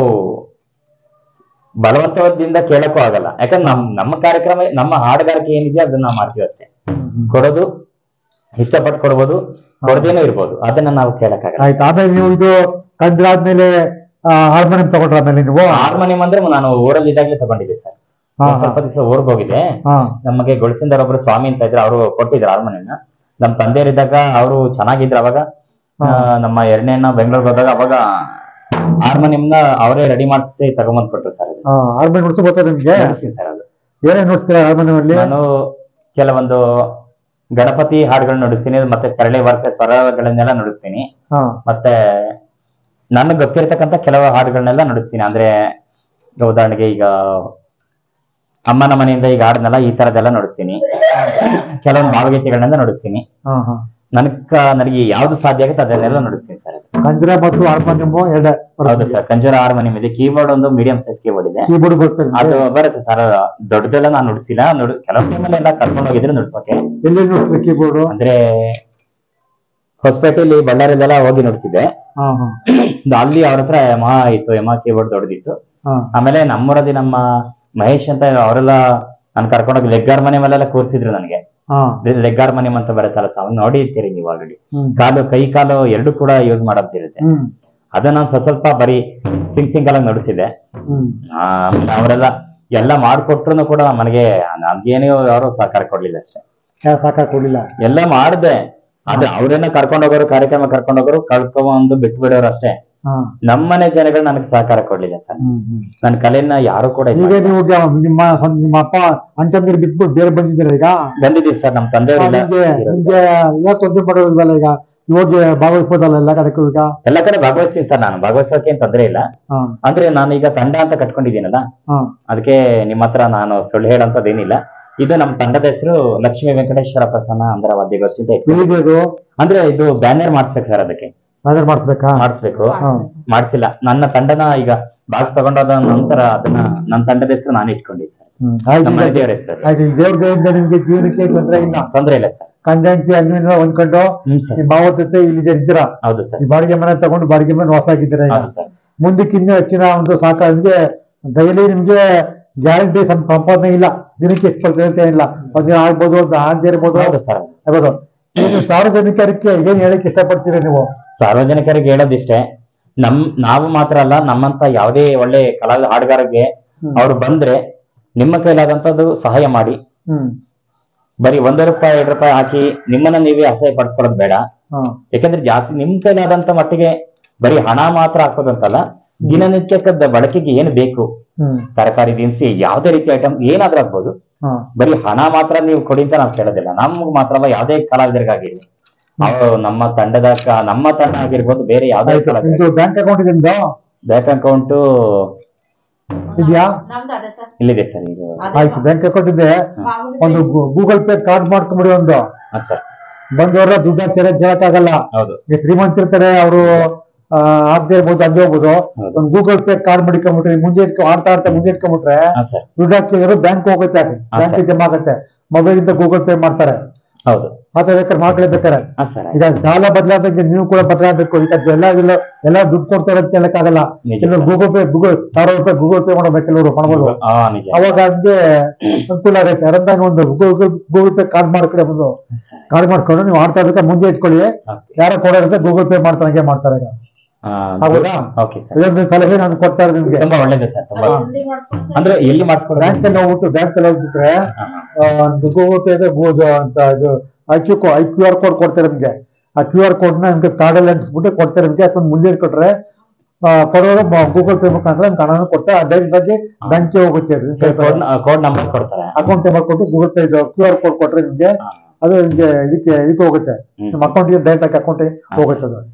ಬಲವಂತದಿಂದ ಕೇಳಕ್ಕೂ ಆಗಲ್ಲ, ಯಾಕಂದ್ರೆ ನಮ್ಮ ಕಾರ್ಯಕ್ರಮ, ನಮ್ಮ ಹಾಡುಗಾರಿಕೆ ಏನಿದೆ ಅದನ್ನ ನಾವು ಮಾಡ್ತೀವಿ ಅಷ್ಟೇ. ಕೊಡೋದು ಇಷ್ಟಪಟ್ಟು ಕೊಡ್ಬೋದು, ಕೊಡದೇನೂ ಇರ್ಬೋದು, ಅದನ್ನ ನಾವು ಕೇಳಕ್ಕಾಗಲ್ಲ. ಆಯ್ತು. ಆಮೇಲೆ ನೀವು ಇದು ಕಂಡ್ರಾದ್ಮೇಲೆ ಹಾರ್ಮೋನಿಯಂ ತಗೊಂಡ್ರ? ಆಮೇಲೆ ನೀವು ಹಾರ್ಮೋನಿಯಂ ಅಂದ್ರೆ ನಾನು ಊರಲ್ಲಿ ಇದ್ದಾಗಲೇ ತಗೊಂಡಿದ್ದೆ ಸರ್. ಸ್ವಲ್ಪ ದಿವಸ ಊರ್ಗ್ ಹೋಗಿದ್ದೆ. ನಮಗೆ ಗೊಳಸಿಂದರ್ ಒಬ್ರು ಸ್ವಾಮಿ ಅಂತ ಇದ್ರು, ಅವರು ಕೊಟ್ಟಿದ್ರು ಹಾರ್ಮೋನಿಯಂ. ನಮ್ ತಂದೆಯರಿದ್ದಾಗ ಅವರು ಚೆನ್ನಾಗಿದ್ರು. ಅವಾಗ ನಮ್ಮ ಎರಡನೇನ ಬೆಂಗಳೂರಿಗೆ ಹೋದಾಗ ಅವಾಗ ಹಾರ್ಮೋನಿಯಂನ ಅವರೇ ರೆಡಿ ಮಾಡಿಸಿ ತಗೊಂಬಂದ್ ಕೊಟ್ರು ಸರ್. ಹಾರ್ಮೋನಿಯಂ ನುಡ್ಸು ಗೊತ್ತಾ ನಿಮ್ಗೆ? ಸರ್ ಅದು ಏನೇನ್ ನುಡ್ಸ್ತೀರಾ ಹಾರ್ಮೋನಿಯಂ ಅಲ್ಲಿ? ನಾನು ಕೆಲವೊಂದು ಗಣಪತಿ ಹಾಡುಗಳನ್ನ ನುಡಿಸ್ತೀನಿ, ಮತ್ತೆ ಸರಳಿ ವರ್ಷ ಸ್ವರಗಳನ್ನೆಲ್ಲ ನುಡಿಸ್ತೀನಿ. ಮತ್ತೆ ನನಗೆ ಗೊತ್ತಿರತಕ್ಕಂತ ಕೆಲವು ಹಾಡುಗಳನ್ನೆಲ್ಲ ನುಡಿಸ್ತೀನಿ. ಅಂದ್ರೆ ಉದಾಹರಣೆಗೆ ಈಗ ಅಮ್ಮನ ಮನೆಯಿಂದ ಈಗ ಹಾಡನ್ನೆಲ್ಲ ಈ ತರದೆಲ್ಲ ನುಡಿಸ್ತೀನಿ. ಕೆಲವೊಂದು ಭಾವಗೀತೆಗಳನ್ನೆಲ್ಲ ನುಡಿಸ್ತೀನಿ. ನನಗೆ ಯಾವ್ದು ಸಾಧ್ಯ ಆಗುತ್ತೆ ಅದನ್ನೆಲ್ಲ ನುಡಿಸ್ತೀನಿ ಸರ್. ಕಂಜರ ಮತ್ತು ಹಾರ್ಮೋನಿಯಂ ಹೌದು ಸರ್, ಕಂಜರ ಹಾರ್ಮೋನಿಯಂ ಇದೆ. ಕೀಬೋರ್ಡ್ ಒಂದು ಮೀಡಿಯಂ ಸೈಜ್ ಕೀಬೋರ್ಡ್ ಇದೆ, ಅದು ಬರುತ್ತೆ ಸರ್. ದೊಡ್ಡದೆಲ್ಲ ನಾನು ನುಡಿಸಿಲ್ಲ, ಕೆಲವು ಟೈಮಲ್ಲಿ ಎಲ್ಲ ಕರ್ಕೊಂಡು ಹೋಗಿದ್ರೆ ನುಡ್ಸೋಕೆ. ಎಲ್ಲಿ ನುಡಿಸ್ತೀವಿ ಕೀಬೋರ್ಡ್? ಅಂದ್ರೆ ಹೊಸಪೇಟೆಯಲ್ಲಿ ಬಳ್ಳಾರಿದೆಲ್ಲ ಹೋಗಿ ನುಡಿಸಿದೆ. ಅಲ್ಲಿ ಅವ್ರ ಹತ್ರ ಯಮಹಾ ಇತ್ತು, ಯಮಹಾ ಕೀಬೋರ್ಡ್ ದೊಡ್ಡದಿತ್ತು. ಆಮೇಲೆ ನಮ್ಮೂರಲ್ಲಿ ನಮ್ಮ ಮಹೇಶ್ ಅಂತ ಅವರೆಲ್ಲ ನಾನು ಕರ್ಕೊಂಡೋಗಿ ಲೆಗ್ ಹಾರ್ಮೋನಿಯಂ ಅಲ್ಲೆಲ್ಲ ಕೂರಿಸಿದ್ರು ನನಗೆ. ಲೆಗ್ ಹಾರ್ಮೋನಿಯಂ ಅಂತ ಬರುತ್ತಲ್ಲ ಸಾಮಾನ್ಯ ನೋಡಿರ್ತೀರಿ ನೀವು ಆಲ್ರೆಡಿ. ಕೈ ಕಾಲು ಎರಡು ಕೂಡ ಯೂಸ್ ಮಾಡೋದಿರುತ್ತೆ. ಅದನ್ನ ನಾನು ಸ್ವಲ್ಪ ಬರೀ ಸಿಂಗಲ್ ಆಗಿ ನುಡಿಸಿದೆ. ಅವರೆಲ್ಲ ಎಲ್ಲ ಮಾಡ್ಕೊಟ್ರು ಕೂಡ ನನಗೆ ನನ್ಗೇನು ಯಾರು ಸಹಕಾರ ಕೊಡ್ಲಿಲ್ಲ ಅಷ್ಟೇ. ಸಹಕಾರ ಕೊಡ್ಲಿಲ್ಲ? ಎಲ್ಲ ಮಾಡಿದೆ, ಆದ್ರೆ ಅವ್ರೇನ ಕರ್ಕೊಂಡೋಗೋರು ಕಾರ್ಯಕ್ರಮ ಕರ್ಕೊಂಡೋಗೋರು ಕಳ್ಕೊಂಡ್ ಬಿಟ್ಟು ಬಿಡೋರು ಅಷ್ಟೇ. ನಮ್ಮನೆ ಜನಗಳು ನನಗೆ ಸಹಕಾರ ಕೊಡ್ಲಿಲ್ಲ ಸರ್. ನನ್ನ ಕಲೆಯನ್ನ ಯಾರು ಕೂಡ ಈಗ ನೀವು ನಿಮ್ಮ ಅಪ್ಪ ಅಂಟಂದಿರು ಬಿಟ್ಬಿಟ್ಟು ಬೇರೆ ಬಂದಿದ್ದೀರಾ ಈಗ? ಬಂದಿದ್ದೀವಿ ಸರ್, ನಮ್ ತಂದೆಯವರಿಲ್ಲ. ನಿಮ್ಗೆ ಯಾವ ತೊಂದರೆ ಮಾಡೋದಿಲ್ವಲ್ಲ ಈಗ? ಹೋಗಿ ಭಾಗವಹಿಸ್ಬೋದಲ್ಲ ಎಲ್ಲ ಕಡೆ? ಈಗ ಎಲ್ಲ ಕಡೆ ಭಾಗವಹಿಸ್ತೀನಿ ಸರ್, ನಾನು ಭಾಗವಹಿಸೋಕೆ ಏನ್ ತೊಂದರೆ ಇಲ್ಲ. ಅಂದ್ರೆ ನಾನು ಈಗ ತಂಡ ಅಂತ ಕಟ್ಕೊಂಡಿದ್ದೀನಲ್ಲ, ಅದಕ್ಕೆ ನಿಮ್ಮ ಹತ್ರ ನಾನು ಸುಳ್ಳು ಹೇಳಂತದೇನಿಲ್ಲ. ಇದು ನಮ್ಮ ತಂಡದ ಹೆಸರು ಲಕ್ಷ್ಮೀ ವೆಂಕಟೇಶ್ವರ ಪ್ರಸನ್ನ ಅಂದ್ರ ವಾದ್ಯಗೋಷ್ಠಿ ಅಂತ ಇತ್ತು. ಅಂದ್ರೆ ಇದು ಬ್ಯಾನರ್ ಮಾಡಿಸ್ಬೇಕು ಸರ್, ಅದಕ್ಕೆ ಮಾಡಿಸ್ಬೇಕು. ಮಾಡಿಸಿಲ್ಲ. ನನ್ನ ತಂಡನ ಈಗ ಬಾಕ್ಸ್ ತಗೊಂಡೋದ ನಂತರ ಅದನ್ನ ನನ್ನ ತಂಡದ ಹೆಸರು ನಾನು ಇಟ್ಕೊಂಡಿದ್ದೆ ಸರ್. ದೇವರ ಹೆಸರು ದೇವ್ರದಿಂದ ನಿಮ್ಗೆ ಜೀವನಕ್ಕೆ ತೊಂದರೆ ಇಲ್ಲ ಸರ್. ಕಂಡಂತಿ ಅನ್ನ ಹೊಂದ್ಕೊಂಡು ಭಾವತೆ ಇಲ್ಲಿ ಇದ್ದೀರಾ? ಹೌದು ಸರ್. ಬಾಡಿಗೆ ಮನೆ ತಗೊಂಡು ಬಾಡಿಗೆ ಮನೆ ವಾಸ ಆಗಿದ್ದೀರಾ? ಮುಂದಕ್ಕೆ ಇನ್ನೂ ಹೆಚ್ಚಿನ ಒಂದು ಸಾಕಾಗಿ ಡೈಲಿ ನಿಮ್ಗೆ ಗ್ಯಾರಂಟಿ ಸಂಪಾದನೆ ಇಲ್ಲ, ದಿನಕ್ಕೆ ಎಷ್ಟು ಬರ್ತದೆ ಅಂತ ಇಲ್ಲ. ಒಂದಿನ ಆಗ್ಬೋದು, ಒಂದು ಆಗದೆ ಇರ್ಬೋದು. ಹೌದು. ಏನು ಸಾರ್ವಜನಿಕರಿಗೆ ಏನ್ ಹೇಳಕ್ ಇಷ್ಟಪಡ್ತೀರಾ ನೀವು? ಸಾರ್ವಜನಿಕರಿಗೆ ಹೇಳೋದಿಷ್ಟೇ, ನಾವು ಮಾತ್ರ ಅಲ್ಲ, ನಮ್ಮಂತ ಯಾವುದೇ ಒಳ್ಳೆ ಹಾಡುಗಾರರಿಗೆ ಅವ್ರು ಬಂದ್ರೆ ನಿಮ್ಮ ಕೈಲಾದಂತದ್ದು ಸಹಾಯ ಮಾಡಿ. ಬರೀ ₹1 ₹2 ಹಾಕಿ ನಿಮ್ಮನ್ನ ನೀವೇ ಅಸಹ್ಯ ಪಡಿಸ್ಕೊಳ್ಳೋದು ಬೇಡ. ಯಾಕಂದ್ರೆ ಜಾಸ್ತಿ ನಿಮ್ ಕೈಲಾದಂತ ಮಟ್ಟಿಗೆ ಬರೀ ಹಣ ಮಾತ್ರ ಹಾಕೋದಂತಲ್ಲ, ದಿನನಿತ್ಯದ ಬಳಕೆಗೆ ಏನು ಬೇಕು, ತರಕಾರಿ ದಿನಸಿ ಯಾವುದೇ ರೀತಿ ಐಟಮ್ ಏನಾದ್ರೂ ಆಗ್ಬೋದು. ಬರೀ ಹಣ ಮಾತ್ರ ನೀವು ಕೊಡಿ ಅಂತ ನಾವು ಕೇಳೋದಿಲ್ಲ. ನಮ್ಗ್ ಮಾತ್ರ ಅಲ್ಲ, ಯಾವುದೇ ಕಲಾವಿದರಿಗಾಗಿರ್ಲಿ, ಅವರು ನಮ್ಮ ತಂಡ ಆಗಿರ್ಬೋದು, ಬೇರೆ ಯಾವುದೇ ಬ್ಯಾಂಕ್ ಅಕೌಂಟ್ ಇದೆ? ಬ್ಯಾಂಕ್ ಅಕೌಂಟ್ ಇದೆಯಾ? ಇಲ್ಲಿದೆ ಸರ್. ಇದು ಆಯ್ತು, ಬ್ಯಾಂಕ್ ಅಕೌಂಟ್ ಇದೆ. ಒಂದು ಗೂಗಲ್ ಪೇ ಕಾರ್ಡ್ ಮಾಡ್ಕೊಂಬಿಡಿ. ಒಂದು ಬಂದವರ ದುಡ್ಡು ಹಾಕ್ತಾರೆ, ಜಗಕ್ಕಾಗಲ್ಲ. ಶ್ರೀಮಂತಿರ್ತಾರೆ, ಅವರು ಆಗದೆ ಇರ್ಬೋದು, ಹಂಗೆ ಹೋಗ್ಬೋದು. ಒಂದು ಗೂಗಲ್ ಪೇ ಕಾರ್ಡ್ ಮಾಡಿಕೊಂಡ್ಬಿಟ್ರೆ ಮುಂದೆ ಆಡ್ತಾ ಮುಂದೆ ಇಟ್ಕೊಂಡ್ಬಿಟ್ರೆ ದುಡ್ಡು ಹಾಕಿದ್ರು ಬ್ಯಾಂಕ್ ಹೋಗುತ್ತೆ, ಬ್ಯಾಂಕ್ ಜಮಾ ಆಗುತ್ತೆ. ಮೊಬೈಲ್ ಇಂದ ಗೂಗಲ್ ಪೇ ಮಾಡ್ತಾರೆ. ಹೌದು, ಆತ ಬೇಕಾದ್ರೆ ಮಾಡ್ಲೇಬೇಕಾರೆ. ಈಗ ಸಾಲ ಬದಲಾದಂಗೆ ನೀವು ಕೂಡ ಬದಲಾಗಬೇಕು. ಈಗ ಎಲ್ಲ ದುಡ್ಡು ಕೊಡ್ತಾರೆ ಅಂತ ಹೇಳಕ್ಕಾಗಲ್ಲ. ಗೂಗಲ್ ಪೇ ₹1000 ಗೂಗಲ್ ಪೇ ಮಾಡಬೇಕು, ಕೆಲವರು ಮಾಡ್ಬೋದು. ಅವಾಗ ಹಂಗೆ ಅನುಕೂಲ ಆಗೈತೆ. ಅದರಿಂದ ಒಂದು ಗೂಗಲ್ ಪೇ ಕಾರ್ಡ್ ಮಾಡ್ಕೊಂಡು ಕಾರ್ಡ್ ಮಾಡ್ಕೊಂಡು ನೀವು ಆಡ್ತಾ ಇರ್ಬೇಕಾದ್ರೆ ಮುಂದೆ ಇಟ್ಕೊಳ್ಳಿ. ಯಾರೋ ಕೊಡೋದ್ರೆ ಗೂಗಲ್ ಪೇ ಮಾಡ್ತಾರೆ, ಹಂಗೆ ಮಾಡ್ತಾರೆ. ಇದೊಂದು ಸಲಹೆ ನಾನು ಕೊಡ್ತಾ ಇರೋದು ನಿಮ್ಗೆ. ತುಂಬಾ ಒಳ್ಳೇದು ಸರ್. ಅಂದ್ರೆ ಎಲ್ಲಿ ಮಾಡಿಸ್ಕೊಂಡು ಬ್ಯಾಂಕಲ್ಲಿ ಹೋಗ್ಬಿಟ್ಟು ಬ್ಯಾಂಕಲ್ಲಿ ಹೋಗ್ಬಿಟ್ರೆ ಗೂಗಲ್ ಪೇ ಅಂತ ಇದು QR ಕೋಡ್ ಕೊಡ್ತಾರೆ ನಿಮ್ಗೆ. ಆ QR ಕೋಡ್ ನ ನಿಮ್ಗೆ ಕಾರ್ಡಲ್ಲಿ ಅಂಟಿಸ್ಬಿಟ್ಟು ಕೊಡ್ತಾರೆ ನಿಮ್ಗೆ. ಅದನ್ನ ಮುಂದೆ ಇಟ್ಕೊಟ್ರೆ ಕೊಡೋರು ಗೂಗಲ್ ಪೇ ಮುಖಾಂತರ ನಿಮ್ಗೆ ಹಣ ಕೊಡ್ತಾರೆ. ಡೈರೆಕ್ಟ್ ಆಗಿ ಬ್ಯಾಂಕ್ಗೆ ಹೋಗುತ್ತೆ. ಕೋಡ್ ನಂಬರ್ ಕೊಡ್ತಾರೆ, ಅಕೌಂಟ್ ನಂಬರ್ ಕೊಟ್ಟು ಗೂಗಲ್ ಪೇ QR ಕೋಡ್ ಕೊಟ್ರೆ ನಿಮ್ಗೆ ಅದು ನಿಮ್ಗೆ ಇದಕ್ಕೆ ಹೋಗುತ್ತೆ, ನಿಮ್ಮ ಅಕೌಂಟ್ಗೆ ಡೈರೆಕ್ಟ್ ಆಗಿ ಅಕೌಂಟಿಗೆ ಹೋಗುತ್ತೆ. ಅದು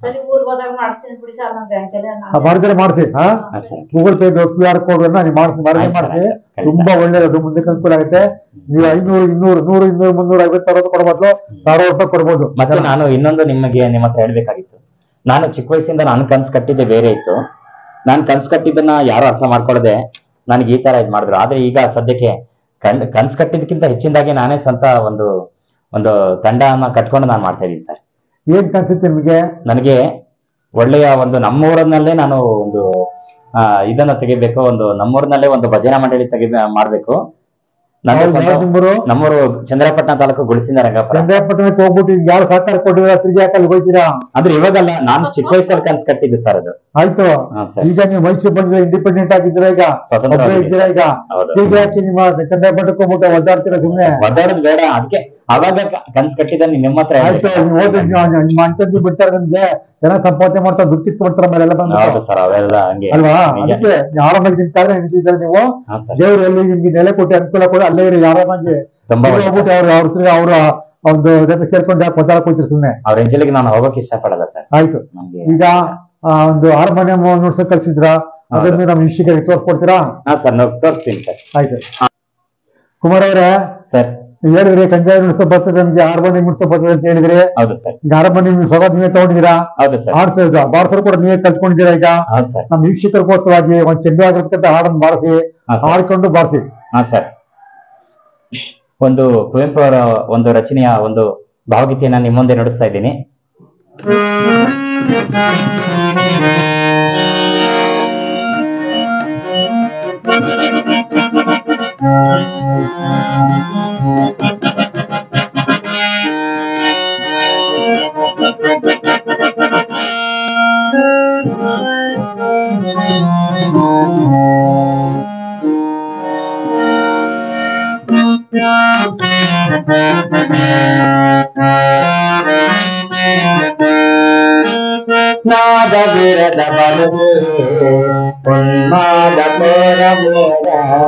ಮಾಡಿದ್ರೆ ಮಾಡಿಸಿ. ಗೂಗಲ್ ಪೇ QR ಕೋಡ್ ಅನ್ನ ನೀವು ಮಾಡಿಸಿ. ತುಂಬಾ ಒಳ್ಳೇದು, ಮುಂದಕ್ಕೆ ಅನುಕೂಲ ಆಗುತ್ತೆ. ನೀವು 500, 200, 100, 200, 350 ಕೊಡಬಾರ್ದು, ₹1000 ಕೊಡ್ಬೋದು. ಮತ್ತೆ ನಾನು ಇನ್ನೊಂದು ನಿಮ್ಮ ಹತ್ರ ಹೇಳ್ಬೇಕಾಗಿತ್ತು. ನಾನು ಚಿಕ್ಕ ವಯಸ್ಸಿಂದ ನಾನು ಕನ್ಸು ಕಟ್ಟಿದ್ದೆ ಬೇರೆ ಇತ್ತು. ನಾನು ಕನ್ಸು ಕಟ್ಟಿದ್ದನ್ನ ಯಾರು ಅರ್ಥ ಮಾಡ್ಕೊಳ್ಳದೆ ನನಗೆ ಈ ತರ ಇದ್ ಮಾಡಿದ್ರು. ಆದ್ರೆ ಈಗ ಸದ್ಯಕ್ಕೆ ಕನ್ಸು ಕಟ್ಟಿದ್ದಕ್ಕಿಂತ ಹೆಚ್ಚಿನದಾಗಿ ನಾನೇ ಸ್ವಂತ ಒಂದು ತಂಡನ ಕಟ್ಕೊಂಡು ನಾನು ಮಾಡ್ತಾ ಇದ್ದೀನಿ ಸರ್. ಏನ್ ಕನ್ಸುತ್ತೆ ನಿಮಗೆ? ನನಗೆ ಒಳ್ಳೆಯ ಒಂದು ನಮ್ಮೂರಿನಲ್ಲೇ ನಾನು ಒಂದು ಇದನ್ನ ತೆಗಿಬೇಕು, ಒಂದು ನಮ್ಮೂರಿನಲ್ಲೇ ಒಂದು ಭಜನಾ ಮಂಡಳಿ ಮಾಡ್ಬೇಕು. ನಮ್ಮೂರು ಚಂದ್ರಪಟ್ಟಣ ತಾಲೂಕು ಗುಡಿಸಿಂದ ರಂಗಪುರ. ಚಂದ್ರಪಟ್ಟಣಕ್ಕೆ ಹೋಗ್ಬಿಟ್ಟು ಯಾರು ಸಹಕಾರ ಕೊಟ್ಟಿಲ್ಲ, ತಿರುಗಿ ಹಾಕಲ್ಲಿ ಹೋಗ್ತೀರಾ? ಅಂದ್ರೆ ಇವಾಗಲ್ಲ, ನಾನು ಚಿಕ್ಕ ವಯಸ್ಸಲ್ಲಿ ಕನ್ಸು ಕಟ್ಟಿದ್ದೆ ಸರ್ ಅದು. ಆಯ್ತು, ಈಗ ನೀವು ಮೈಸೂರು ಬಂದಿದ್ರೆ ಇಂಡಿಪೆಂಡೆಂಟ್ ಆಗಿದ್ದೀರಾ, ಈಗ ಸ್ವತಂತ್ರ ಇದ್ದೀರಾ. ಈಗ ತಿರುಗಿ ಹಾಕಿ ನಿಮ್ಮ ಚಂದ್ರಪಟ್ಟಣಕ್ಕೆ ಹೋಗ್ಬಿಟ್ಟು ಒದ್ದಾಡ್ತೀರಾ? ಸುಮ್ಮನೆ ಒದ್ದಾಡೋದು ಬೇಡ. ಅದಕ್ಕೆ ಅವಾಗ ಕನ್ಸು ಕಟ್ಟಿದ್ದ ನಿಮ್ಮ ಹತ್ರ. ಆಯ್ತು, ನೀವು ಹೋದ್ರೆ ನಿಮ್ಮ ಅಂಟಂದಿ ಬಿಡ್ತಾರೆ, ನಿಮ್ಗೆ ಜನ ಸಂಪಾದನೆ ಮಾಡ್ತಾರೆ, ದುಡ್ಡು ಕಿತ್ಕೊಡ್ತಾರೆ ಮೇಲೆಲ್ಲ ಬಂದು ಸರ್. ಅವೆಲ್ಲ ಹಂಗೆ ಅಲ್ವಾ? ಅದಕ್ಕೆ ಆರಾಮಾಗಿ ನಿಮ್ ಕಾರ್ಯ ನಿಲ್ಸಿದ್ರೆ ನೀವು ದೇವರು ಎಲ್ಲಿ ನಿಮ್ಗೆ ನೆಲೆ ಕೊಟ್ಟು ಅನುಕೂಲ ಕೊಡಿ, ಅಲ್ಲೇ ಇರಿ ಆರಾಮಾಗಿ. ಹೋಗ್ಬಿಟ್ಟು ಅವ್ರ ಒಂದು ಜೊತೆ ಸೇರ್ಕೊಂಡು ಯಾಕೆ ಒದ್ದಾಡಕ್ ಹೋಗ್ತೀರಿ ಸುಮ್ಮನೆ? ಅವ್ರ ಎಂಜಲಿಗೆ ನಾನು ಹೋಗಕ್ಕೆ ಇಷ್ಟಪಡಲ್ಲ ಸರ್. ಆಯ್ತು, ಈಗ ಒಂದು ಹಾರ್ಮೋನಿಯಂ ನುಡ್ಸಕ್ ಕಳ್ಸಿದ್ರ, ಅದನ್ನು ನಮ್ಮ ವೀಕ್ಷಕರಿಗೆ ತೋರ್ಸ್ಕೊಡ್ತೀರಾ? ಸರ್, ತೋರಿಸ್ತೀನಿ ಸರ್. ಆಯ್ತು ಕುಮಾರ್ ಅವರೇ. ಸರ್, ಹೇಳಿದ್ರಿ ಕಂಜಾಯ ನುಡ್ಸೋ ಬರ್ತದೆ, ನಮ್ಗೆ ಹಾರ್ಮೋನಿಯಂ ನುಡ್ಸೋ ಬರ್ತದೆ ಅಂತ ಹೇಳಿದ್ರಿ. ಹೌದು ಸರ್. ಈಗ ಹಾರ್ಮೋನಿಯಂ ಸ್ವತಃ ನೀವೇ ತಗೊಂಡಿದ್ದೀರಾ? ಹೌದು ಸರ್. ಆಡ್ತಾ ಇದ್ರ ಬಾರ್ಸರು ಕೂಡ ನೀವೇ ಕಲ್ತ್ಕೊಂಡಿದ್ದೀರಾ. ಈಗ ನಮ್ಮ ವೀಕ್ಷಕರಿಗೋಸ್ಕರವಾಗಿ ಒಂದು ಚೆಂದವಾಗಿರ್ತಕ್ಕಂಥ ಹಾಡನ್ನು ಬಾರಿಸಿ, ಹಾಡ್ಕೊಂಡು ಬಾರಿಸಿ. ಹಾ ಸರ್. ಒಂದು ಕುವೆಂಪು ಅವರ ಒಂದು ರಚನೆಯ ಒಂದು ಭಾವಗೀತೆಯನ್ನ ನಿಮ್ಮ ಮುಂದೆ ನುಡಿಸ್ತಾ ಇದ್ದೀನಿ. ನಾದ ವಿರದ ಬದುಕು ಉನ್ಮಾದ ಕೋರ ಬೇಡ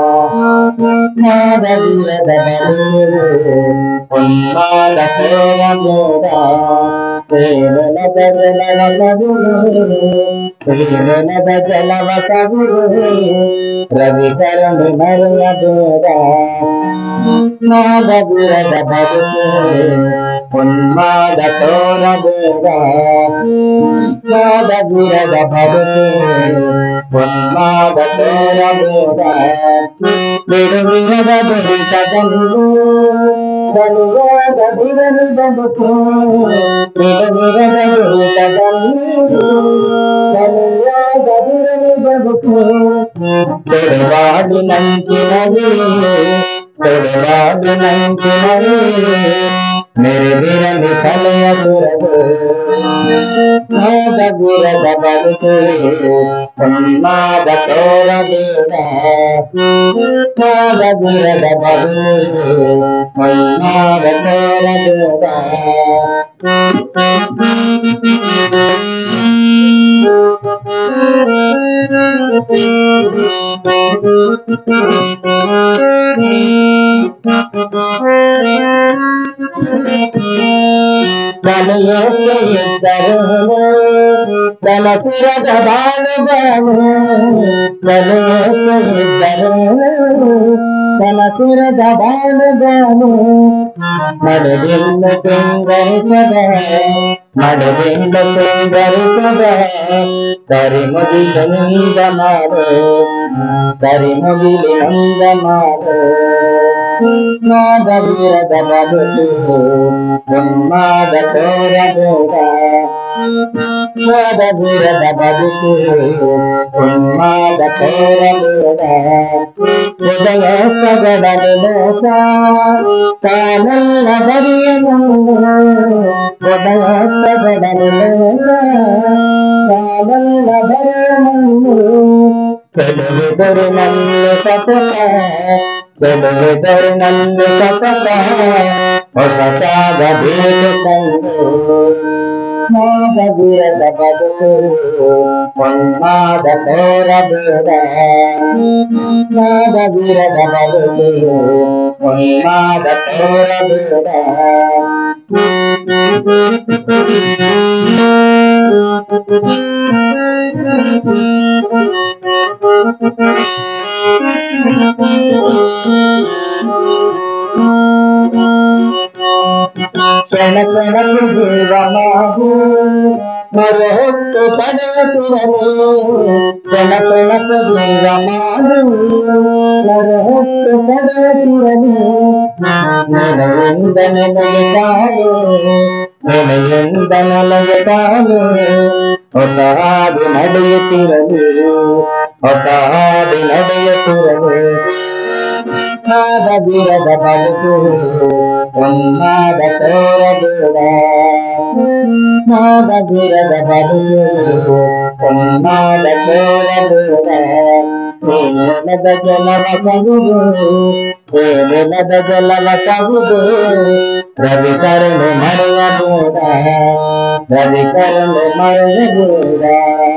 ನಾದ ವಿರದ ಬದುಕು ಉನ್ಮಾದ ಕೋರ ಬೇಡ ಕೇವಲದ ಜಲವ ಸಗುರು ಕೇವಲದ ಜಲವ ಸಗುರು ರವಿ ಕರಣಿ ಮರೆಯ ಬೇಡ ನಾದ ವಿರದ ಬದುಕು ಉನ್ಮಾದ ಕೋರ ಬೇಡ ನಾದ ವಿರದ ಬದುಕು ಉನ್ಮಾದ ಕೋರ ಬೇಡ ಬಿಡು ವಿರದ ದುರಿತದಲ್ಲೂ ಬಲುವಾದ ಬಿರಲು ಬದುಕು ಬಿಡು ವಿರದ ದುರಿತದಲ್ಲೂ ಬಲುವಾದ ಬಿರಲು ಬದುಕು ಸುಡುವಾಡಿ ನಂಚಿನಲ್ಲಿ ಸುಡುವಾಡಿ ನಂಚಿನಲ್ಲಿ ಮೆರೆದಿರಲಿ ಕಲೆಯ ಸುರದು ನಾದ ವಿರದ ಬದುಕು ಉನ್ಮಾದ ಕೋರ ಬೇಡ ನಾದ ವಿರದ ಬದುಕು ಉನ್ಮಾದ ಕೋರ ಬೇಡ ಕಲೆಯೆಷ್ಟು ಇದ್ದರೂ ಕನಸಿರದ ಬಾಳು ಬಾಳು ಕಲೆಯೆಷ್ಟು ಇದ್ದರೂ ಕನಸಿರದ ಬಾಳು ಬಾಳು ಮಡದಿಂದ ಸಿಂಗರಿಸದ ಮಡದಿಂದ ಸಿಂಗರಿಸದ ಕರಿಮುಗಿಲಿನಿಂದ ಮಾಡು ಕರಿಮುಗಿಲಿನಿಂದ ಮಾಡು ನಾದ ವಿರದ ಬದುಕು ಉನ್ಮಾದ ಕೋರ ಬೇಡ ನಾದ ವಿರದ ಬದುಕು ಉನ್ಮಾದ ಕೋರ ಬೇಡ ಹೃದಯ ಸಗಡನೆ ಲೋಕ ತಾನೆಲ್ಲ ಬರೆಯಬಹುದು ಹೃದಯ ಸಗಡನೆ ಲೋಕ ತಾನೆಲ್ಲ ಬರೆಯಬಹುದು ಚೆಲುವಿದರು ನನ್ನ ಸತತ ಚೆಲುವಿದರು ನನ್ನ ಸತತ ಹೊಸತಾದ ಬೇರು ಕಂಡು ನಾದ ವಿರದ ಬದುಕು ಉನ್ಮಾದ ಕೋರ ಬೇಡ ನಾದ ವಿರದ ಬದುಕು ಉನ್ಮಾದ ಕೋರ ಬೇಡ ಕ್ಷಣ ಕ್ಷಣಕ್ಕೆ ಜೀವನಾಗು ಮರೆ ಹೊತ್ತು ಪಡೆಯುತ್ತಿರಲು ಕ್ಷಣ ಕ್ಷಣಕ್ಕೆ ಜೀವನಾಗು ಮರೆ ಹೊತ್ತು ಪಡೆಯುತ್ತಿರಲು ನೆನೆಯಿಂದ ನೆನೆಗೆ ತಾನು ನೆನೆಯಿಂದ ನೆನೆಗೆ ತಾನು ಹೊಸ ಹಾದಿ ನಡೆಯುತ್ತಿರಲು ಹೊಸ ಹಾದಿ ನಡೆಯುತ್ತಿರಲು ನಾದ ವಿರದ ಬದುಕು ಉನ್ಮಾದ ಕೋರ ಬೇಡ ನಾದ ವಿರದ ಬದುಕು ಉನ್ಮಾದ ಕೋರ ಬೇಡ ಕೇವಲದ ಜಲವ ಸಗುದು ಕೇವಲದ ಜಲವ ಸಗುದು ರವಿ ಕರುಣೆ ಮರೆಯ ಬೇಡ ರವಿ ಕರುಣೆ ಮರೆಯ ಬೇಡ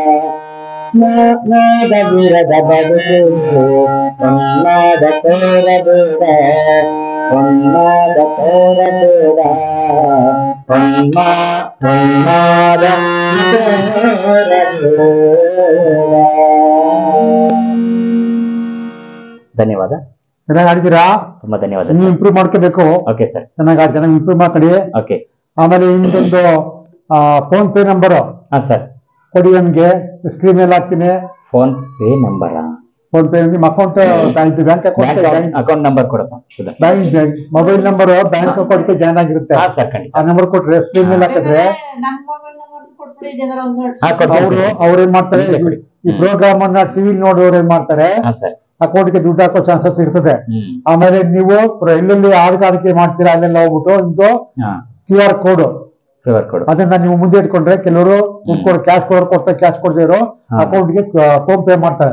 ನಾದ ವಿರದ ಬದುಕು ಉನ್ಮಾದ ಕೋರ ಬೇಡ ಉನ್ಮಾದ ಕೋರ ಬೇಡ ಉನ್ಮಾದ ಕೋರ ಬೇಡ. ಧನ್ಯವಾದ. ಚೆನ್ನಾಗಿ ಆಡಿದ್ದೀರಾ, ತುಂಬಾ ಧನ್ಯವಾದ. ನೀವು ಇಂಪ್ರೂವ್ ಮಾಡ್ಕೋಬೇಕು. ಓಕೆ ಸರ್, ಚೆನ್ನಾಗಿ ಇಂಪ್ರೂವ್ ಮಾಡ್ಕೊಳ್ಳಿ. ಓಕೆ. ಆಮೇಲೆ ನಿಮ್ದೊಂದು ಫೋನ್ ಪೇ ನಂಬರು ಹಾ ಸರ್ ಕೊಡಿ, ನನ್ಗೆ ಸ್ಕ್ರೀನ್ ಮೇಲೆ ಹಾಕ್ತೀನಿ. PhonePe number? PhonePe ನಿಮ್ಮ ಅಕೌಂಟ್ ಬ್ಯಾಂಕ್ ಅಕೌಂಟ್ ನಂಬರ್ ಕೊಡಪ್ಪ. ಬ್ಯಾಂಕ್ ಮೊಬೈಲ್ ನಂಬರ್ ಬ್ಯಾಂಕ್ ಅಕೌಂಟ್ಗೆ ಜಾಯ್ನ್ ಆಗಿರುತ್ತೆ. ಆ ನಂಬರ್ ಕೊಟ್ರೆ ಸ್ಕ್ರೀನ್ ಮೇಲೆ ಹಾಕಿದ್ರೆ ಅವ್ರು ಏನ್ ಮಾಡ್ತಾರೆ, ಈ ಪ್ರೋಗ್ರಾಮ್ ಅನ್ನ ಟಿವಿ ನೋಡೋರು ಏನ್ ಮಾಡ್ತಾರೆ, ಅಕೌಂಟ್ಗೆ ದುಡ್ಡು ಹಾಕೋ ಚಾನ್ಸಸ್ ಇರ್ತದೆ. ಆಮೇಲೆ ನೀವು ಎಲ್ಲೆಲ್ಲಿ ಆಧಾರಿಕೆ ಮಾಡ್ತೀರಾ ಅಲ್ಲೆಲ್ಲ ಹೋಗ್ಬಿಟ್ಟು ನಿಮ್ದು QR ಕೋಡ್ ಅದನ್ನ ನೀವು ಮುಂದೆ ಇಟ್ಕೊಂಡ್ರೆ ಕೆಲವರು ದುಡ್ಡು ಕ್ಯಾಶ್ ಕೊಡ್ತಾರೆ, ಕ್ಯಾಶ್ ಕೊಡದೇ ಇರೋ ಅಕೌಂಟ್ಗೆ ಫೋನ್ ಪೇ ಮಾಡ್ತಾರೆ.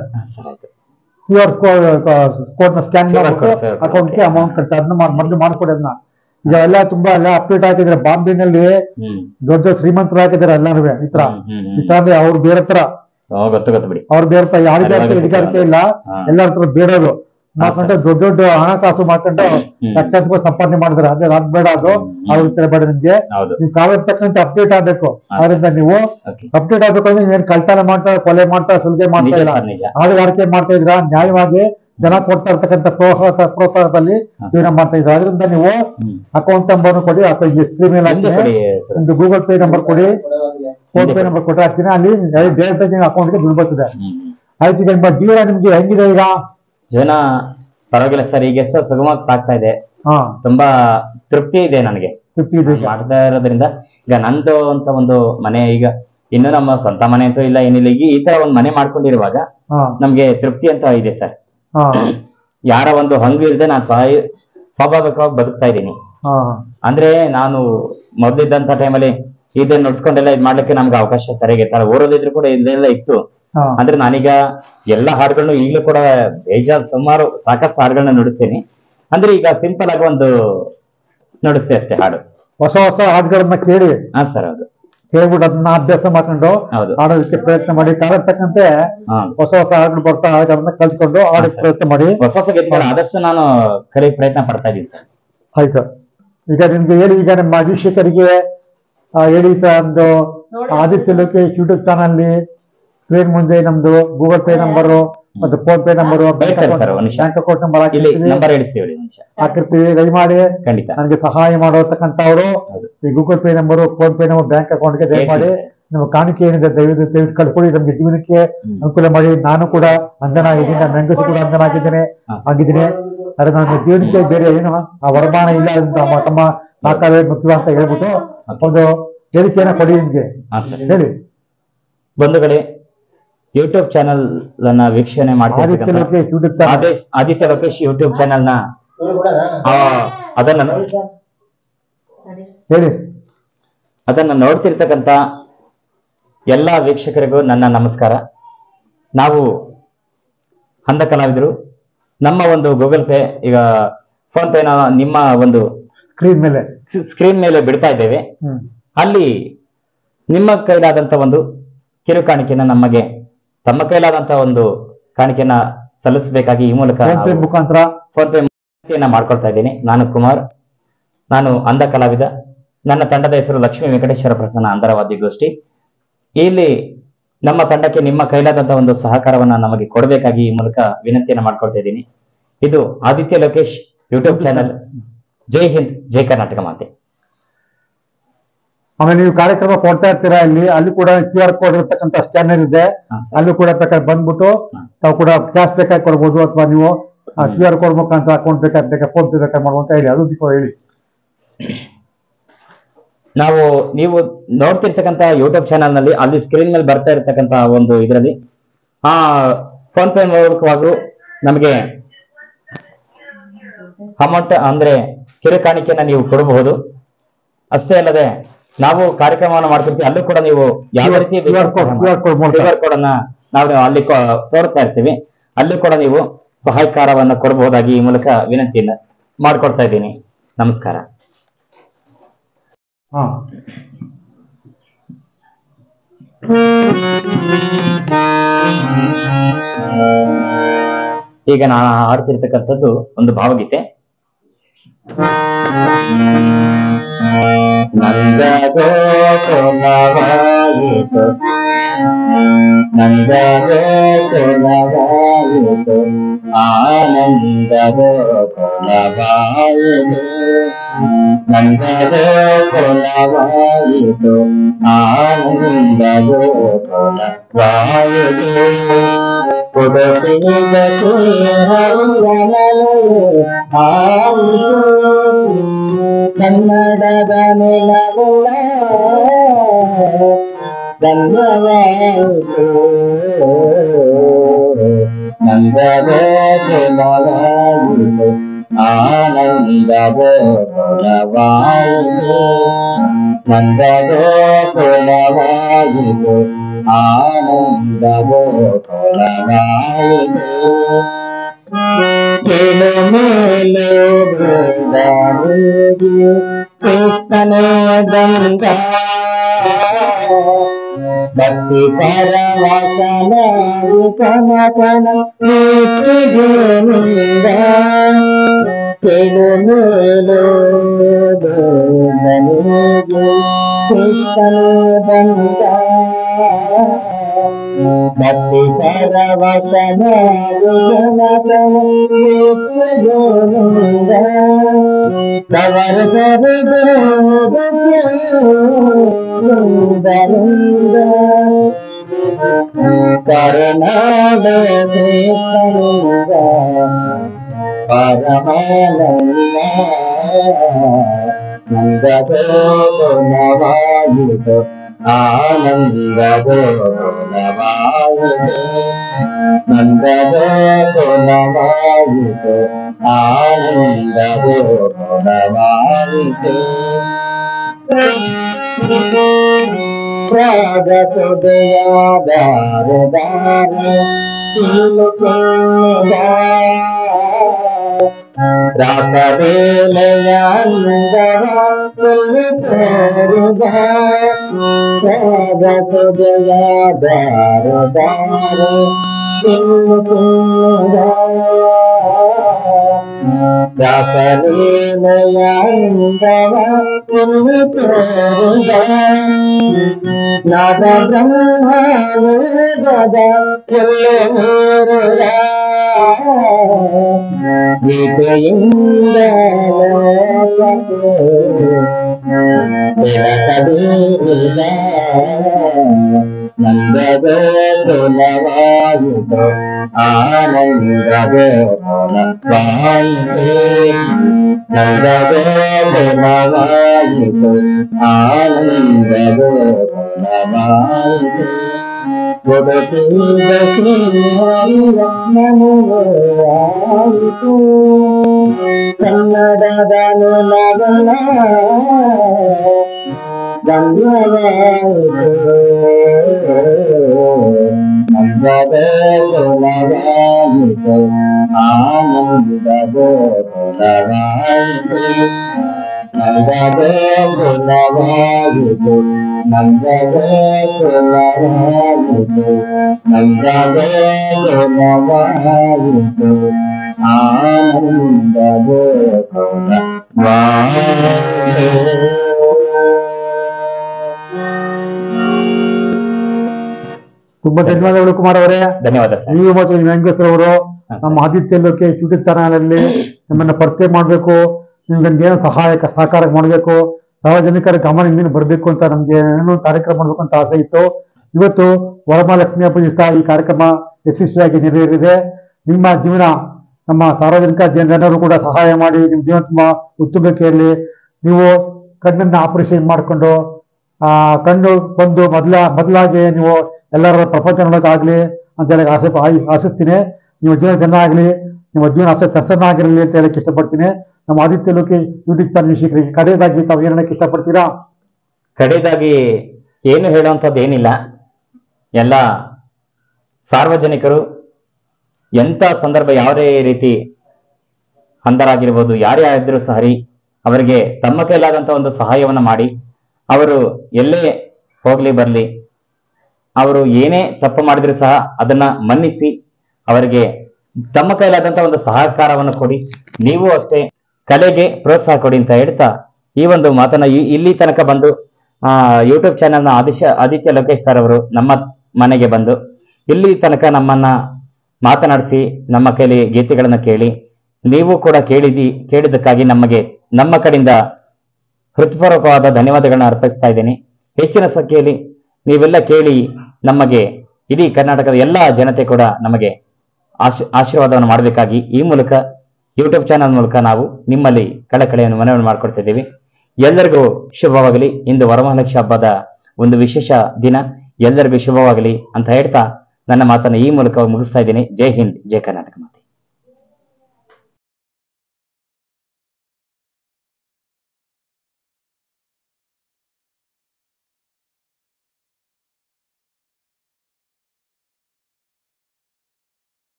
QR ಕೋಡ್ ನ ಸ್ಕ್ಯಾನ್ ಮಾಡ್ಬಿಟ್ಟು ಅಕೌಂಟ್ಗೆ ಅಮೌಂಟ್ ಕಟ್ತಾರೆ. ಅದನ್ನ ಮೊದಲು ಮಾಡ್ಕೊಡಿ. ಅದನ್ನ ಈಗ ಎಲ್ಲ ತುಂಬಾ ಎಲ್ಲ ಅಪ್ಡೇಟ್ ಹಾಕಿದ್ರೆ ಬಾಂಬೆನಲ್ಲಿ ದೊಡ್ಡ ಶ್ರೀಮಂತರು ಹಾಕಿದ್ದಾರೆ ಎಲ್ಲಾನು ಈ ತರ ಅಂದ್ರೆ ಅವ್ರು ಬೇರೆ ತರ ಗೊತ್ತು ಬಿಡಿ, ಅವ್ರು ಬೇರೆ ತರ ಯಾರಿಗಾರ ಹಿಡಿಗಾರಿಕೆ ಇಲ್ಲ, ಎಲ್ಲರ ಹತ್ರ ಬೇಡೋದು ಮಾಡ್ಕೊಂಡು ದೊಡ್ಡ ದೊಡ್ಡ ಹಣಕಾಸು ಮಾಡ್ಕೊಂಡು ಲಕ್ಷಾಂತರ ಸಂಪಾದನೆ ಮಾಡಿದ್ರೆ ಅದೇ ಅದ್ ಬೇಡ, ಅದು ಅವ್ರ ಬೇಡ. ನಿಮ್ಗೆ ನೀವು ಕಾವಿರ್ತಕ್ಕಂಥ ಅಪ್ಡೇಟ್ ಆಗ್ಬೇಕು. ಅದರಿಂದ ನೀವು ಅಪ್ಡೇಟ್ ಆಗ್ಬೇಕು ಅಂದ್ರೆ ನೀವೇನ್ ಕಳ್ತನ ಮಾಡ್ತಾ, ಕೊಲೆ ಮಾಡ್ತಾ, ಸುಲಿಗೆ ಮಾಡ್ತಾ ಇಲ್ಲ, ಹಾಡುಗಾರಿಕೆ ಮಾಡ್ತಾ ಇದ್ರ, ನ್ಯಾಯವಾಗಿ ಜನ ಕೊಡ್ತಾ ಇರ್ತಕ್ಕಂಥ ಪ್ರೋತ್ಸಾಹದಲ್ಲಿ ಜೀವನ ಮಾಡ್ತಾ ಇದ್ರು. ಅದರಿಂದ ನೀವು ಅಕೌಂಟ್ ನಂಬರ್ ಕೊಡಿ, ಸ್ಕ್ರೀನ್ ಮೇಲೆ ಹಾಕಿ ಒಂದು ಗೂಗಲ್ ಪೇ ನಂಬರ್ ಕೊಡಿ, ಫೋನ್ ಪೇ ನಂಬರ್ ಕೊಟ್ಟರೆ ಹಾಕ್ತೀನಿ, ಅಲ್ಲಿ ಡೈರೆಕ್ಟ್ ಆಗಿ ಅಕೌಂಟ್ಗೆ ದುಡ್ಡು ಬರ್ತದೆ. ಆಯ್ತು, ಈಗ ನಿಮ್ಮ ಜೀವನ ನಿಮ್ಗೆ ಹೆಂಗಿದೆ? ಈಗ ಜೀವನ ಪರವಾಗಿಲ್ಲ ಸರ್, ಈಗ ಎಷ್ಟೋ ಸುಗಮವಾಗಿ ಸಾಕ್ತಾ ಇದೆ, ತುಂಬಾ ತೃಪ್ತಿ ಇದೆ ನನಗೆ ಮಾಡ್ತಾ ಇರೋದ್ರಿಂದ. ಈಗ ನಂದು ಅಂತ ಒಂದು ಮನೆ, ಈಗ ಇನ್ನು ನಮ್ಮ ಸ್ವಂತ ಮನೆ ಅಂತೂ ಇಲ್ಲ, ಏನಿಲ್ಲ, ಈಗ ಈ ತರ ಒಂದು ಮನೆ ಮಾಡ್ಕೊಂಡಿರುವಾಗ ನಮ್ಗೆ ತೃಪ್ತಿ ಅಂತ ಇದೆ ಸರ್. ಯಾರ ಒಂದು ಹಂಗು ಇಲ್ಲದೆ ನಾನು ಸ್ವಾಭಾವಿಕವಾಗಿ ಬದುಕ್ತಾ ಇದ್ದೀನಿ. ಅಂದ್ರೆ ನಾನು ಮೊದ್ಲಿದ್ದಂತ ಟೈಮಲ್ಲಿ ಇದನ್ನ ನುಡ್ಸ್ಕೊಂಡೆಲ್ಲ ಇದ್ ಮಾಡ್ಲಿಕ್ಕೆ ನಮ್ಗೆ ಅವಕಾಶ ಸರಿಯಾಗಿರ್ತಾರೆ, ಓರೋದಿದ್ರು ಕೂಡ ಇದೆಲ್ಲ ಇತ್ತು. ಅಂದ್ರೆ ನಾನೀಗ ಎಲ್ಲಾ ಹಾಡುಗಳನ್ನು ಈಗಲೂ ಕೂಡ ಸುಮಾರು ಸಾಕಷ್ಟು ಹಾಡುಗಳನ್ನ ನುಡಿಸ್ತೀನಿ. ಅಂದ್ರೆ ಈಗ ಸಿಂಪಲ್ ಆಗಿ ಒಂದು ನುಡಿಸ್ತೆ ಅಷ್ಟೇ ಹಾಡು, ಹೊಸ ಹೊಸ ಹಾಡುಗಳನ್ನ ಕೇಳಿ. ಹಾ ಸರ್, ಹೌದು, ಕೇಳ್ಬಿಟ್ಟು ಅದನ್ನ ಅಭ್ಯಾಸ ಮಾಡ್ಕೊಂಡು ಹಾಡೋದಕ್ಕೆ ಪ್ರಯತ್ನ ಮಾಡಿ. ಕಾಲತಕ್ಕಂತೆ ಹೊಸ ಹೊಸ ಹಾಡುಗಳು ಬರ್ತಾ ಹಾಡುಗಳನ್ನ ಕಲ್ತ್ಕೊಂಡು ಹಾಡೋಕೆ ಪ್ರಯತ್ನ ಮಾಡಿ. ಹೊಸ ಹೊಸ ಗೀತೆಗಳನ್ನ ಆದಷ್ಟು ನಾನು ಕಲಿಯಕ್ಕೆ ಪ್ರಯತ್ನ ಪಡ್ತಾ ಇದ್ದೀನಿ ಸರ್. ಆಯ್ತು, ಈಗ ನಿಮ್ಗೆ ಹೇಳಿ, ಈಗ ನಮ್ಮ ವೀಕ್ಷಕರಿಗೆ ಹೇಳಿ, ಒಂದು Aditya Lokesh YouTube channel screen ಮುಂದೆ ನಮ್ದು ಗೂಗಲ್ ಪೇ ನಂಬರು ಮತ್ತು PhonePe number, bank account number ಹಾಕಿರ್ತೀವಿ. ದಯಮಾಡಿ ನನಗೆ ಸಹಾಯ ಮಾಡತಕ್ಕಂಥವ್ರು ಈ Google Pay number, PhonePe number, bank ಅಕೌಂಟ್ಗೆ ದಯಮಾಡಿ ನಮ್ಮ ಕಾಣಿಕೆ ಏನಿದೆ ದಯವಿಟ್ಟು ಕಳ್ಕೊಳ್ಳಿ. ನಮ್ಗೆ ಜೀವನಕ್ಕೆ ಅನುಕೂಲ ಮಾಡಿ. ನಾನು ಕೂಡ ಅಂಧನಾಗಿದ್ದೀನಿ, ನನ್ನ ಹೆಂಗಸು ಕೂಡ ಅಂಧನಾಗಿದ್ದೇನೆ ಆಗಿದ್ದೀನಿ. ಆದ್ರೆ ನನ್ನ ಜೀವನಕ್ಕೆ ಬೇರೆ ಏನು ವರಮಾನ ಇಲ್ಲ ಅಂತ ತಮ್ಮ ಸಹಕಾರವೇ ಮುಖ್ಯ ಅಂತ ಹೇಳ್ಬಿಟ್ಟು ಒಂದು ಹೇಳಿಕೆಯನ್ನ ಕೊಡಿ ನಿಮ್ಗೆ ಹೇಳಿ. ಬಂಧುಗಳೇ, ಯೂಟ್ಯೂಬ್ ಚಾನಲ್ ಅನ್ನ ವೀಕ್ಷಣೆ ಮಾಡ್ತಾ ಆದಿತ್ಯ ಲೋಕೇಶ್ ಯೂಟ್ಯೂಬ್ ಚಾನಲ್ ನ ಅದನ್ನ ನೋಡ್ತಿರ್ತಕ್ಕಂಥ ಎಲ್ಲಾ ವೀಕ್ಷಕರಿಗೂ ನನ್ನ ನಮಸ್ಕಾರ. ನಾವು ಅಂಧ ಕಲಾವಿದರು. ನಮ್ಮ ಒಂದು ಗೂಗಲ್ ಪೇ, ಈಗ ಫೋನ್ ಪೇನ ನಿಮ್ಮ ಒಂದು ಸ್ಕ್ರೀನ್ ಮೇಲೆ ಬಿಡ್ತಾ ಇದ್ದೇವೆ. ಅಲ್ಲಿ ನಿಮ್ಮ ಕೈಲಾದಂತ ಒಂದು ಕಿರು ಕಾಣಿಕೆನ ನಮಗೆ ತಮ್ಮ ಕೈಲಾದಂತ ಒಂದು ಕಾಣಿಕೆನ ಸಲ್ಲಿಸಬೇಕಾಗಿ ಈ ಮೂಲಕ ಮುಖಾಂತರ ಫೋನ್ ಪೇ ಮಾಡ್ಕೊಳ್ತಾ ಇದ್ದೀನಿ. ನಾನು ಕುಮಾರ್, ನಾನು ಅಂಧ ಕಲಾವಿದ. ನನ್ನ ತಂಡದ ಹೆಸರು ಲಕ್ಷ್ಮೀ ವೆಂಕಟೇಶ್ವರ ಪ್ರಸನ್ನ ಅಂಧರವಾದಿ ಗೋಷ್ಠಿ. ಇಲ್ಲಿ ನಮ್ಮ ತಂಡಕ್ಕೆ ನಿಮ್ಮ ಕೈಲಾದಂತ ಒಂದು ಸಹಕಾರವನ್ನ ನಮಗೆ ಕೊಡಬೇಕಾಗಿ ಈ ಮೂಲಕ ವಿನಂತಿಯನ್ನ ಮಾಡ್ಕೊಳ್ತಾ ಇದ್ದೀನಿ. ಇದು ಆದಿತ್ಯ ಲೋಕೇಶ್ ಯೂಟ್ಯೂಬ್ ಚಾನಲ್. ಜೈ ಹಿಂದ್, ಜೈ ಕರ್ನಾಟಕ ಮಾತೆ. ಆಮೇಲೆ ನೀವು ಕಾರ್ಯಕ್ರಮ ಕೊಡ್ತಾ ಇರ್ತೀರಾ, ಅಲ್ಲಿ ಕೂಡ QR ಕೋಡ್ ಇರತಕ್ಕಂತ ಸ್ಕ್ಯಾನರ್ ಇದೆ, ಅಲ್ಲೂ ಕೂಡ ಬೇಕಾದ್ರೆ ಬಂದ್ಬಿಟ್ಟು ತಾವು ಕೂಡ ಕ್ಯಾಶ್ ಬೇಕಾಗಿ ಕೊಡ್ಬೋದು, ಅಥವಾ ನೀವು QR ಕೋಡ್ ಮುಖಾಂತರ ಅಕೌಂಟ್ ಬೇಕಾದ್ರೆ ಫೋನ್ ಪೇ ಬೇಕಾದ್ರೆ ಮಾಡುವಂತ ಹೇಳಿ. ಅದು ಹೇಳಿ. ನೀವು ನೋಡ್ತಿರ್ತಕ್ಕಂಥ ಯೂಟ್ಯೂಬ್ ಚಾನಲ್ ನಲ್ಲಿ ಅಲ್ಲಿ ಸ್ಕ್ರೀನ್ ಮೇಲೆ ಬರ್ತಾ ಇರ್ತಕ್ಕಂಥ ಒಂದು ಇದರಲ್ಲಿ ಫೋನ್ ಪೇ ಮೂಲಕವಾಗೂ ನಮಗೆ ಅಮೌಂಟ್ ಅಂದ್ರೆ ಕಿರು ಕಾಣಿಕೆನ ನೀವು ಕೊಡಬಹುದು. ಅಷ್ಟೇ ಅಲ್ಲದೆ ನಾವು ಕಾರ್ಯಕ್ರಮವನ್ನು ಮಾಡ್ತಿರ್ತೀವಿ, ಅಲ್ಲೂ ಕೂಡ ನೀವು ಯಾವ ರೀತಿ QR ಕೋಡ್ ಅನ್ನ ನಾವು ಅಲ್ಲಿ ತೋರಿಸ್ತಾ ಇರ್ತೀವಿ, ಅಲ್ಲೂ ಕೂಡ ನೀವು ಸಹಾಯಕಾರವನ್ನು ಕೊಡಬಹುದಾಗಿ ಈ ಮೂಲಕ ವಿನಂತಿಯನ್ನ ಮಾಡ್ಕೊಡ್ತಾ ಇದ್ದೀನಿ. ನಮಸ್ಕಾರ. ಈಗ ನಾನು ಹಾಡ್ತಿರ್ತಕ್ಕಂಥದ್ದು ಒಂದು ಭಾವಗೀತೆ. ನಂದಗೋ ಕೊಲವಾಯಿತು, ನಂದಗೋ ಕೊಲವಾಯಿತು, ಆನಂದಗೋ ಕೊಲವಾಯಿತು, ನಂದಗೋ ಕೊಲವಾಯಿತು, ಆನಂದಗೋ ಕೊಲವಾಯಿತು. ಕೊಡತಿದ ಕನ್ನಡದ ನೆಲವುಲ ಧನ್ಯವಾಯಿತು, ನಂದಗೋ ಕೊಲವಾಯಿತು, ಆನಂದಗೋ ಕೊಲವಾಯಿತು, ನಂದಗೋ ಕೊಲವಾಯಿತು, ಆನಂದಗೋ ಕೊಲವಾಯಿತು. ಕೇಳು ಮೇಲು ಬೇಡನಿಗೆ ಕೃಷ್ಣನೇ ಬಂದ ಭಕ್ತಿ ಪರವಶನ ಕನ ಕನ ನಿಂದ ಕೇಳು ಮೇಲು ಬೇಡನಿಗೆ ಕೃಷ್ಣನೇ ಬಂದ ಭಕ್ತಿ ಪರವಶನ ಕವರ ಕರುನಾಡ ಕೃಷ್ಣನಿಂದ ಪರಮಾನಂದ ನಂದಗೋನವಾಯಿತು ಆನಂದಗೋನವಾಯಿತು ನಂದಗೋನವಾಯಿತು ಆನಂದಗೋನವಾಯಿತು ರಾಗಸುದಯಾದಾರದಾರ ಇನ್ನು ಚೆಂದ ರಾಸವೇಲೆಯ ಅಂದವ ಇಲ್ಲಿ ತೋರಿದ ರಾಗಸುದಯಾದಾರದಾರ ಇನ್ನು ಚೆಂದ ರಾಸಲೀಲೆಯ ಅಂದವ ಇಲ್ಲಿ ತೋರಿದ ನಾದ ಬ್ರಹ್ಮವೇದದ ಎಲ್ಲೆ ಮೂರುರ ಗೀತೆಯಿಂದ ಬೆಳಕದೀರಿದ ನಂದಗೋ ಕುಲವಾಯಿತು ಆನಂದಗೋ ಕುಲವಾಯಿತು ನಂದಗೋ ಕುಲವಾಯಿತು ಆನಂದಗೋ ಕುಲವಾಯಿತು ಕೊಡುತ್ತಿದ್ದ ಶ್ರೀಹರಿಯ ನಮೋವಾಯಿತು ಕನ್ನಡದ ನಗನ ಗಂಗವಾಯಿತು ನಂದಗೋ ಕುಲವಾಯಿತು ಆನಂದಗೋ ಕುಲವಾಯಿತು ನಂದಗೋ ಕುಲವಾಯಿತು ನಂದಗೋ ಕುಲವಾಯಿತು ನಂದಗೋ ಕುಲವಾಯಿತು ಆನಂದಗೋ ಕುಲವಾಯಿತು. ತುಂಬಾ ಧನ್ಯವಾದಗಳು ಕುಮಾರ್ ಅವರೇ. ಧನ್ಯವಾದ ಸರ್. ನೀವು ಮತ್ತು ನಿಮ್ಮ ಹೆಂಗಸರವರು ನಮ್ಮ ಆದಿತ್ಯ ಲೋಕೆ ಯೂಟ್ಯೂಬ್ ಚಾನಲ್ ಅಲ್ಲಿ ನಮ್ಮನ್ನ ಪರಿಚಯ ಮಾಡ್ಬೇಕು, ನಿಮ್ಗೆ ಏನೋ ಸಹಕಾರ ಮಾಡ್ಬೇಕು, ಸಾರ್ವಜನಿಕರ ಗಮನ ಇನ್ನೇನು ಬರಬೇಕು ಅಂತ ನಮ್ಗೆ ಏನೋ ಕಾರ್ಯಕ್ರಮ ಮಾಡ್ಬೇಕು ಅಂತ ಆಸೆ ಇತ್ತು. ಇವತ್ತು ವರಮಹಾಲಕ್ಷ್ಮಿ ಹಬ್ಬದ ದಿವಸ ಈ ಕಾರ್ಯಕ್ರಮ ಯಶಸ್ವಿಯಾಗಿ ನೆರವೇರಿದೆ. ನಿಮ್ಮ ಜೀವನ ನಮ್ಮ ಸಾರ್ವಜನಿಕ ಜನರು ಕೂಡ ಸಹಾಯ ಮಾಡಿ ನಿಮ್ಮ ಜೀವನ ತುಂಬಾ ಉತ್ತುಂಗಕ್ಕೆ ಇರಲಿ. ನೀವು ಕಣ್ಣನ್ನ ಆಪರೇಷನ್ ಮಾಡಿಕೊಂಡು ಕಣ್ಣು ಬಂದು ಮೊದಲಾಗಿ ನೀವು ಎಲ್ಲರ ಪ್ರಪಂಚನೊಳಗಾಗ್ಲಿ ಅಂತ ಹೇಳಿ ಆಶಿಸ್ತೀನಿ. ನಿಮ್ಮ ಜೀವನ ಚೆನ್ನಾಗಲಿ, ನಿಮ್ಮ ಜೀವನ ಚೆನ್ನಾಗಿರಲಿ ಅಂತ ಹೇಳಕ್ಕೆ ಇಷ್ಟಪಡ್ತೀನಿ. ನಮ್ಮ ಆದಿತ್ಯ ಲೋಕೆ ಯೂಟ್ಯೂಬ್ ಚಾನಲ್ ವೀಕ್ಷಕರಿಗೆ ಕಡೆಯದಾಗಿ ತಾವು ಏನು ಹೇಳಕ್ಕೆ ಇಷ್ಟಪಡ್ತೀರಾ? ಕಡೆಯದಾಗಿ ಏನು ಹೇಳುವಂಥದ್ದು ಏನಿಲ್ಲ. ಎಲ್ಲ ಸಾರ್ವಜನಿಕರು ಎಂಥ ಸಂದರ್ಭ ಯಾವುದೇ ರೀತಿ ಅಂಧರಾಗಿರ್ಬೋದು, ಯಾರೇ ಆಗಿದ್ರೂ ಸರಿ ಅವರಿಗೆ ತಮ್ಮ ಕೈಲಾದಂಥ ಒಂದು ಸಹಾಯವನ್ನು ಮಾಡಿ, ಅವರು ಎಲ್ಲೇ ಹೋಗ್ಲಿ ಬರಲಿ, ಅವರು ಏನೇ ತಪ್ಪು ಮಾಡಿದ್ರು ಸಹ ಅದನ್ನ ಮನ್ನಿಸಿ ಅವರಿಗೆ ತಮ್ಮ ಕೈಲಾದಂಥ ಒಂದು ಸಹಕಾರವನ್ನು ಕೊಡಿ. ನೀವು ಅಷ್ಟೇ ಕಲೆಗೆ ಪ್ರೋತ್ಸಾಹ ಕೊಡಿ ಅಂತ ಹೇಳ್ತಾ ಈ ಒಂದು ಮಾತನ್ನ ಇಲ್ಲಿ ತನಕ ಬಂದು ಯೂಟ್ಯೂಬ್ ಚಾನೆಲ್ನ ಆದಿತ್ಯ ಲೋಕೇಶ್ ಸರ್ ಅವರು ನಮ್ಮ ಮನೆಗೆ ಬಂದು ಇಲ್ಲಿ ತನಕ ನಮ್ಮನ್ನ ಮಾತನಾಡಿಸಿ ನಮ್ಮ ಕೈಲಿ ಗೀತೆಗಳನ್ನ ಕೇಳಿ ನೀವು ಕೂಡ ಕೇಳಿದ್ದಕ್ಕಾಗಿ ನಮ್ಮ ಕಡೆಯಿಂದ ಹೃತ್ಪೂರ್ವಕವಾದ ಧನ್ಯವಾದಗಳನ್ನ ಅರ್ಪಿಸ್ತಾ ಇದ್ದೀನಿ. ಹೆಚ್ಚಿನ ಸಂಖ್ಯೆಯಲ್ಲಿ ನೀವೆಲ್ಲ ಕೇಳಿ ನಮಗೆ ಇಡೀ ಕರ್ನಾಟಕದ ಎಲ್ಲ ಜನತೆ ಕೂಡ ನಮಗೆ ಆಶೀರ್ವಾದವನ್ನು ಮಾಡಬೇಕಾಗಿ ಈ ಮೂಲಕ ಯೂಟ್ಯೂಬ್ ಚಾನಲ್ ಮೂಲಕ ನಾವು ನಿಮ್ಮಲ್ಲಿ ಕಳಕಳಿಯನ್ನು ಮನವಿ ಮಾಡ್ಕೊಡ್ತಿದ್ದೀವಿ. ಎಲ್ಲರಿಗೂ ಶುಭವಾಗಲಿ. ಇಂದು ವರಮಹಾಲಕ್ಷ್ಮಿ ಹಬ್ಬದ ಒಂದು ವಿಶೇಷ ದಿನ. ಎಲ್ಲರಿಗೂ ಶುಭವಾಗಲಿ ಅಂತ ಹೇಳ್ತಾ ನನ್ನ ಮಾತನ್ನು ಈ ಮೂಲಕ ಮುಗಿಸ್ತಾ ಇದ್ದೀನಿ. ಜೈ ಹಿಂದ್, ಜೈ ಕರ್ನಾಟಕ.